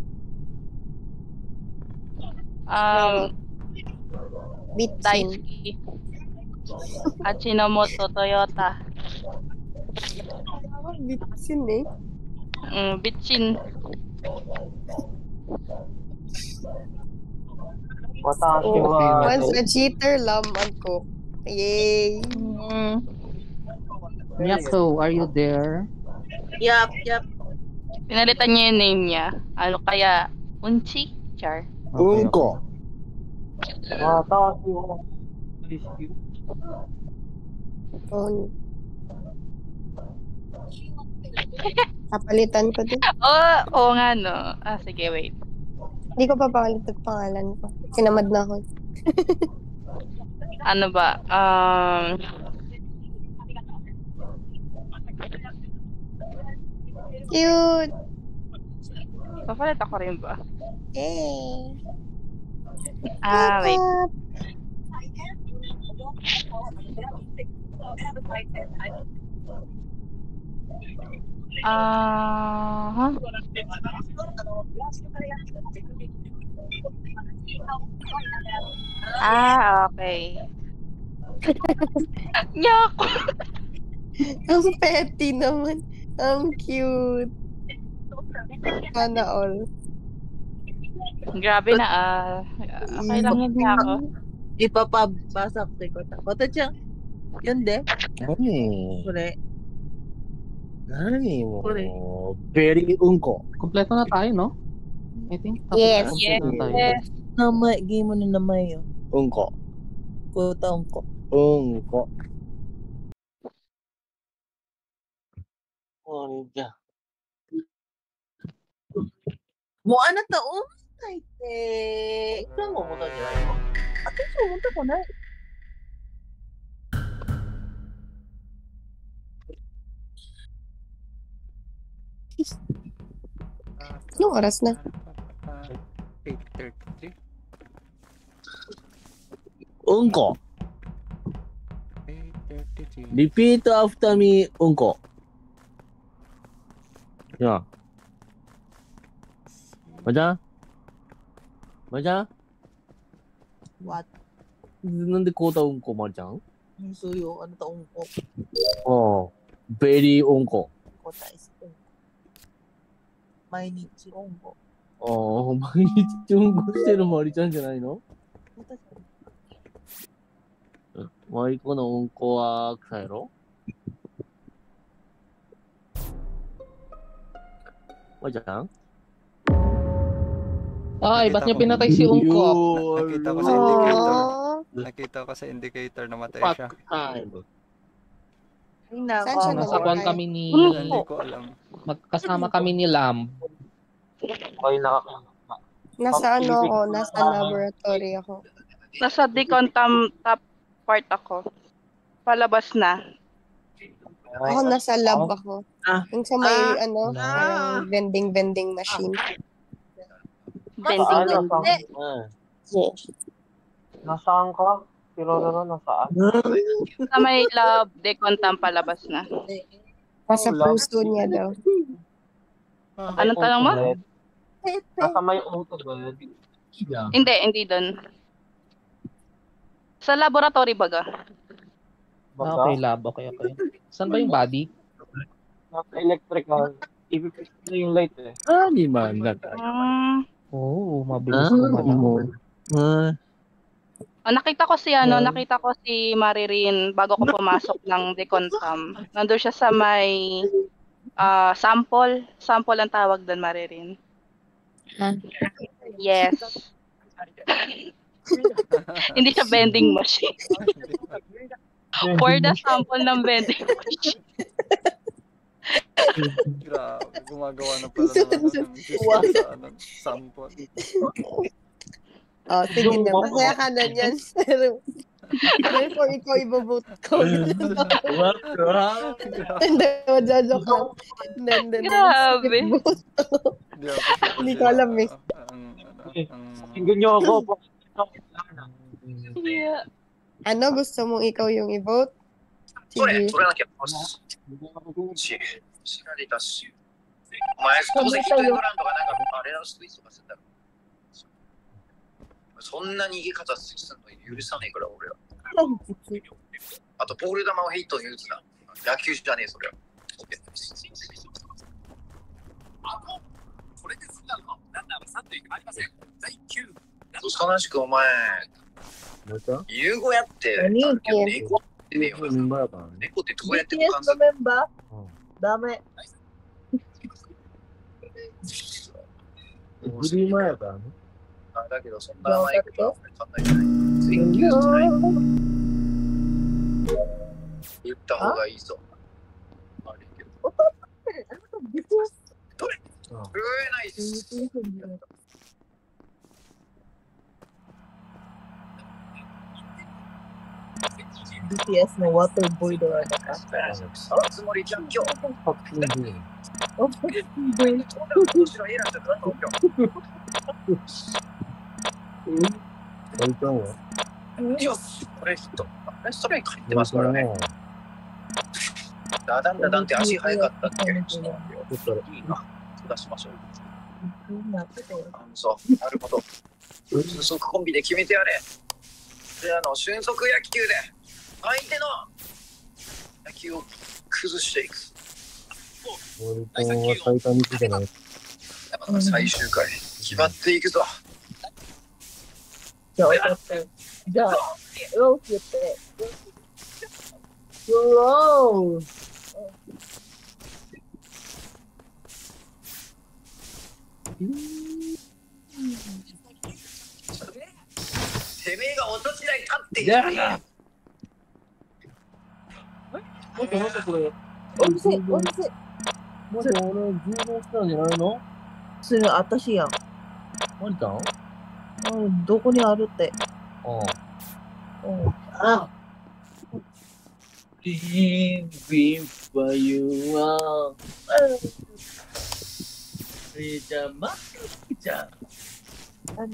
Um, Bitchin. Daisuki. Achinomoto Toyota. Bitchin eh. Mm, bitchin. Watashi Oh, wa once a cheater, laman ko. Yay! Mm. Miyako, are you there? Yup, yup. Pinalitan niya yung name niya. Ano kaya? Unchi? Char. Okay, Unko. Watashi wa Risky. Oh, kapalitan ko din. Oh, oo nga no. Ah, sige, wait. Hindi ko pa pangalit ang pangalan ko. Sinamad na ako. Ano ba? Um, Cute! papalit ako rin ba? Yay! Ah, wait. Up. Ah, huh? Ah, okay. Nyako! Ang petty naman. Ang cute. Sana all. Grabe na ah. Okay lang yan niya ako. Ipapabasa ko ta. Kota-chan. Yun de. 何これ。 何もこれ。 う、ベリーうんこ。 Kompleto na tayo, no? I think. tapos Yes. na Yes. na tayo. Yes. Namay, game mo na namay yun. うんこ。 Kota ko. うんこ。こんにちは。 もうあなた、おんたいって、いくらも思ったんじゃないの？私思ったことない。 Anong oras na? eight thirty-three. うんこ。 eight thirty-three. Repeat after me, うんこ。いや。まちゃんまちゃん What? なんでこうたうんこ、まるちゃん So yun, ano taong ko? ああ。ベリーうんこ。 Kota is ko. 毎日音語。 ああ、毎日うんこしてるまりちゃんじゃないのマリコのうんこは臭いやろまりちゃん Ay, ba't niyo pinatay si Ungkop? Nakita ko sa indicator. Aww. Nakita ko sa indicator na matay Fuck siya. time. Ay, nako. Saan siya Nasa namatay? kwan kami ni... Hindi ko alam. Magkasama kami ni Lamb. Okay, nakakita. Nasa ano ako, nasa laboratory ako. Nasa decontam top part ako. Palabas na. Ako nasa lab ako. Ah. Yung sa may Ah. ano, Ah. parang vending-vending machine. Bending Saan? din. Nasaan? Ah. Yes. Nasaan ka? Si Rororo, nasaan? Sa may lab, decontam palabas na. Nasa Lab. puso niya daw. Anong tanong mo? Nasa may auto ba yun? Hindi, hindi doon. Sa laboratory baga. Ah, Baga? okay, Lab. Okay, okay. Saan ba yung body? Nasa electrical. Ibig na yung light eh. 何man na tayo? Hmm. Oo, oh, mabilis Ah, naman. mo. Ah. Oh, nakita ko si ano, nakita ko si Maririn bago ko pumasok ng decontam. Nandun siya sa may ah, sample. Sample ang tawag doon, Maririn. Ha? Yes. Hindi siya vending machine. For the sample ng vending machine. Grabe, gumagawa na pala ng ano, ng business sa ano, sample. Oh, sige na. Masaya ka na yan. Pero, before ikaw ibovote ko. What the hell? Hindi, majajo ka. Hindi, hindi. Grabe. Hindi ako sure Hindi kasi ko alam na, eh. Ang, ano, ang, Tingnan niyo ako. Yeah. Ano, gusto mong ikaw yung i-vote? Sige. 取らなきゃし、知られたし。お前、どうせヒットエンドランドがなんか、あれのスクイズとかするんだろ。そんな逃げ方するの許さねえから、俺は。あと、ボール球をヒットに打つな。野球じゃねえ、それは。 そしかなしくお前、融合やって、 何言ってんの猫ってねえよ。 メンバーやからね。 猫ってどうやって感ビーティーエスじのメンバーダメ。 フリーマやからね。 あだけど、そんな甘いことは考えてない。追求しない。言った方がいいぞ。悪いけど。 お父さん、あなたビーティーエスどれ震えないっす。 ビーティーエス ビーティーエス のワーターボイドラーだから。 あつ森ちゃん、今日。 白金で。 おすごい。 どちらいいなんて何の今日。 おいちゃんはよし、これヒット。レストランに入ってますからね。ダダンダダンって足早かったっけ。いいな。出しましょう。あそう、なるほど。俊足コンビで決めてやれ。で、あの、俊足野球で相手の野球を崩していく。 おいちゃんは最多につじゃない。 最終回、決まっていくぞ。 じゃあ、じゃあ、ロース言って。ロース。 てめえがお立ち台立っている。 もっとなんかこれ、 お店、お店。 もっと俺、充電したんじゃないの？ それ、あたしやん。 マリちゃん？ うん、どこにあるって。 あうん。 あ。Living for you は、えじゃあ、マリちゃん。 何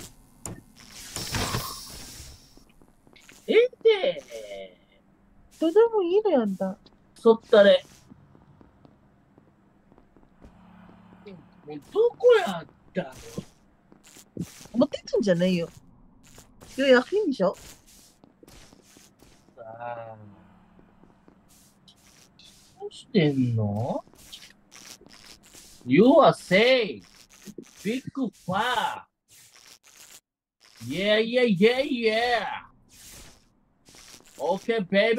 えってどれでもいいのやんだ。 そったれ。もうどこやったの？ 持ってくんじゃないよ。予約品でしょ？ さあ。どうしてんの？ You are safe. Big far. Yeah, yeah, yeah, yeah. Okay, baby.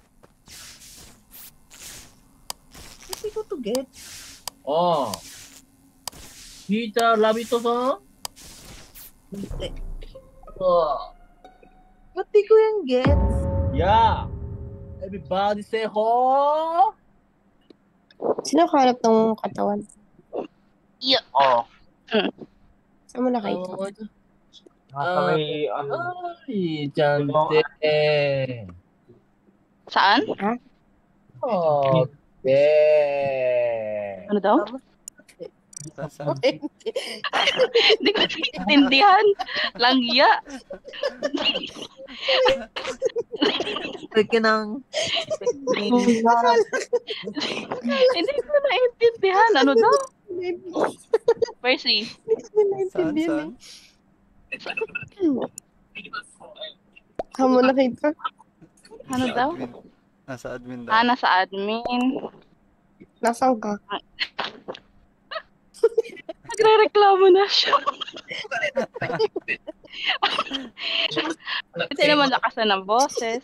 What you got to get? ああ。聞いた、ラビットさん？ 見て。 ああ。 What you going get? Yeah. Everybody say ho. Sino kaharap ng katawan? Yeah. Oh. Saan mo nakita? Nasa may, ano, Ay, Jante. Saan? Okay. Ano daw? Saan, saan? Hindi ko naiintindihan. Langya. Pwede ng... Hindi ko naiintindihan. Ano daw? Percy. Saan, saan? Saan mo nakita? Ano daw? Admin. Nasa admin daw. Ah, nasa admin. Nasaan ka? Nagre-reklamo na siya. Kasi naman lakasan ng boses.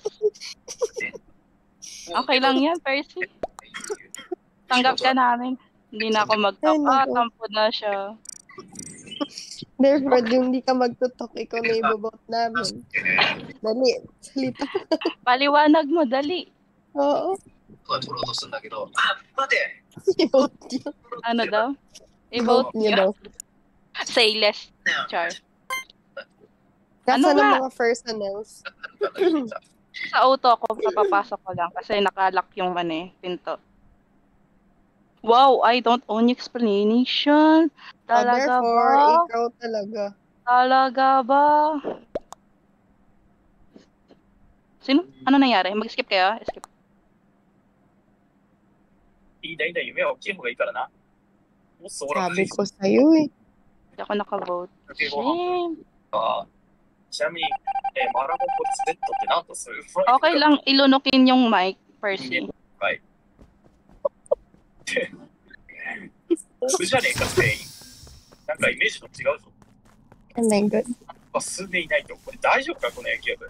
Okay lang yan, Percy. Tanggap ka namin. Hindi na ako magtaka. Tampo na siya. Therefore, yung hindi ka magtutok, ikaw na ibabot namin. Dali, salita. Paliwanag mo, dali. Oo. 取ろうとするんだけど、あ、待て。 I-vote niyo. Ano daw? I-vote I-vote niyo niya? daw. Say less, Char. Nasa Ano ng nga? mga personals. Sa auto ako, papapasok ko lang kasi nakalock yung ano eh, pinto. Wow, I don't own explanation. Oh, Talaga therefore, ba? ikaw talaga. Talaga ba? Sino? Ano nangyari? Mag-skip kayo? Skip. いいだいだ夢は大きい方がいいからな。もうそうら Sabi ko sa'yo eh. Hindi ako nakavote. ご飯 Shame. あちなみに、えーマラモンポテトってなんとする Okay lang ilunukin yung mic, Percy. はい。オフじゃねえか、全員。 なんかイメージと違うぞ。 Oh my god. あ、進んでいないと。これ大丈夫か、この野球部。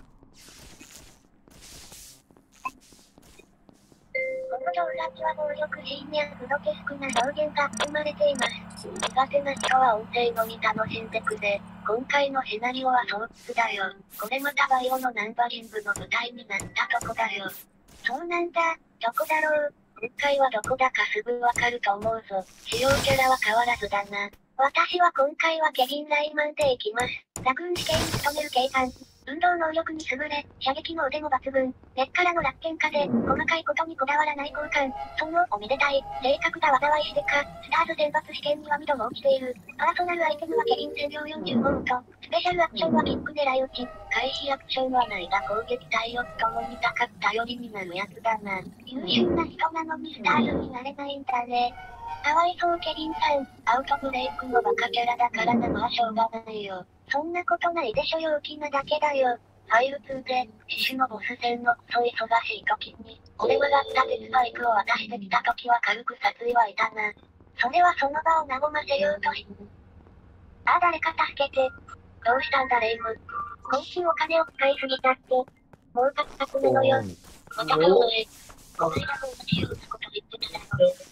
この動画には暴力シーンやグロテスクな表現が含まれています。苦手な人は音声のみ楽しんでくれ。今回のシナリオはソープだよ。これまたバイオのナンバリングの舞台になったとこだよ。そうなんだ。どこだろう。今回はどこだかすぐわかると思うぞ。主要キャラは変わらずだな。私は今回はケビン・ライマンでいきます。ラグーン試験に務める警官。運動能力に優れ、射撃の腕も抜群。根っからの楽天家で、細かいことにこだわらない交換。その、おめでたい、正確な災いしでか、スターズ選抜試験にはにども落ちている。パーソナルアイテムはケビン専用よんじゅうごウント。スペシャルアクションはキック狙い撃ち。回避アクションはないが攻撃対応ともに高く頼りになるやつだな。優秀な人なのにスターズになれないんだね。かわいそうケビンさん、アウトブレイクのバカキャラだからな、まあしょうがないよ。そんなことないでしょ、陽気なだけだよ。ファイルツーで、死守のボス戦のクソ忙しい時に、俺はがった鉄パイプを渡してきた時は軽く殺意はいたな。それはその場を和ませようとし、ああ、誰か助けて。どうしたんだレイム。今週お金を使いすぎたって。もうたったくめのよ。また買うのへ。この間も私を打つこと言ってただろう。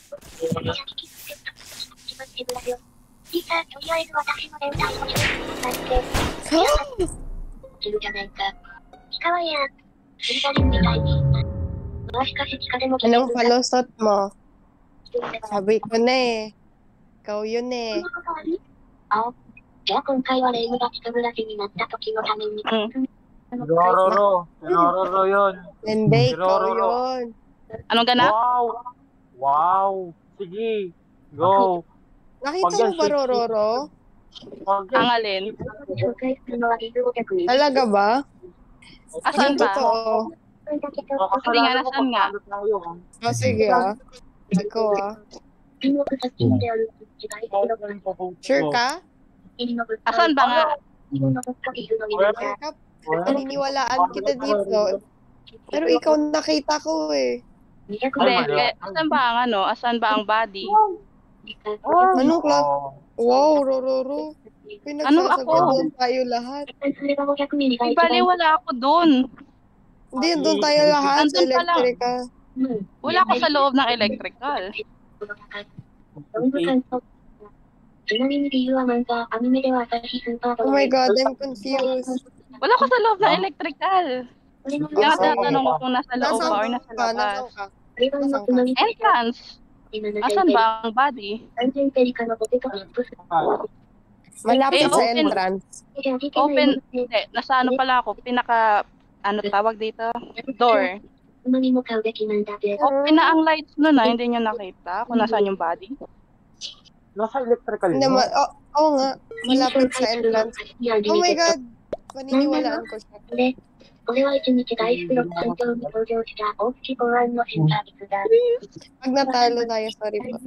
いさ、とりあえず私の連帯を調査になって。するじゃないか。地下はや、スリザリンみたいに。まあしかし地下でも Anong palusot mo? Sabi ko na eh. Ikaw yun eh. あ、じゃあ今回はレイムが地下暮らしになった時のために。 Rororo. Rororo yun. Hindi, ikaw Rororo. yun. Anong ganap? Wow! Wow! Sige! Go! Nakita mo ba, Rororo? Ang alin? Talaga ba? Asan Yung ba? totoo. Hindi nga, nasaan nga? Oh, sige ah. Ako ah. Sure ka? Asan ba nga? Paniniwalaan kita dito. Pero ikaw nakita ko eh. Hindi, asan ba ang ano? Asan ba ang body? Ano kla? Wow, Rororo. Pinagsasabi ako? doon tayo lahat. Bali, wala ako doon. Hindi, doon tayo lahat sa Andun pala. electrical. Wala ako sa loob ng electrical. Oh my God, I'm confused. Wala ako sa loob ng electrical. Kaya tatanong ko kung nasa loob ba or nasa Nasaan labas. ka? Nasaan ka? Entrance. Asan ba ang body? Malapit Eh, sa open. entrance. Open. Hindi, nasa ano pala ako, pinaka, ano tawag dito? Door. Open na ang lights nun na, hindi nyo nakita kung nasaan yung body. Nasa electrical Hindi, yun. ma- oh, oo nga. Malapit sa entrance. Oh my God. Paniniwalaan ko siya. これは一日大好きの環境に登場した大き公安の新サービスだ。 Pag natalo tayo, sorry po.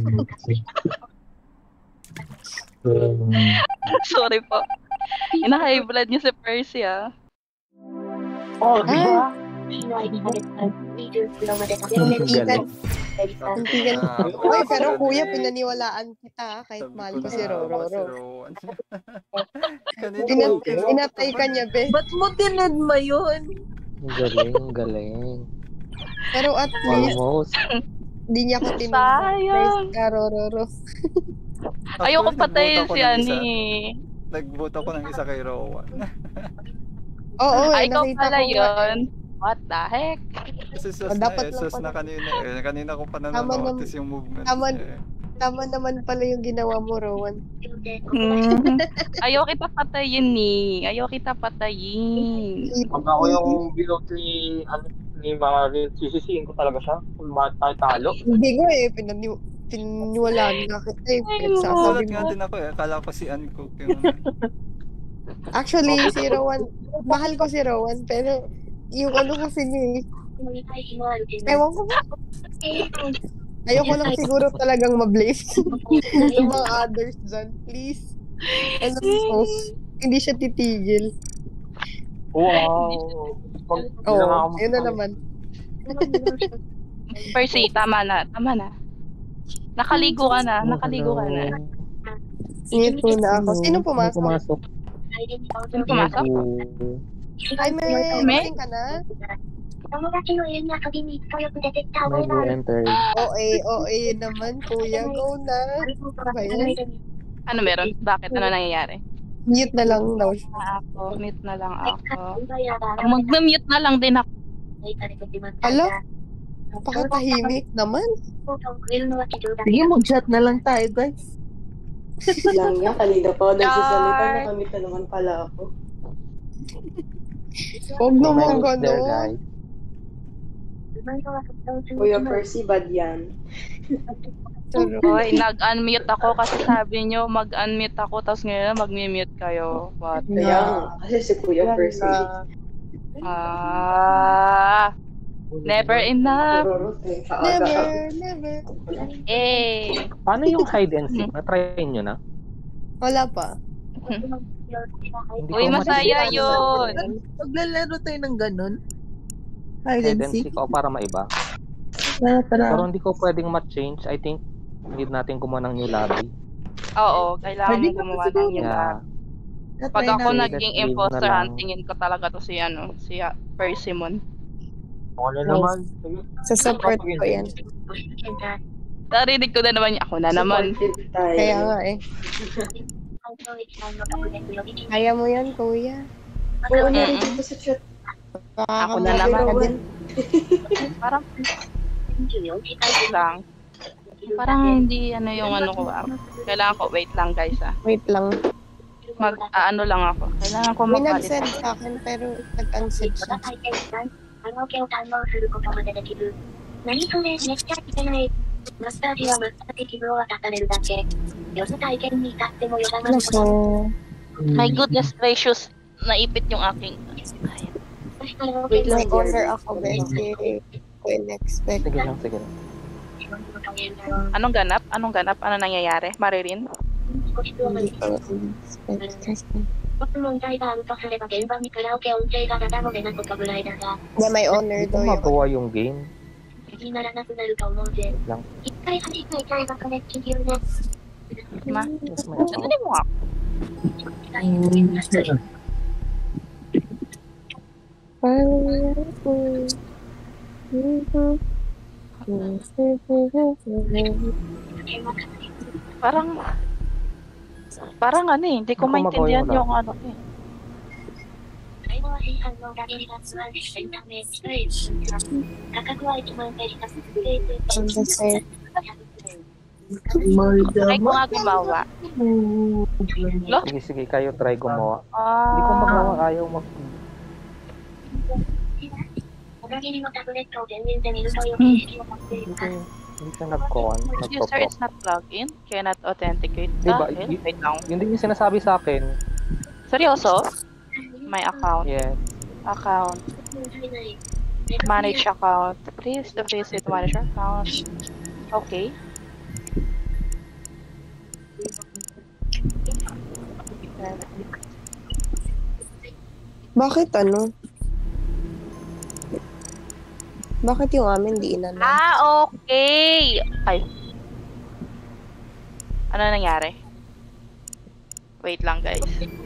Sorry po. Ina-high blood niyo si Percy ah. Oh, di ba? Pintigan. Pintigan. Oy, pero kuya, pinaniwalaan kita kahit mahal ko si Rororo. Pinat- pinatay ka niya, be. Ba't mo tinadma yun? Ang galing, ang galing. Pero at least, Almost. di niya ko tinunod. Sayang. Ka, Rororo. Ayoko patayin nag-vote ako si ng Ani. isa. Nag-vote ako ng isa kay Rowan. Oo, Ay, eh, ikaw nakita pala ko nga. yun. What the heck? Sus Oh, na, dapat eh, lang sus pala. na kanina eh. Kanina ko pa Tama nanonotice naman. yung movement Tama, niya eh. tama naman pala yung ginawa mo, Rowan. Hmm. Ayaw kita patayin ni. Ayaw kita patayin. Pag ako yung bilog ni, ano, ni Marin, sisisihin ko talaga siya kung bakit tayo talo. Hindi ko eh, pinani- pinaniwalaan nga kita eh. Ay, Pinagsasabi Sulat nga mo. din ako eh. Akala ko si Ann Cook yung... Actually, si Rowan, mahal ko si Rowan, pero yung ano kasi niya eh. Ewan ko ba? Ayoko lang siguro talagang ma-blame yung mga others dyan. Please. Ano po? Hindi siya titigil. Wow! Pag, Oo, ilang ako oh, yun na naman. Percy, tama na. Tama na. Nakaligo ka na. Nakaligo ka na. Mute muna ako. Sino Sino pumasok? pumasok? Sino pumasok? Negu. Ay, may May? gising ka na? 友達の家に遊びに行くとよく出てきた覚え Negu がある。 entered. O A, O A naman, kuya. Go na. Ba yan? Ano meron? Bakit? Ano nangyayari? Mute na lang daw siya. Ah, ako. Mute na lang ako. Mag-mute na lang din ako. Alo? Pakatahimik naman. Sige, mag-chat na lang tayo, guys. Lang niya, kanina pa ako nagsasalita, Char! nakamit na naman pala ako. Huwag So, naman Negu's there, gano'n. guys. Kuya Percy, bad yan. Hoy, nag-unmute ako kasi sabi nyo mag-unmute ako tapos ngayon mag-mute kayo. What? Kaya nga, kasi si Kuya Percy. Ah, never enough. Never, never. Eh. Paano yung hide and seek? Na-try nyo na? Wala pa. Hindi Uy, ko masaya ma-check. yun. Maglalaro tayo ng ganun. Hide Hide and and seek. seek o para maiba. Tara, tara. Pero hindi ko pwedeng ma-change. I think need natin gumawa ng new lobby. Oo, kailangan Pwede mo ka gumawa pa ng siguro. yung Yeah. Pag ako natin. naging Let's leave imposter na lang. huntingin ko talaga to si ano, si uh, Persimmon. Ako na naman. Sa support ko yan. Narinig ko na naman niya. Ako na naman. Kaya nga eh. Kaya mo yan, kuya. Oo, narinig ko sa chat. Ako na naman. Ka din. Parang lang. Parang hindi ano yung ano ko. ah. Kailangan ko, wait lang guys ah. Wait lang. Mag, ah, ano lang ako. Kailangan ko May mag-validate. nag-send sa akin pero nag-unsend siya. カラオケを堪能することまでできる。何それ、めっちゃ聞けない。マッサージはマッサージ器具を渡されるだけ。よそ体験に至ってもよだまのこと。 So, My goodness gracious. Naipit yung aking. wait lang, order ako, Becky. Ko in-expect. Sige lang, sige lang. Anong ganap? Anong ganap? Ano nangyayari? Maririn? Hindi ko in-expect. 問題があるとすれば現場にカラオケ音声がなだのでなことぐらいだが、 Na may honor Hindi ko daw yung magawa yung game. 気にならなくなると思うぜ。 Wait lang. 一回弾いちゃえばこれちぎるね。 Ma? Yes, may Ano din mo ako? Parang, parang ano eh, hindi ko Hindi ko maintindihan magawa yung yung ano eh. 最後は生産のラベルが座りしてため、ストレージ。価格はいちまんペリカスステージ。 Try ko nga gumawa. Lo? Sige, sige, kayo try gumawa. Ah. Hindi ko magawa, ayaw mag... 裏切りのタブレットを電源で見るという形式を持っている。 Hindi siya nag-con, User nagpo-pro. is not plugged in, cannot authenticate. Diba, Dahil, y- wait lang. Yun din yung sinasabi sa akin. Seryoso? My account. Yes. Account. Manage account. Please to visit manage account. Okay. Bakit ano? Bakit yung amin di inano? Ah, okay. Ay. Ano nangyari? Wait lang, guys.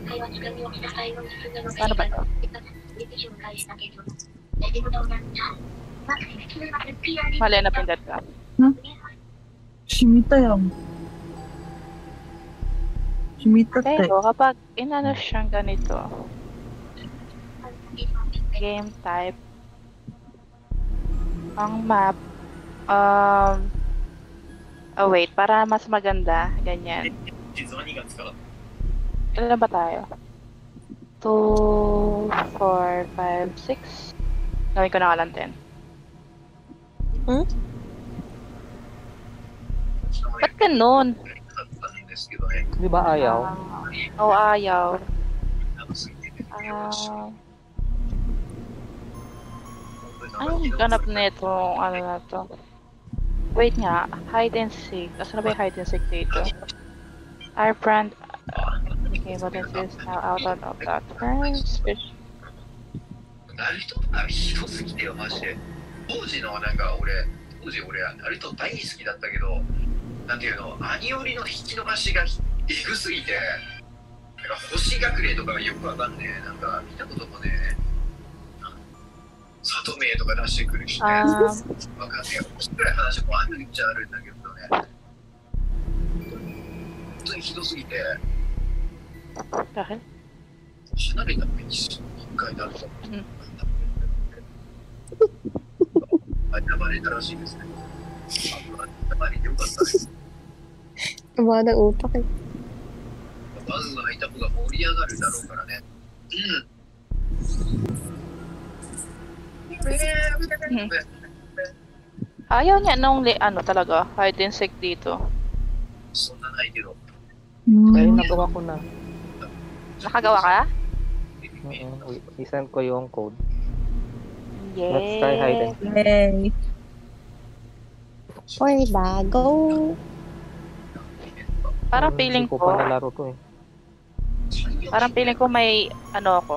Paano ba ito? Mali na pindot ka. Shimita yan. Shimita te. Pero kapag inano siyang ganito, game type, ang map, um, oh wait, para mas maganda, ganyan. 実はにがつから Ilan ba tayo? two, four, five, six. Gawin ko na nga lang ten. Hmm? Ba't ganun? だったんですけどね。 Di ba ayaw? Oo, oh, ayaw. 長すぎてできま Ah, した。 anong ganap nito? Ano na to? Wait nga, hide and seek. Asan na ba yung hide and seek dito? Our brand. Okay, but this is now out of that. First, ナルトあひどすぎてよマジで。当時のなんか俺当時俺ナルト大好きだったけど、なんていうの、兄寄りの引き伸ばしがエグすぎて、なんか星隠れとかよくわかんねえ。なんか見たこともねえ。里名とか出してくるしね。 あわかんねえ。面白い話もあるっちゃあるんだけどね。本当にひどすぎて、 Dahil? 離れたのに一回だと。 うん。 選ばれたらしいですね。選ばれてよかったね。 Tama ng utak eh. バズがいた方が盛り上がるだろうからね。うん。 Hmm. Ayaw niya nung li- ano talaga, hide and seek dito. そんなないけど。 Ayun, nagawa ko na. Nakagawa ka? Mm-mm. I-send ko yung code. Yay! Let's try hide and seek. Yay! Or bago. Parang Hmm, feeling Hindi ko ko, pa nalaro to eh. parang feeling ko may ano ako.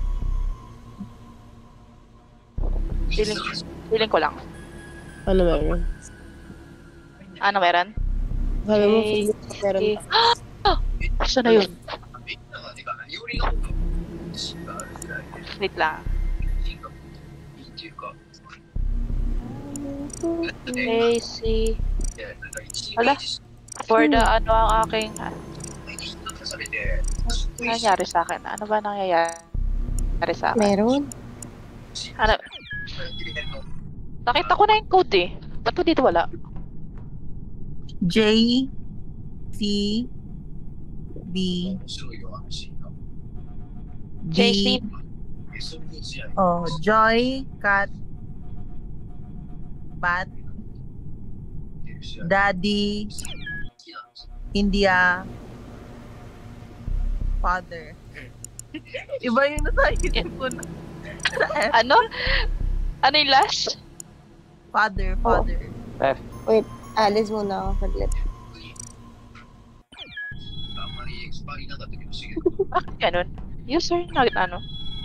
Feeling, feeling ko lang. Ano meron? Ano meron? Sabi mo, Eh, feeling ko meron eh, pa. Asa na yun? Wait lang. Lazy. Wala. For the ano ang aking... Ano nangyari sa akin? Ano ba nangyayari sa akin? Meron. Ano? Nakita ko na yung code eh. Ba't ko dito wala? J C B J C. Oh, Joy, Cat, Pat, Daddy, India, Father. Iba yung nasa isip ko na. Ano? Ano yung last? Father, Father. F. Wait, alis muna ako saglit. Bakit ganun? User na ano?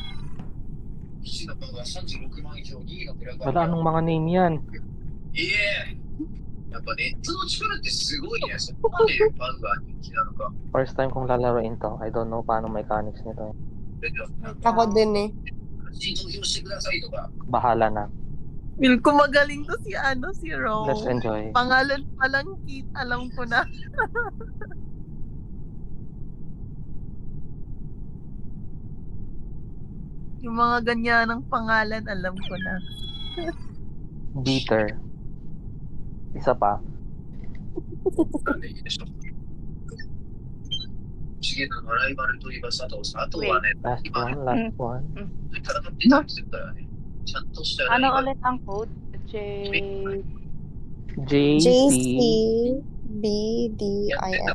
Wala, anong mga name yan? いえ、やっぱネットの力ってすごいね。そこまでバズが人気なのか。 First time kong lalaroin to. I don't know paano mechanics nito eh. Ako din eh. Bahala na. Feel ko magaling to si ano, si Ro. Let's enjoy. Pangalan pa lang kit, alam ko na. Yung mga ganyan ng pangalan, alam ko na. Bitter. Isa pa. Last one, last one. Ano ulit ang code? J... J J C C B D I F.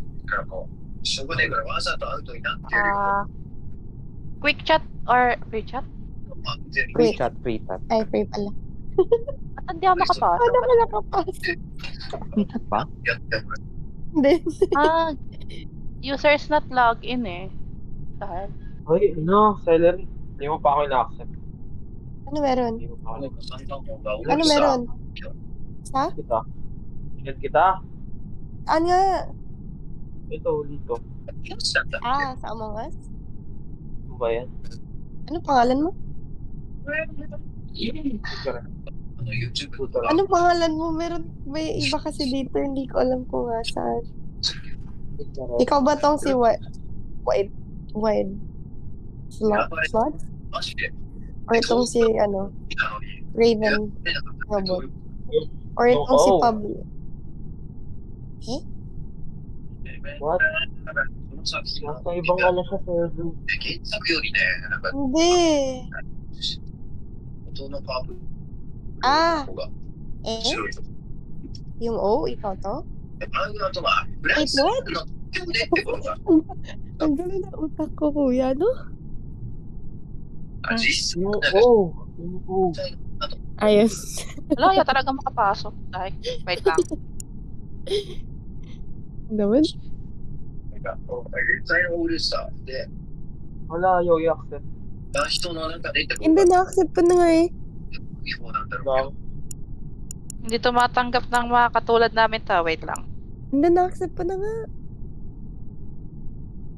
Ah... quick chat or free chat? Free chat, free chat. Ay, free pala. Ba't hindi ako makapasok? Paano ka nakapasok? Free chat pa? Hindi. Ah, user is not log in eh. Dahil. Ay, ano, celery. Hindi mo pa ako ina-accept. Ano meron? Hindi mo pa ako ina-accept. Ano meron? Sa? Kita. Ingat kita. Ano nga? Ito, dito. Ah, sa Among Us? Ano ba yan? Ano pangalan mo? Ano pangalan mo? Meron, may iba kasi dito. Hindi ko alam kung nga saan. Ikaw ba tong si White? White? White? Slot? Slot? Or itong si, ano? Raven Robot? Or itong si Oh. Pablo? Eh? What? Nasa ibang ano siya, server. Hindi. Ah. Eh? Yung O? Ikaw to? Wait, what? Ang gulo na utak ko, kuya, no? Yung O. Yung O. Ayos. Wala, ya talaga makapasok. Dahil, wait lang. Naman? Wala, ayaw i-accept. Hindi, na-accept ko na nga eh. Lang. Hindi tumatanggap ng mga katulad namin ta. Wait lang. Hindi, na-accept ko na nga.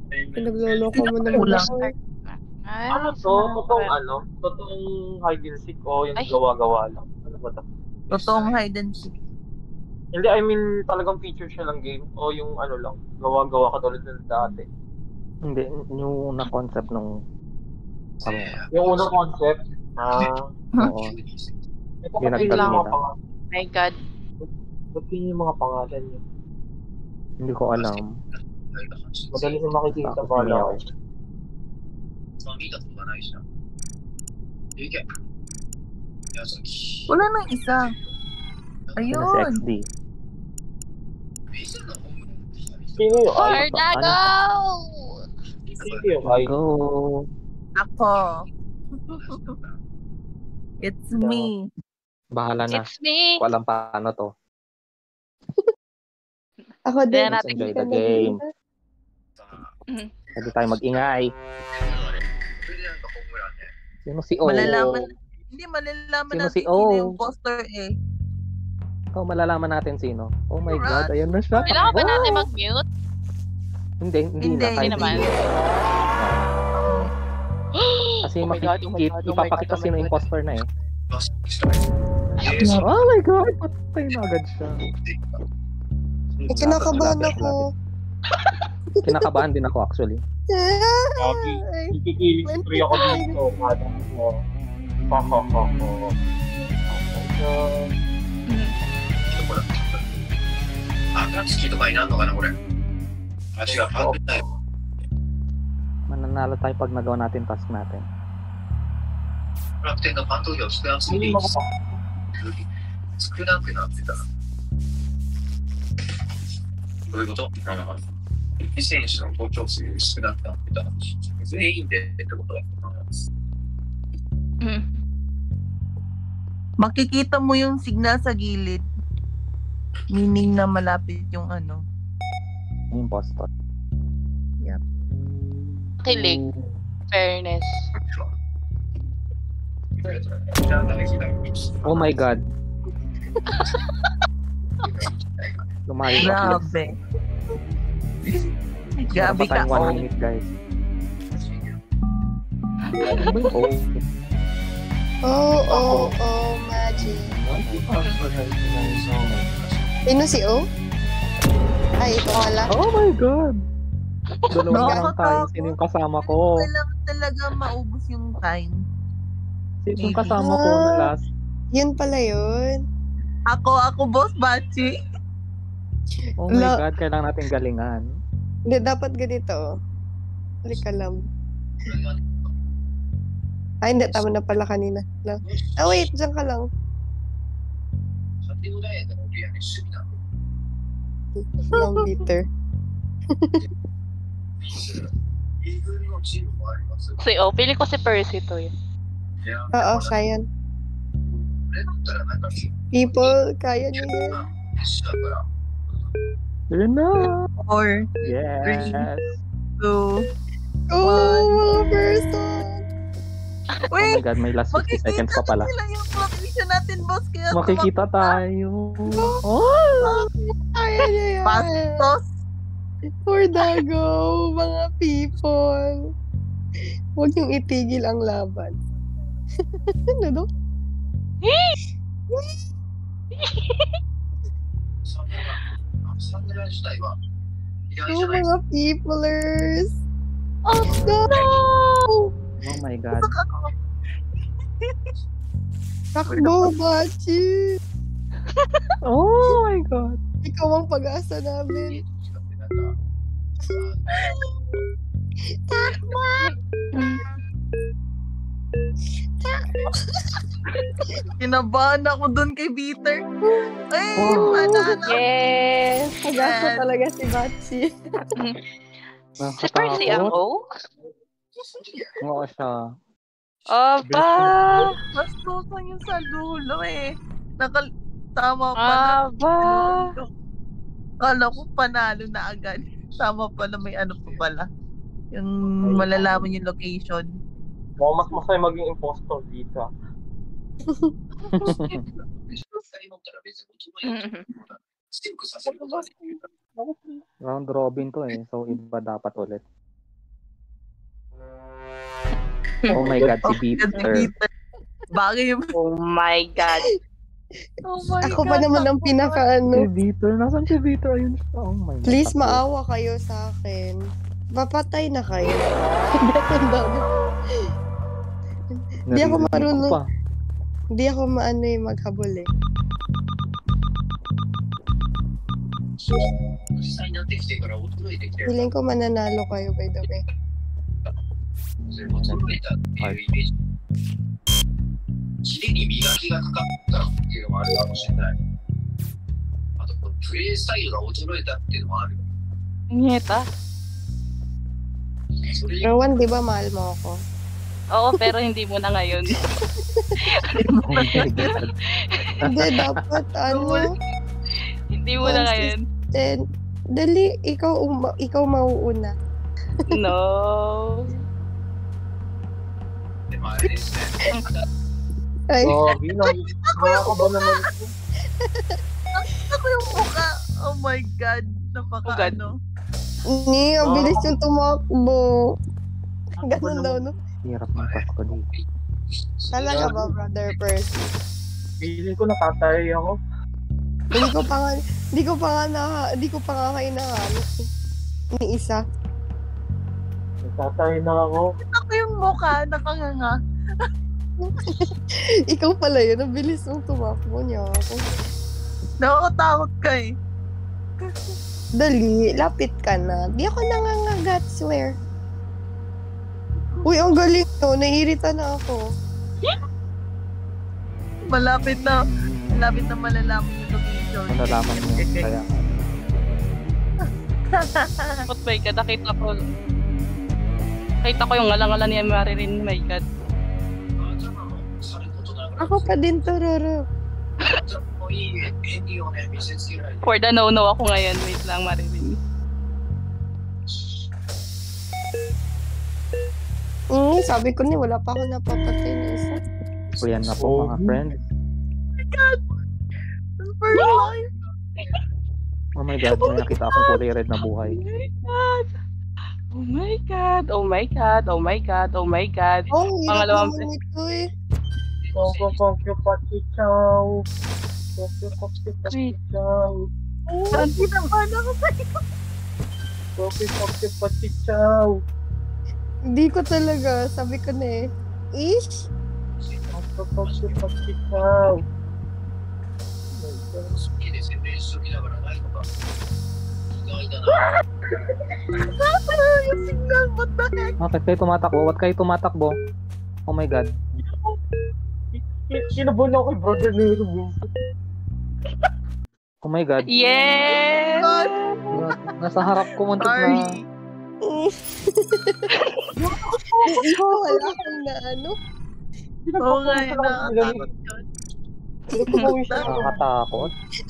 Pinagloloko mo naman Kulang. ako eh. Ay, Ano to? Totoong ano? Totoong hide and seek o yung Ay. gawa-gawa lang? Ano ba to? Totoong hide and seek. Hindi, I mean talagang feature siya ng game o yung ano lang, gawa-gawa katulad ng dati. Hindi, yung na concept nung Among Us. Yung unang concept, ah, Oo. ito Wait kasi yung lang. mga pangalan. My God. Ba't yun yung mga pangalan niya? Hindi ko alam. Madali yung makikita Basta ako ba sumiyaw. lang? まあ見たことがないしな。いけ。宮崎。 Wala nang isa. Sino si Ayun. X D? Sino yung ay? Bardago! Sino yung ay? Go! Ako. It's me. Bahala na. It's me. Ko alam paano to. Ako din. Kaya Let's enjoy the game. Pwede tayo mag-ingay. Sino si O? Malalaman, hindi malalaman Sino natin si O? sino yung poster eh. Ikaw, malalaman natin sino. Oh my God, ayan na siya. Kailangan ba Takbo! natin mag-mute? Hindi, hindi, Hindi, na. Kahit Hindi naman. Kasi Oh my God, oh my makikit, God, oh my ipapakita God, oh my sino God. imposter na eh. Oh my God, patay na agad siya. Eh, kinakabahan Lapit, ako. Kinakabahan din ako actually. Gagi. Ikikiling spree ako dito. Ano ko. Ha ha ha ha. Oh 暁とかになるのかなこれ。足がパンだよ。 Mananalo tayo pag nagawa natin task natin. 楽天のファン投票少なすぎて少なくなってた。どういうこと？選手の投票数少なくなってた。全員でってことだと思います。 Makikita mo yung signal sa gilid. Meaning na malapit yung ano. Impostor. Yep. Kilig. Fairness. Oh my God. Lumayo ka. Grabe. Grabe ka, tayong one oh. minute, guys. Oh. Oh, oh, oh, magic. Sino si O? Ay, ito pala. Oh my God. Dalawa na lang Nakakatakot. tayo. Sino yung kasama ko? Kailangan talaga maubos yung time. Sino yung kasama ko na last? Yun pala yun. Ako, ako, Boss Bachi. Oh my La- God, kailangan natin galingan. Hindi, dapat ganito. Halika lang. Ay, hindi. Tama na pala kanina. No. Ah, wait. Diyan ka lang. Long bitter. Si O, pili ko si Percy to yun. Oo, siya yan. People, kaya niyo yan. Yun na. Or, Yes. two, Oh, mga person! Oh my God, may last fifty seconds pa pala. Sila yung location natin, boss. Kaya Makikita tayo. Oh! Kaya niyo yan. Pastos. Bardago, mga people. Huwag niyong itigil ang laban. Ano do? Oh, mga peoplers. Oh, no! Oh my God. Takbo, Bachi! Oh my God. Ikaw ang pag-asa namin. Takbo! Kinabahan ako dun kay Peter. Ay, Oh. manana. Yes! Pag-asa talaga si Bachi. Si Percy ang O? Oo siya. Aba! Bastusan yung sa dulo eh. Nakal... Tama pala. Aba! Kala ko panalo na agad. Tama pala, may ano pa pala. Yung malalaman yung location. Mukhang mas masaya maging impostor dito. Round robin to eh. So iba dapat ulit. Oh my God, si Peter. Bagay yung... Oh my God. Oh my Ako God. pa naman ang pinaka Si ano. Peter, nasan si Peter? Ayun siya. Oh my God. Please, takbo. maawa kayo sa akin. Papatay na kayo. Hindi ako dami. Hindi ako Naririnig ko marunong. pa. Hindi ako maano yung maghabol eh. 実際になってきてから驚いてきてる。 Feeling ko mananalo kayo by the way. 驚いたっていうイメージ。ヒレに磨きがかかったっていうのもあるかもしれない。あと、プレイスタイルが衰えたっていうのもある。 Nyeta. それ Rowan, di ba mahal mo ako? Oo, pero hindi mo na ngayon. Oh my God. Hindi, dapat ano. Hindi mo na ngayon. Then, dali, ikaw, uma, ikaw mauuna. No. でもあれですね。 Ay, Gagi na. Nakakaba naman ito. Ako yung mukha. Oh my God. Napaka Oh God. ano. ni, ang bilis yung tumakbo. Ganun daw, no? Hirap ng Pasko dito. Talaga ba, brother Percy? Feeling ko natatay ako. Hindi ko pa nga, hindi ko pa nga na, hindi ko pa nga kayo nahanap eh. Ni isa. Natatay na ako. Ako yung mukha. Nakanganga. Ikaw pala yun, ang bilis mong tumakbo niya ako. Nakakatakot ka eh. Dali, lapit ka na. Di ako nangangagat, swear. Uy, ang galing to. Naiirita na ako. Malapit na. Malapit na malalaman yung location. Malalaman mo yun. Kaya, But my God, nakita ko. Nakita ko yung ngalangalan ni Marilyn. My God. じゃあ、さることながら、 Ako pa din to, Roro. とてもいい演技をね、見せつけられて。 For the no-no ako ngayon. Wait lang, Marilyn. Mm, sabi ko ni, wala pa ako napapatay na isa. so yan na po mga friends. For life. Oh my God, may nakita akong kulay red na buhay. Oh my God. Oh my God. Oh my God. Oh my God. Oh, hirap Pangalawang naman ito eh. Kokyo, kokyo, pati chow. Kokyo, kokyo, pati chow. Ang kinakahan ako sa'yo. Kokyo, kokyo, pati chow. Hindi ko talaga. Sabi ko na eh. Ish! Kokyo, kokyo, pati chow. 好きで宣伝しときながらないのか。意外だな。 Yung signal, what the heck? Bakit kayo tumatakbo? Ba't kayo tumatakbo? Oh my God. Kinabon ako kay brother na yun. Oh my God. Yes! God, nasa harap ko muntik na. Sorry. Wala akong na ano. Oo nga, eh, nakakatakot yun. Nakakatakot.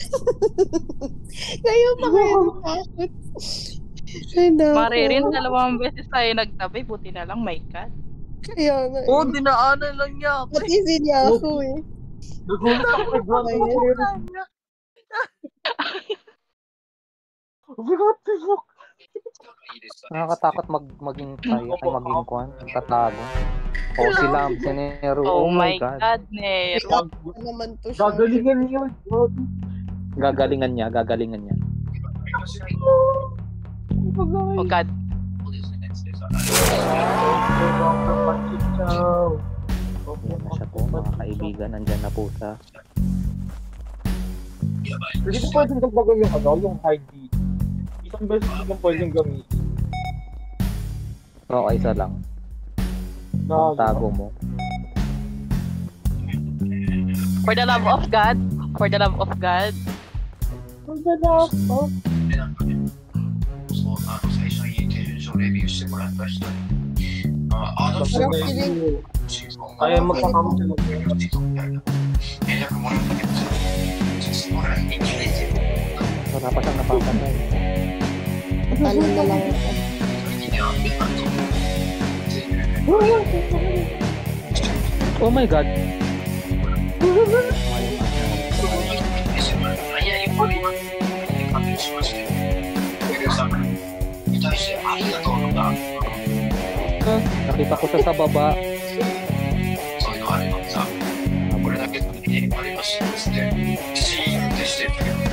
Ngayon pa kayo takot. Ay, naku. Marilyn, dalawang beses tayo nagtabi. Buti na lang, my God. Kaya nga eh. Oo, dinaanan lang niya ako. Pati si Niako eh. Nagulat ako kay brother. Bigot, bigot. Nakakatakot mag maging tayo ay maging kwan, tatago. Oh, si Lam, si Nero. Oh, Oh my my God. God, Nero. Ano naman to siya. Gagalingan niyo. Gagalingan niya, gagalingan niya. Oh God. そうですね。失礼しま Pati chow. Yan na siya po, mga kaibigan. Nandyan na po siya. Hindi ko pwedeng dagdagan yung ano, yung hide beat. Isang beses ko lang pwedeng gamitin. Oo, isa lang. Na, Ang tago mo. For the love of God. For the love of God. ang ganda ako. で、なんかね、そう、あの、最初に手順書レビューしてもらった人に、ああの人が Parang feeling, Kaya magpakamot ng 連絡もらったけどさ、実は人気ないぜ。 Wala pa siyang napapatay. talo na lang ako. 一人で会ってたんぞ。 Oh my God. 早い方に感動しまして、レビューさんに対してありがとうとか、 Nakita ko siya sa baba. ってシーンってしてたけど。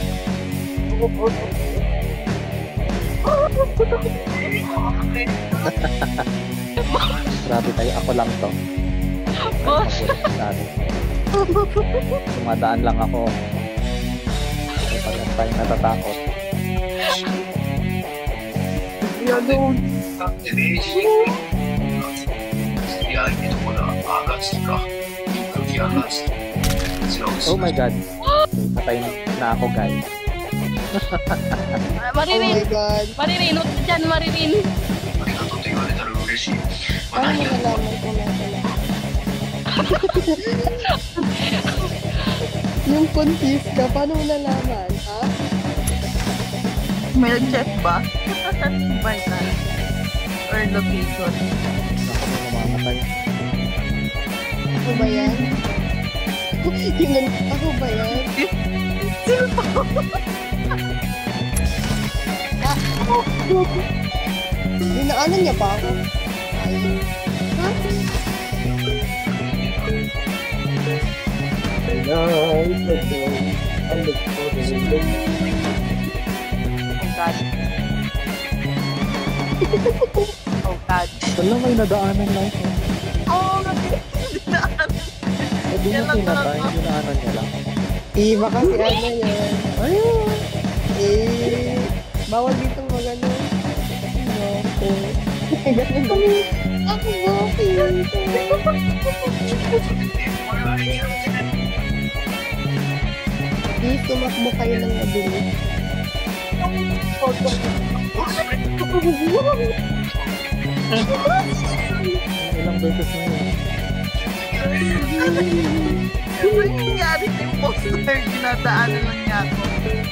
Grabe kayo, ako lang to. Boss! Tumadaan lang ako. Pag tayo natatakot. だって明治神宮いや相手のほら赤字か空気赤字違う Oh my god. Patay na ako, guys. Ah, Maririn! Oh my God. Maririn! Huwag ka dyan, Maririn! ありがとうと言われたら嬉しい Paano mo nalaman kung nasa na? Yung confused ka, paano mo nalaman, ha? May nag-check ba? Vital. Or location. Ako may mamamatay. Ako ba yan? Yung gan- ako ba yan? Sino pa? Ah! Dinaanan niya pa ako. Ay. Ha? Oh God. Wala, may nadaanan lang siya. Oo, dinaanan. Hindi niya pinatay, dinaanan niya lang. Eh, baka si ano yun. Ayun! Eh, bawal dito magano. Ako. Ganun ba? Ako ba? Please, tumakbo kayo ng mabilis. Ilang beses na yun. Ano yung nangyari sa imposter? Dinadaanan lang niya ako.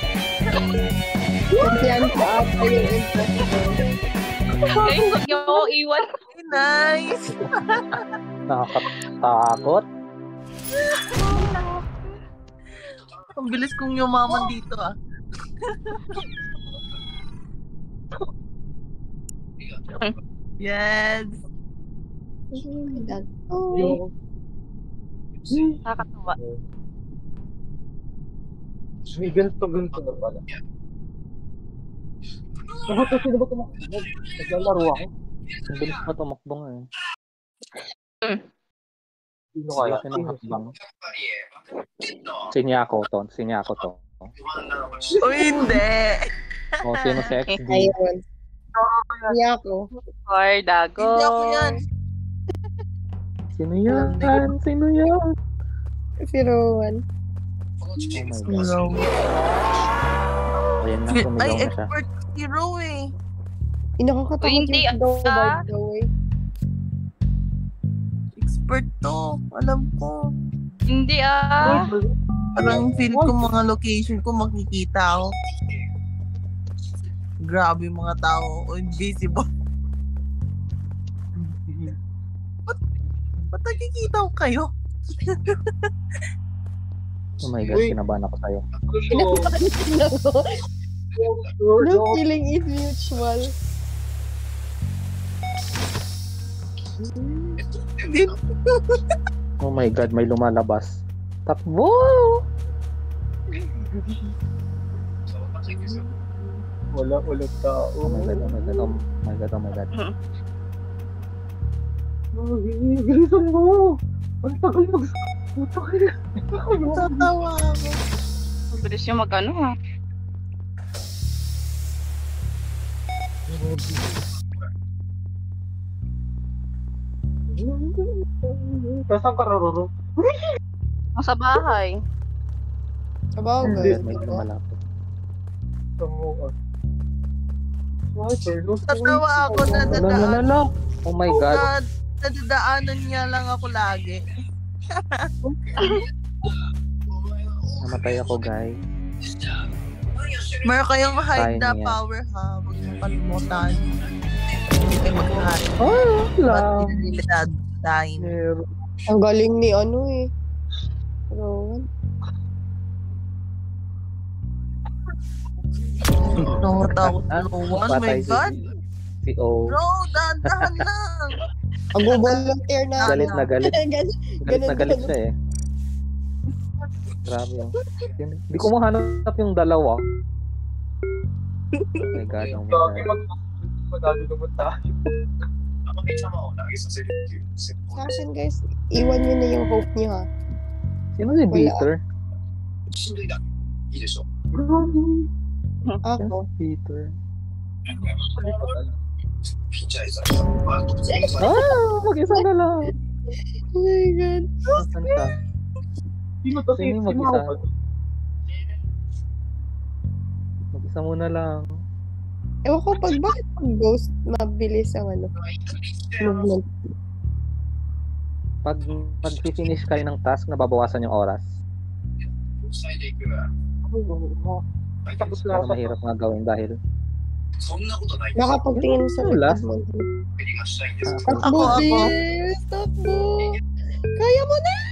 Kumpiyansa ata yung imposter. Guys, huwag niyo ako iwan. Nice! Nakakatakot. Ang bilis kong yumaman dito ah. Yes! Oh. Nakakatawa. May ganito, ganito na pala. Ano to? Sino ba tumakbo? Naglalaro ako. Ang bilis pa tumakbo nga eh. Sino kaya? Laki ng hakbang. Sinyako to. Sinyako to. O hindi! O, sino si X D? Ayun. Hindi ako. Bardagulan. Hindi ako yan! Sino yan? Sino yan? Si Rowan. Oh my God. Hero. Ayan na, Ay, sumigaw na siya. expert hero eh. Eh, nakakatakot Uy, hindi, yung daw, ah. by the way. Expert to. Alam ko. Hindi ah. Parang feel ko mga location ko makikita ako. Grabe yung mga tao. O, invisible. Ba't, ba't nakikita ko kayo? Oh my God, kinabahan ako sa'yo. Pinapanin ako. The feeling is mutual. Oh my God, may lumalabas. Takbo! Wala ulit tao. Oh my God, oh my God, oh my God, oh my God. Bilisan mo! Ang tagal mag... Puta ka na. Tatawa ako. Mabilis yung mag-ano ha. Saan ka rararo? Nasa bahay. Oh Sabagay. my God, may lumalapit. Sa mo ah. Sniper, no? Tatawa ako na Wala, wala, dadaan. wala. Oh my God. Na, nadadaanan niya lang ako lagi. Namatay ako, guys. Meron kayong hide Kaya na niya. power ha. Huwag niyo kalimutan. Hindi kayo mag-hide. Oh, But lang. in limited time. Meron. Ang galing ni ano eh. Rowan. Nakatakot na Rowan. My Patay si- God. Si O. Bro, dahan-dahan lang. Mag-volunteer na. Galit na galit. Gan- Galit na ganun, galit ganun. siya eh. Grabe yung... Hindi ko mahanap yung dalawa. Oh my God, oh my Gagi, God. magpagado naman tayo. Sa akin, guys, iwan nyo na yung hope nyo, ha? Sino si Wala. Peter? Ako. Peter. Ah, mag-isa na lang. Oh my God. Nasaan siya? Sino to? Sino yung Si mag-isa? Mao ba to? Mag-isa muna lang. Ewan ko, pag bakit pag ghost, mabilis ang ano, movement. Pag mag-finish kayo ng task, nababawasan yung oras. Tapos Pero mahirap nga gawin dahil... Nakapagtingin sa Wala. likod mo. Ah, Takbo, Ako, ako. sis! Takbo! Kaya mo na!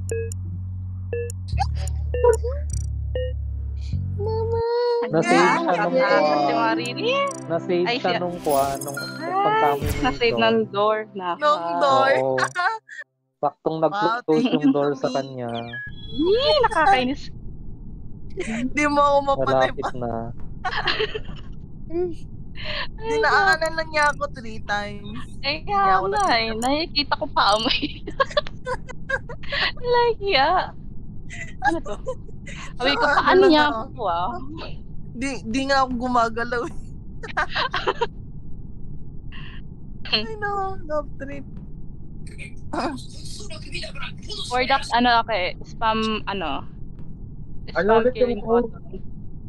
Mama! Na-save Ah, siya nung nakatakot si kuha. Marini. Na-save Ay, siya siya. nung kuha. Nung Ay, pagpamili na-save ng door. Naka. Nung door. Oo. Saktong nag-close thank yung you, door sa Mami. kanya. Yee, nakakainis. Di mo ako mapatay Malapit pa. na. Dinaanan lang niya ako three times. Eh, Hindi niya kaya ako nga eh. nakita. Nakikita ko pa amoy. Like, yeah. Ano to? Sabi ko, Saka saan ano lang niya ako. ako ah? Di, di nga ako gumagalaw. Ay no, love trip. Or that, ano, okay, spam, ano, Ano spam ulit killing yung code? button.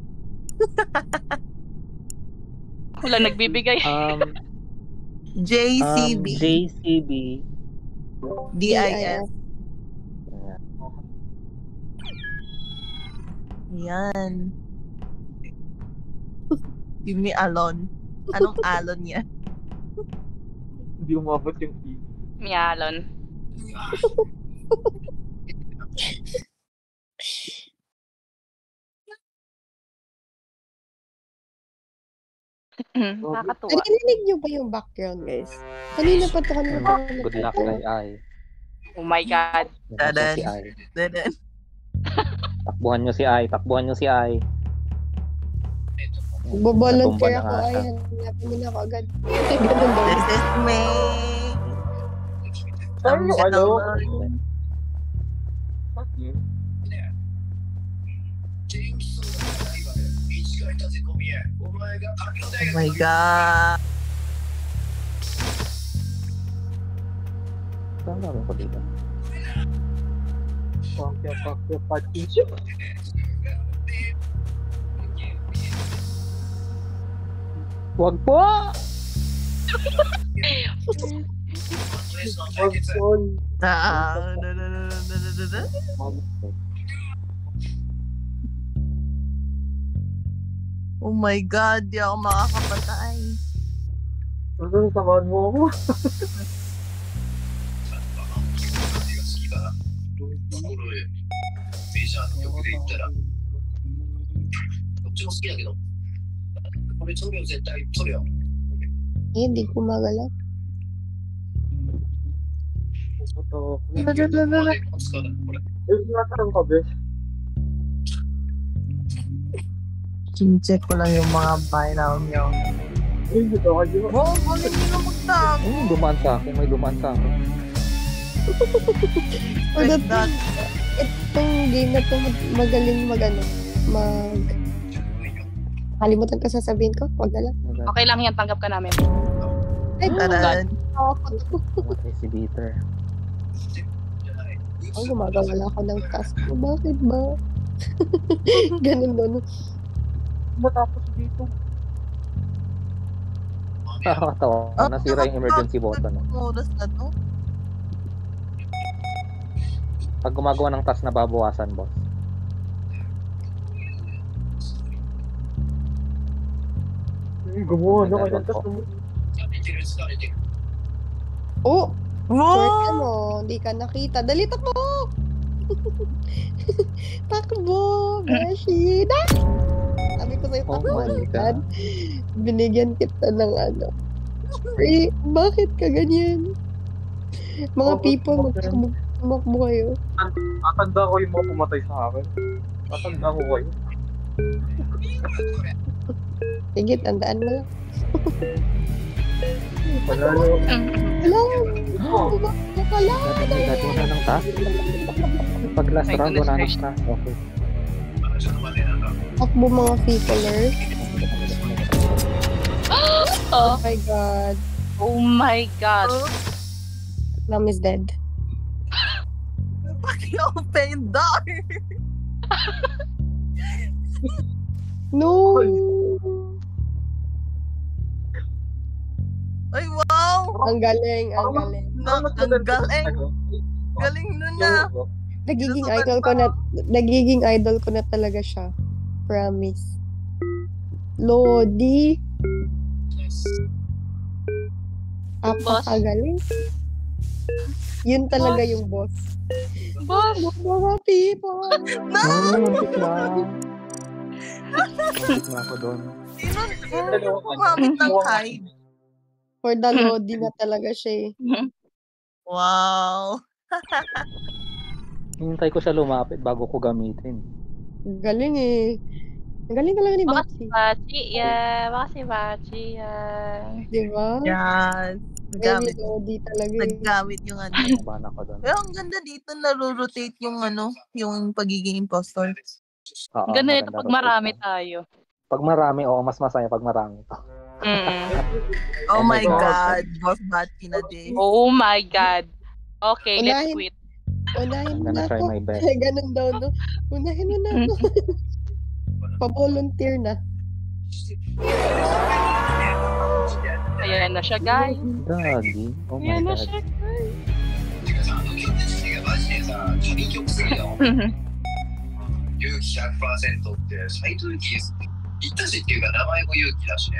Wala nagbibigay. Um, J C um, B. J C B. D I S. Yan. Give me alon. Anong alon yan? Hindi umabot yung E. Mialon. Nakakatuwa. Narinig nyo ba yung background, guys? Kanina pa to, kanina pa. Good luck kay Ai. Oh my God. Dadan. Si Ai. Dadan. Takbuhan nyo si Ai. Takbuhan nyo si Ai. Bo-volunteer Natumba ako, na ay, ata. hanapin mo na ako agad. Ganun daw. This is me. Saan yung ano? Oh my God. Saan gawin ko dito? Pakya, pakya, pakya. Wag po! Wag po. Ah, no, no, no, no, no, no, no. Oh my God, di ako makakapatay. Ano, samahan mo ako? Eh, hindi ko magalaw. Ito. No, no, no, no, no. Eh, natanong ka, bes. Check ko lang yung mga background nyo. Eh, dito ka dito. Wow, galing nyo na magtago. May dumaan sa akin. May dumaan sa akin. Or Like that, that. itong game na to mag- magaling mag ano, mag... Kalimutan ko sasabihin ko, wag na lang. Okay lang yan, tanggap ka namin. Ay, Taran. Matay si Peter. Ang gumagawa ako ng task ko. Bakit ba? Ganun doon. Matapos dito. Nakakatawa. Nasira yung emergency button. No? Oras na to. Pag gumagawa ng task, nababawasan, boss. Eh, gumawa na kayo. Tapos Oh! Wow! Short ano, hindi ka nakita. Dali, takbo! Takbo! Beshi! Na! Sabi ko sa'yo, Oh takbo. my Dad. God. Binigyan kita ng ano. Eh, bakit ka ganyan? Mga Oh, people, okay. magtakbo, tumakbo kayo. Atanda ko yung mga pumatay sa akin. Matanda ko kayo. Sige, tandaan mo lang. Panalo. Hello! Wala! Dati wala nang task. Pag last My round, wala nang goodness task. Okay. Takbo mga peoplers. Oh Oh, my god. oh my god. Mom is dead. Paki-open door! No! Ay, wow! Ang galing, ang galing. Na, ang galing! Galing nun na! Nagiging idol ko na, nagiging idol ko na talaga siya. Promise. Lodi. Apakagaling. Yun talaga Boss. yung boss. Boss! Mga people! No! Muntik lang. Muntik na ako doon. Sino? Sino kumamit ng hide? For the Lodi na talaga siya eh. Wow! Hintay ko siya lumapit bago ko gamitin. Galing eh. Ang galing talaga ni Baka Bachi. si Bachi yan. Baka si Bachi yan. Di ba? Yes! Very Nagamit, Lodi talaga eh. naggamit yung ano. Nabahan ako doon. Pero ang ganda dito, naro-rotate yung ano, yung pagiging impostor. Oo, Ang ganda ito maganda pag rotation. marami tayo. Pag marami, oo, mas masaya pag marami to. Mm. Oh, Oh my my God. God! Boss Bachi na din. Oh my god. Okay, let's Unahin- quit. Unahin I'm mo na gonna try ako. my best. Ganun daw, no? Unahin mo na ako. Pa-volunteer na. Ayan na siya, guys. Gagi. Oh my Ayan na God. siya, guys. てかさ、あの現実がマジでさ、神曲すぎだよ。勇気 ひゃくパーセント って斎藤佑樹言ったしっていうか名前も勇気だしね。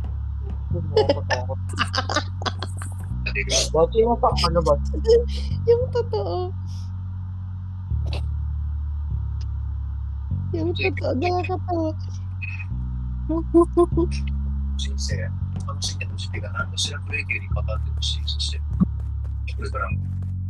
Bachi mo pa, ano ba? Yung totoo. Yung totoo. Nakakatawa. 人生楽しんでほしいっていうか何かしらプロ野球にかかってほしい。そしてこれからも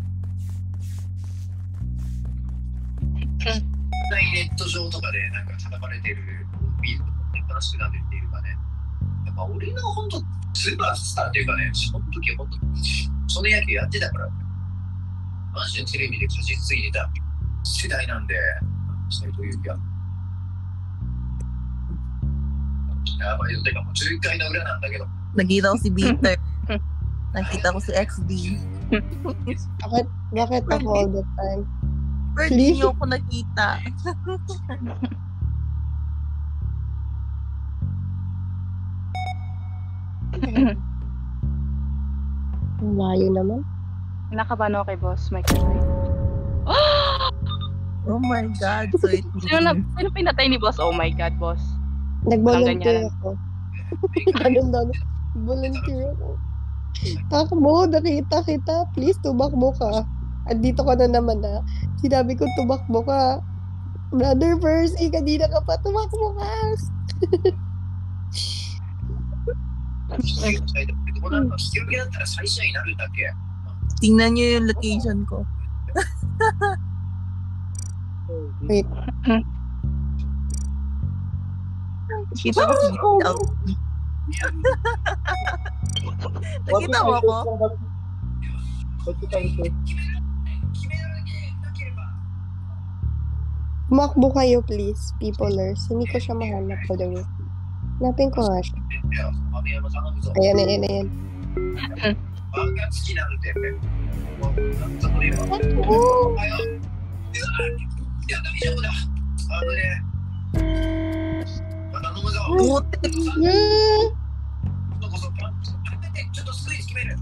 実際ネット上とかでなんか叩かれてるビールとか新しくなってっていうかね、やっぱ俺の本当スーパースターっていうかね、その時本当その野球やってたからマジでテレビで勝ち継いでた世代なんで、斎藤佑樹はやばいよ。てかもうじゅういっかいの裏なんだけど Nakita ko si Peter. Nakita ko si X D. Bakit, bakit ako all the time? Pero di niyo ako nakita. Ang layo naman. Nakabahan ako kay boss. My God. Oh my God. So it Sino, na, sino pinatay ni boss? Oh my God, boss. Nag-volunteer ganyan. ako. Ganun daw. Volunteer ako. Takbo, nakita kita. Please, tumakbo ka. At dito ka na naman na. Sinabi ko, tumakbo ka. Brother Percy, kanina ka pa. Tumakbo ka. 最後でこの後引き分けだったら最初になるだけ Tingnan niyo yung location ko. Wait. Kita ko si L. Nakita mo ako? Tumakbo kayo, please, peoplers. Hindi ko siya mahanap for the way. Hanapin ko nga siya. いや亀山頼むぞ Ayan, ayan, ayan. バカ好きなんでもうなんともねえわ Takbo! おはよういや大丈夫だあのねまあ頼むぞ Putik. Yeah. 今度こそちょっとスクイズ決める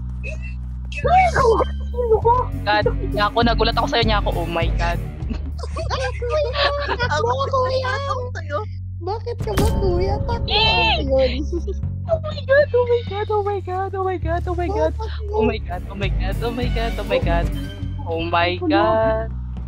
God, niya ako, nagulat ako sa'yo niya ako. Oh my God. Ako, kuya. Ako sa'yo. Bakit ka ba, kuya? Takbo ako yun. Oh my God, oh my God, oh my God, oh my God, oh my God. Oh my God, oh my God, oh my God, oh my God. Oh my God.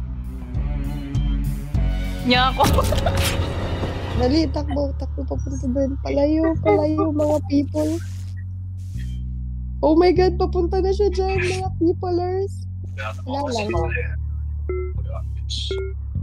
Niya ako. Dali, takbo, takbo papunta doon. Palayo, palayo, mga people. Oh my God, papunta na siya dyan, mga peoplers. Wala lang.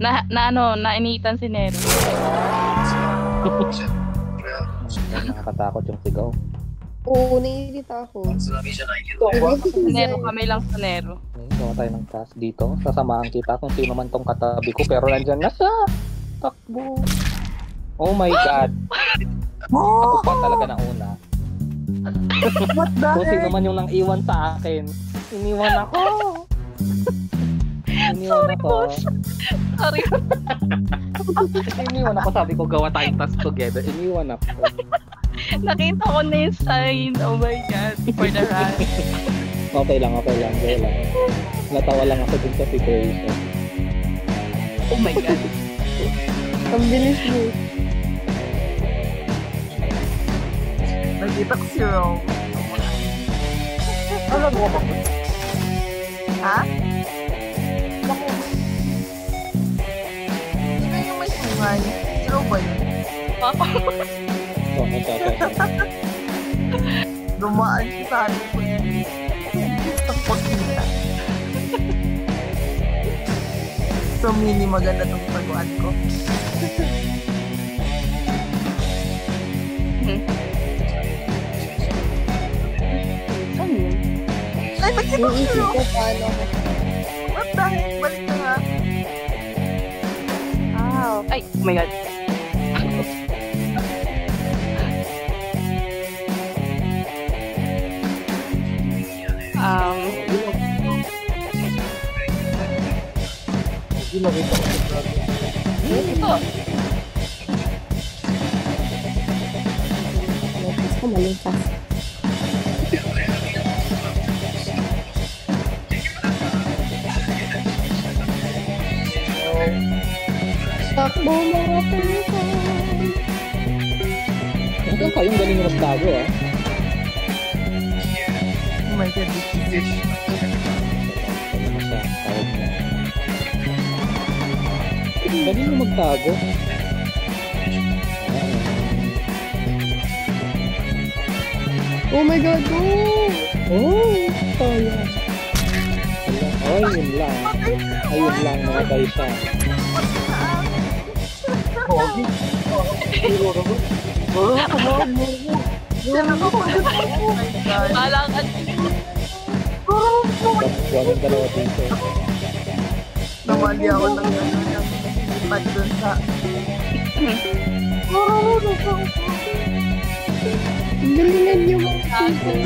Na, na ano, nainitan si Nero. Hmm, nakakatakot yung sigaw. Oo, naiirita ako. Si Nero, kami lang sa Nero. Hmm, gawa tayo ng task dito. Sasamahan kita kung sino man tong katabi ko. Pero nandyan na siya. Takbo. Oh my God. Ako pa talaga na una. What the Kung sino heck? man yung nang iwan sa akin. Iniwan ako. Iniwan Sorry, ako. boss. Sorry. Iniwan ako. Sabi ko, gawa tayong task together. Iniwan ako. Nakita ko na yung sign. Oh my God. For the run. Okay lang, okay lang. Okay lang. Natawa lang ako dun sa situation. Oh my God. Ang bilis mo. Nakita ko si Ro. Alam mo ba? Ha? Sino yung may sungay? Si Ro ba yun? Ako. Oh, ito, ito, ito. Dumaan siya sa akin ko yan. Takot nila. So, mini maganda itong pagkuhan ko. Saan yun? Ay, nakita ko Yung si isip Ro. ko, paano ako? What the heck? Balik ka nga. Ah, ay, oh my God. Um, Hindi nakita ko si brother. ito. Notice ko, malintas. Takbo mga palitan. Hanggang kayong galing yung magtago, ah. Oh my God, this is it. Ano na siya? Tawag na. Galing yung magtago. Oh my God, go! Oh, kaya. Ay, yun lang. Ayun lang, nakatay siya. Pogi. Hero na ba? Oh, come on, mo. Sino ko pa yun? Oh my God. Alangan. Gawin dalawa dito. Namali ako ng ano ng pat dun sa... Ang galingan niyo mga people.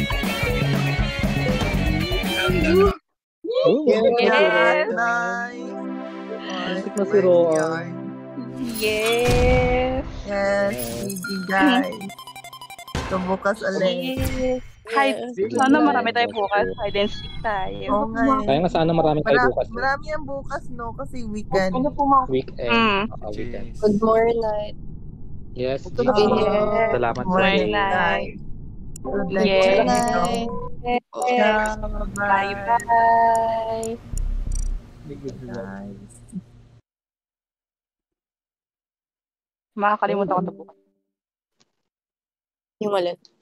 Oh, Yes! nice. Nice! Muntik na si Roan. Yes. Yes, G G guys. So bukas ulit. Yes. Hide. Sana marami tayo bukas. Hide and seek tayo. Oo nga eh. Kaya nga sana marami tayo Mara- bukas. Eh. Marami ang bukas no kasi weekend. Weekend. Mm. Ah, weekend. Good morning. Yes, G G. Yes. Salamat sa Morning, inyo. guys. Good night. Yes. Good night. Ciao. Bye Bye. bye. Guys. Makakalimutan ko ito bukas. Yung ulit.